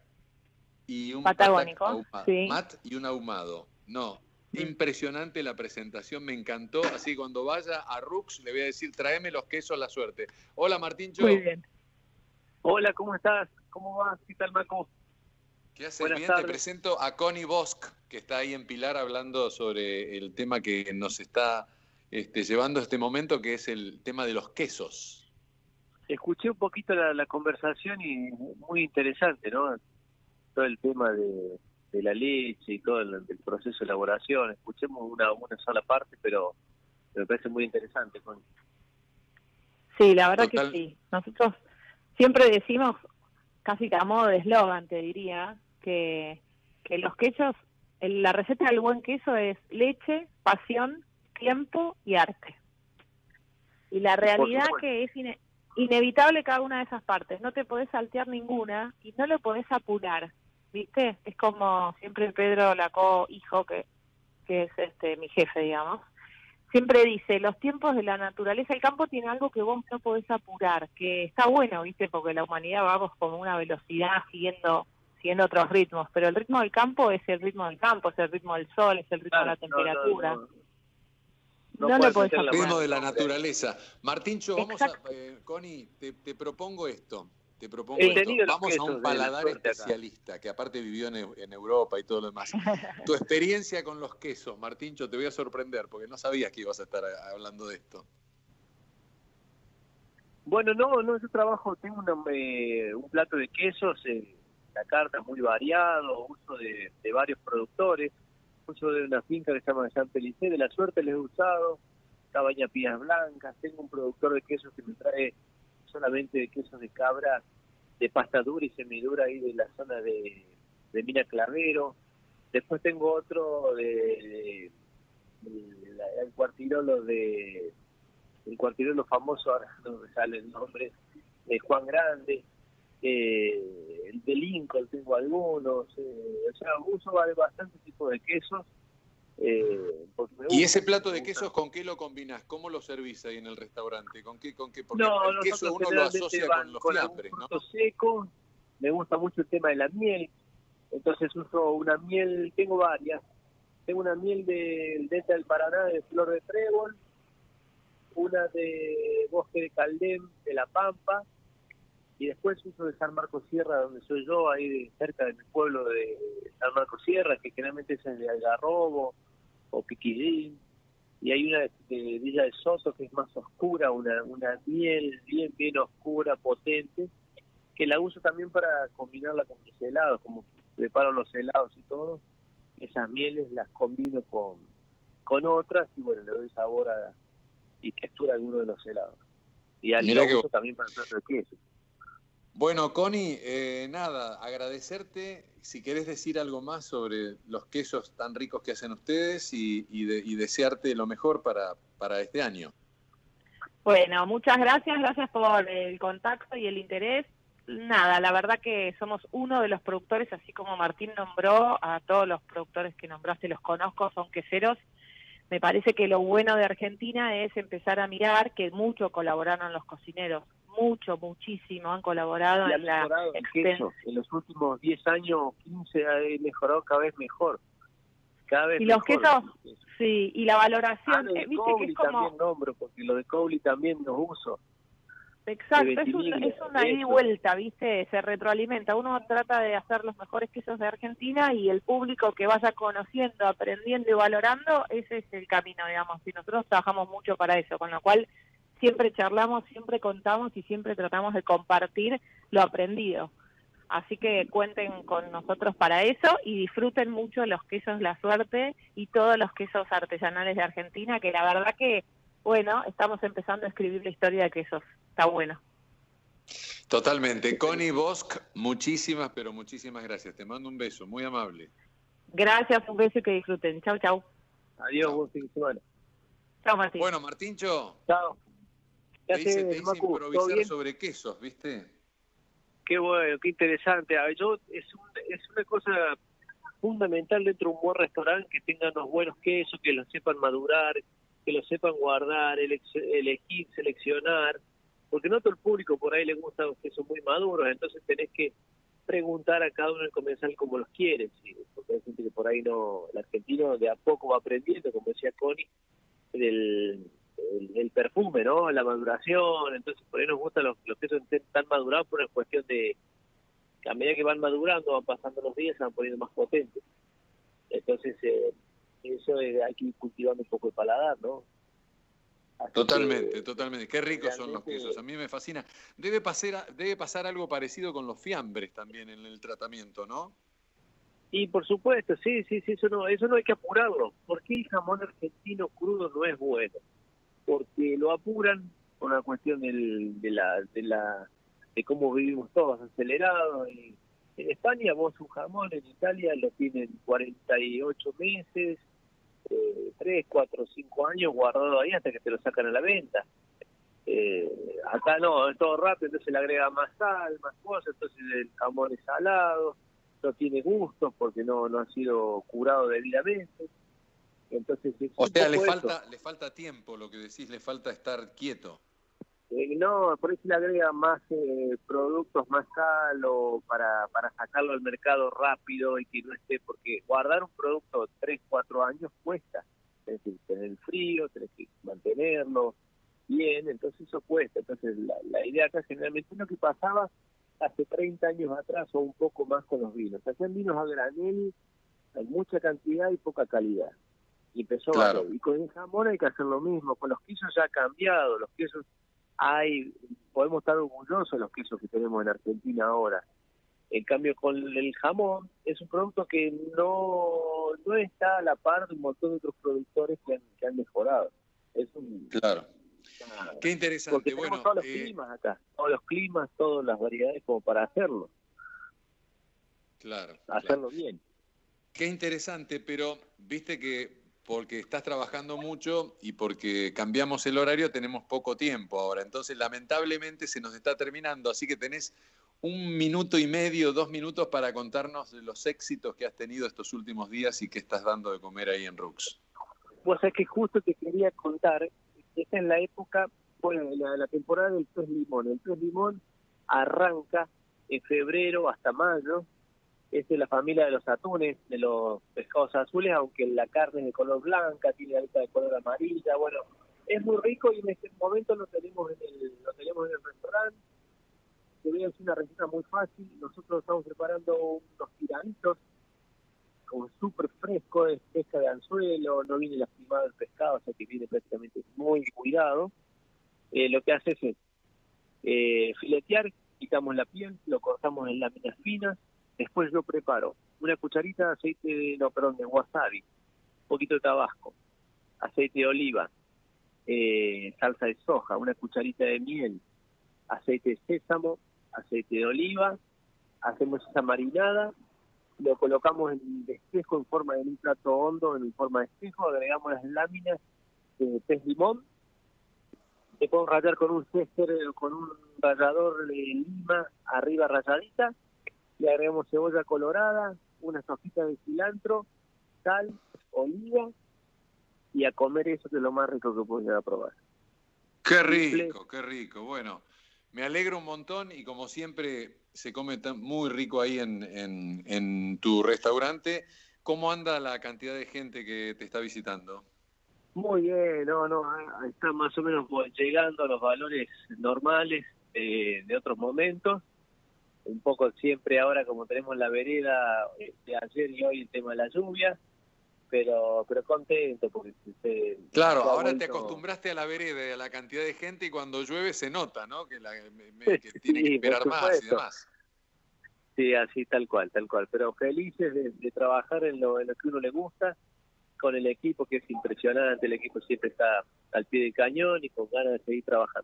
y un patagónico, Patac sí. Mat y un ahumado. No, impresionante la presentación, me encantó. Así cuando vaya a Rux le voy a decir, tráeme los quesos la suerte. Hola Martín Cho. Muy bien. Hola, ¿cómo estás? ¿Cómo vas? ¿Qué tal, Marco? ¿Qué haces? Buenas Bien, tardes. te presento a Connie Bosch, que está ahí en Pilar hablando sobre el tema que nos está llevando a este momento, que es el tema de los quesos. Escuché un poquito la conversación y muy interesante, ¿no? Todo el tema de la leche y todo el proceso de elaboración. Escuchemos una sola parte, pero me parece muy interesante, Connie. Sí, la verdad que sí. Nosotros siempre decimos, casi que a modo de eslogan, te diría, que los quesos, la receta del buen queso es leche, pasión, tiempo y arte. Y la realidad que es inevitable cada una de esas partes. No te podés saltear ninguna y no lo podés apurar, ¿viste? Es como siempre Pedro Lacó, hijo, que es mi jefe, digamos. Siempre dice, los tiempos de la naturaleza, el campo tiene algo que vos no podés apurar, que está bueno, ¿viste? Porque la humanidad vamos como una velocidad siguiendo otros ritmos, pero el ritmo del campo es el ritmo del campo, es el ritmo del sol, es el ritmo de la temperatura. No lo podés apurar. El ritmo de la naturaleza. Martíncho, vamos a, Connie, te propongo esto. Vamos a un paladar especialista, que aparte vivió en Europa y todo lo demás. Tu experiencia con los quesos, Martíncho, te voy a sorprender, porque no sabías que ibas a estar hablando de esto. Bueno, no, yo trabajo, tengo un plato de quesos, la carta muy variado, uso de varios productores, uso de una finca que se llama Jean Pelicé, de la suerte les he usado, Cabaña Pías Blancas, tengo un productor de quesos que me trae solamente de quesos de cabra pasta dura y semidura ahí de la zona de Mina Clavero. Después tengo otro el cuartirolo famoso, ahora no me sale el nombre, de Juan Grande. El de Lincoln tengo algunos, o sea, uso bastante tipo de quesos. ¿Y ese plato de quesos con qué lo combinás? ¿Cómo lo servís ahí en el restaurante? ¿Con qué? Porque el queso uno lo asocia con los fiambres, ¿no? Seco, me gusta mucho el tema de la miel, entonces uso una miel, tengo varias. Tengo una miel del Delta del Paraná de Flor de Trébol, una de Bosque de Caldén de La Pampa, y después uso de San Marcos Sierra, donde soy yo, ahí cerca de mi pueblo de San Marcos Sierra, que generalmente es de algarrobo o piquillín, y hay una de Villa de Soto que es más oscura, una miel bien oscura, potente, que la uso también para combinarla con mis helados, como preparo los helados y todo, esas mieles las combino con otras, y bueno, le doy sabor y textura a alguno de los helados. Y al uso también para el plato de queso. Bueno, Connie, nada, agradecerte. Si querés decir algo más sobre los quesos tan ricos que hacen ustedes y desearte lo mejor para este año. Bueno, muchas gracias por el contacto y el interés. Nada, la verdad que somos uno de los productores, así como Martín nombró, a todos los productores que nombraste los conozco, son queseros. Me parece que lo bueno de Argentina es empezar a mirar que mucho colaboraron los cocineros, muchísimo han colaborado y en la queso. En los últimos 10 años, 15 ha mejorado cada vez mejor. Y los quesos, sí, y la valoración, lo de viste Cowley que es como... también nombro, porque lo de Cowley también los uso. Exacto, es una ida y vuelta, ¿viste? Se retroalimenta. Uno trata de hacer los mejores quesos de Argentina y el público que vaya conociendo, aprendiendo y valorando, ese es el camino, digamos. Y nosotros trabajamos mucho para eso, con lo cual siempre charlamos, siempre contamos y siempre tratamos de compartir lo aprendido. Así que cuenten con nosotros para eso y disfruten mucho los quesos La Suerte y todos los quesos artesanales de Argentina, que la verdad que, bueno, estamos empezando a escribir la historia de quesos. Está bueno. Totalmente. Connie Bosch, muchísimas gracias. Te mando un beso, muy amable. Gracias, un beso y que disfruten. Chau, chau. Adiós, buen fin de semana. Chau, Martín. Bueno, Martíncho. Chao. Te hice improvisar sobre quesos, ¿viste? Qué bueno, qué interesante. Es una cosa fundamental dentro de un buen restaurante que tengan los buenos quesos, que los sepan madurar, que los sepan guardar, elegir, seleccionar, porque no todo el público por ahí le gustan los quesos muy maduros, entonces tenés que preguntar a cada uno del comensal cómo los quiere, ¿sí? Porque hay gente que por ahí no, el argentino de a poco va aprendiendo, como decía Connie, el perfume, ¿no? La maduración, entonces por ahí nos gustan los quesos tan madurados por una cuestión de que a medida que van madurando, van pasando los días, se van poniendo más potentes. Entonces, eso hay que ir cultivando un poco el paladar, ¿no? Así totalmente. Qué ricos son los quesos, a mí me fascina. Debe pasar algo parecido con los fiambres también en el tratamiento, ¿no? Y por supuesto, sí, eso no hay que apurarlo. ¿Por qué el jamón argentino crudo no es bueno? Porque lo apuran por una cuestión de cómo vivimos todos, acelerados. Y en España vos un jamón, en Italia lo tienen 48 meses, 3, 4, 5 años guardado ahí hasta que te lo sacan a la venta. Acá no, es todo rápido, entonces le agrega más sal, más cosas, entonces el jamón es salado, no tiene gusto porque no ha sido curado debidamente. Entonces, o sea, le falta tiempo, lo que decís, le falta estar quieto. No, por eso le agrega más productos, más sal o para sacarlo al mercado rápido y que no esté, porque guardar un producto 3, 4 años cuesta. Tenés que tener el frío, tenés que mantenerlo bien, entonces eso cuesta. Entonces la idea acá generalmente es lo que pasaba hace 30 años atrás o un poco más con los vinos. Hacían vinos a granel, hay mucha cantidad y poca calidad. Y empezó y con el jamón hay que hacer lo mismo, con los quesos ya ha cambiado, los quesos podemos estar orgullosos de los quesos que tenemos en Argentina ahora. En cambio, con el jamón es un producto que no está a la par de un montón de otros productores que han mejorado. Claro. Qué interesante. Porque tenemos todos los climas acá, todos los climas, todas las variedades como para hacerlo. Claro. Hacerlo bien. Qué interesante, pero viste que porque estás trabajando mucho y porque cambiamos el horario tenemos poco tiempo ahora. Entonces, lamentablemente se nos está terminando, así que tenés 1 minuto y medio, 2 minutos para contarnos de los éxitos que has tenido estos últimos días y que estás dando de comer ahí en Rux. Pues es que justo te quería contar, esta es la época, bueno, la temporada del pez limón. El pez limón arranca en febrero hasta mayo. Es de la familia de los atunes, de los pescados azules, aunque la carne es de color blanca, tiene aleta de color amarilla. Bueno, es muy rico y en este momento lo tenemos en el restaurante. Te voy a decir una receta muy fácil. Nosotros estamos preparando unos tiranitos como súper fresco, es pesca de anzuelo, no viene lastimado el pescado, o sea que viene prácticamente muy cuidado. Lo que hace es filetear, quitamos la piel, lo cortamos en láminas finas. Después yo preparo una cucharita de aceite de wasabi, un poquito de tabasco, aceite de oliva, salsa de soja, una cucharita de miel, aceite de sésamo, aceite de oliva, hacemos esa marinada, lo colocamos en espejo en forma de un plato hondo, en forma de espejo, agregamos las láminas de pez limón, le podemos rallar con un cester, con un rallador de lima arriba ralladita, le agregamos cebolla colorada, unas hojitas de cilantro, sal, oliva, y a comer eso, que es lo más rico que pueden llegar a probar. Qué rico, qué rico. Bueno, me alegro un montón y como siempre se come muy rico ahí en tu restaurante. ¿Cómo anda la cantidad de gente que te está visitando? Muy bien, está más o menos llegando a los valores normales de otros momentos. Un poco siempre ahora, como tenemos la vereda de ayer y hoy, el tema de la lluvia, pero contento porque claro, ahora te acostumbraste a la vereda y a la cantidad de gente y cuando llueve se nota, ¿no? Que tiene que esperar más y demás. Sí, así tal cual, pero felices de trabajar en lo que uno le gusta, con el equipo que es impresionante. El equipo siempre está al pie del cañón y con ganas de seguir trabajando.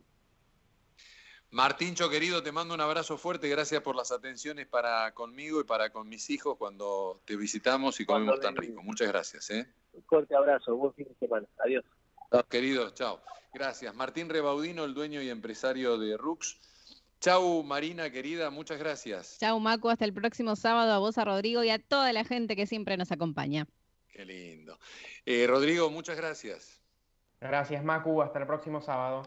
Martincho, querido, te mando un abrazo fuerte. Gracias por las atenciones para conmigo y para con mis hijos cuando te visitamos y comemos tan rico. Muchas gracias. Un fuerte abrazo, buen fin de semana. Adiós. Chao, querido, chao. Gracias. Martín Rebaudino, el dueño y empresario de Rux. Chau, Marina, querida, muchas gracias. Chau, Macu, hasta el próximo sábado. A vos, a Rodrigo y a toda la gente que siempre nos acompaña. Qué lindo. Rodrigo, muchas gracias. Gracias, Macu, hasta el próximo sábado.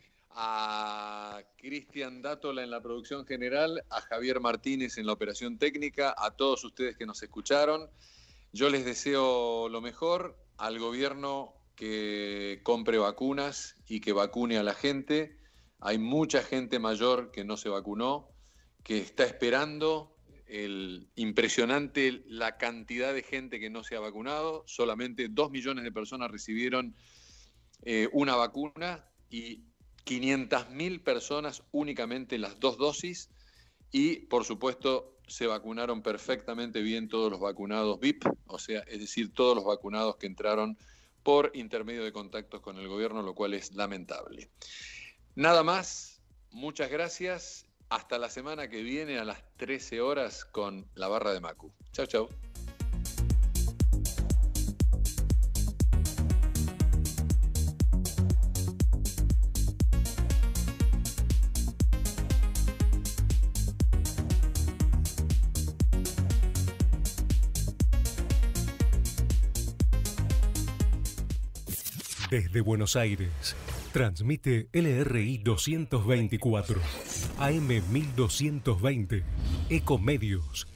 A Cristian Dátola en la producción general, a Javier Martínez en la operación técnica, a todos ustedes que nos escucharon. Yo les deseo lo mejor, al gobierno que compre vacunas y que vacune a la gente. Hay mucha gente mayor que no se vacunó, que está esperando impresionante la cantidad de gente que no se ha vacunado. Solamente 2 millones de personas recibieron una vacuna y 500.000 personas únicamente las 2 dosis y, por supuesto, se vacunaron perfectamente bien todos los vacunados VIP, o sea, es decir, todos los vacunados que entraron por intermedio de contactos con el gobierno, lo cual es lamentable. Nada más, muchas gracias. Hasta la semana que viene a las 13 horas con La Barra de Macu. Chau, chau. Desde Buenos Aires, transmite LRI 224, AM 1220, Ecomedios.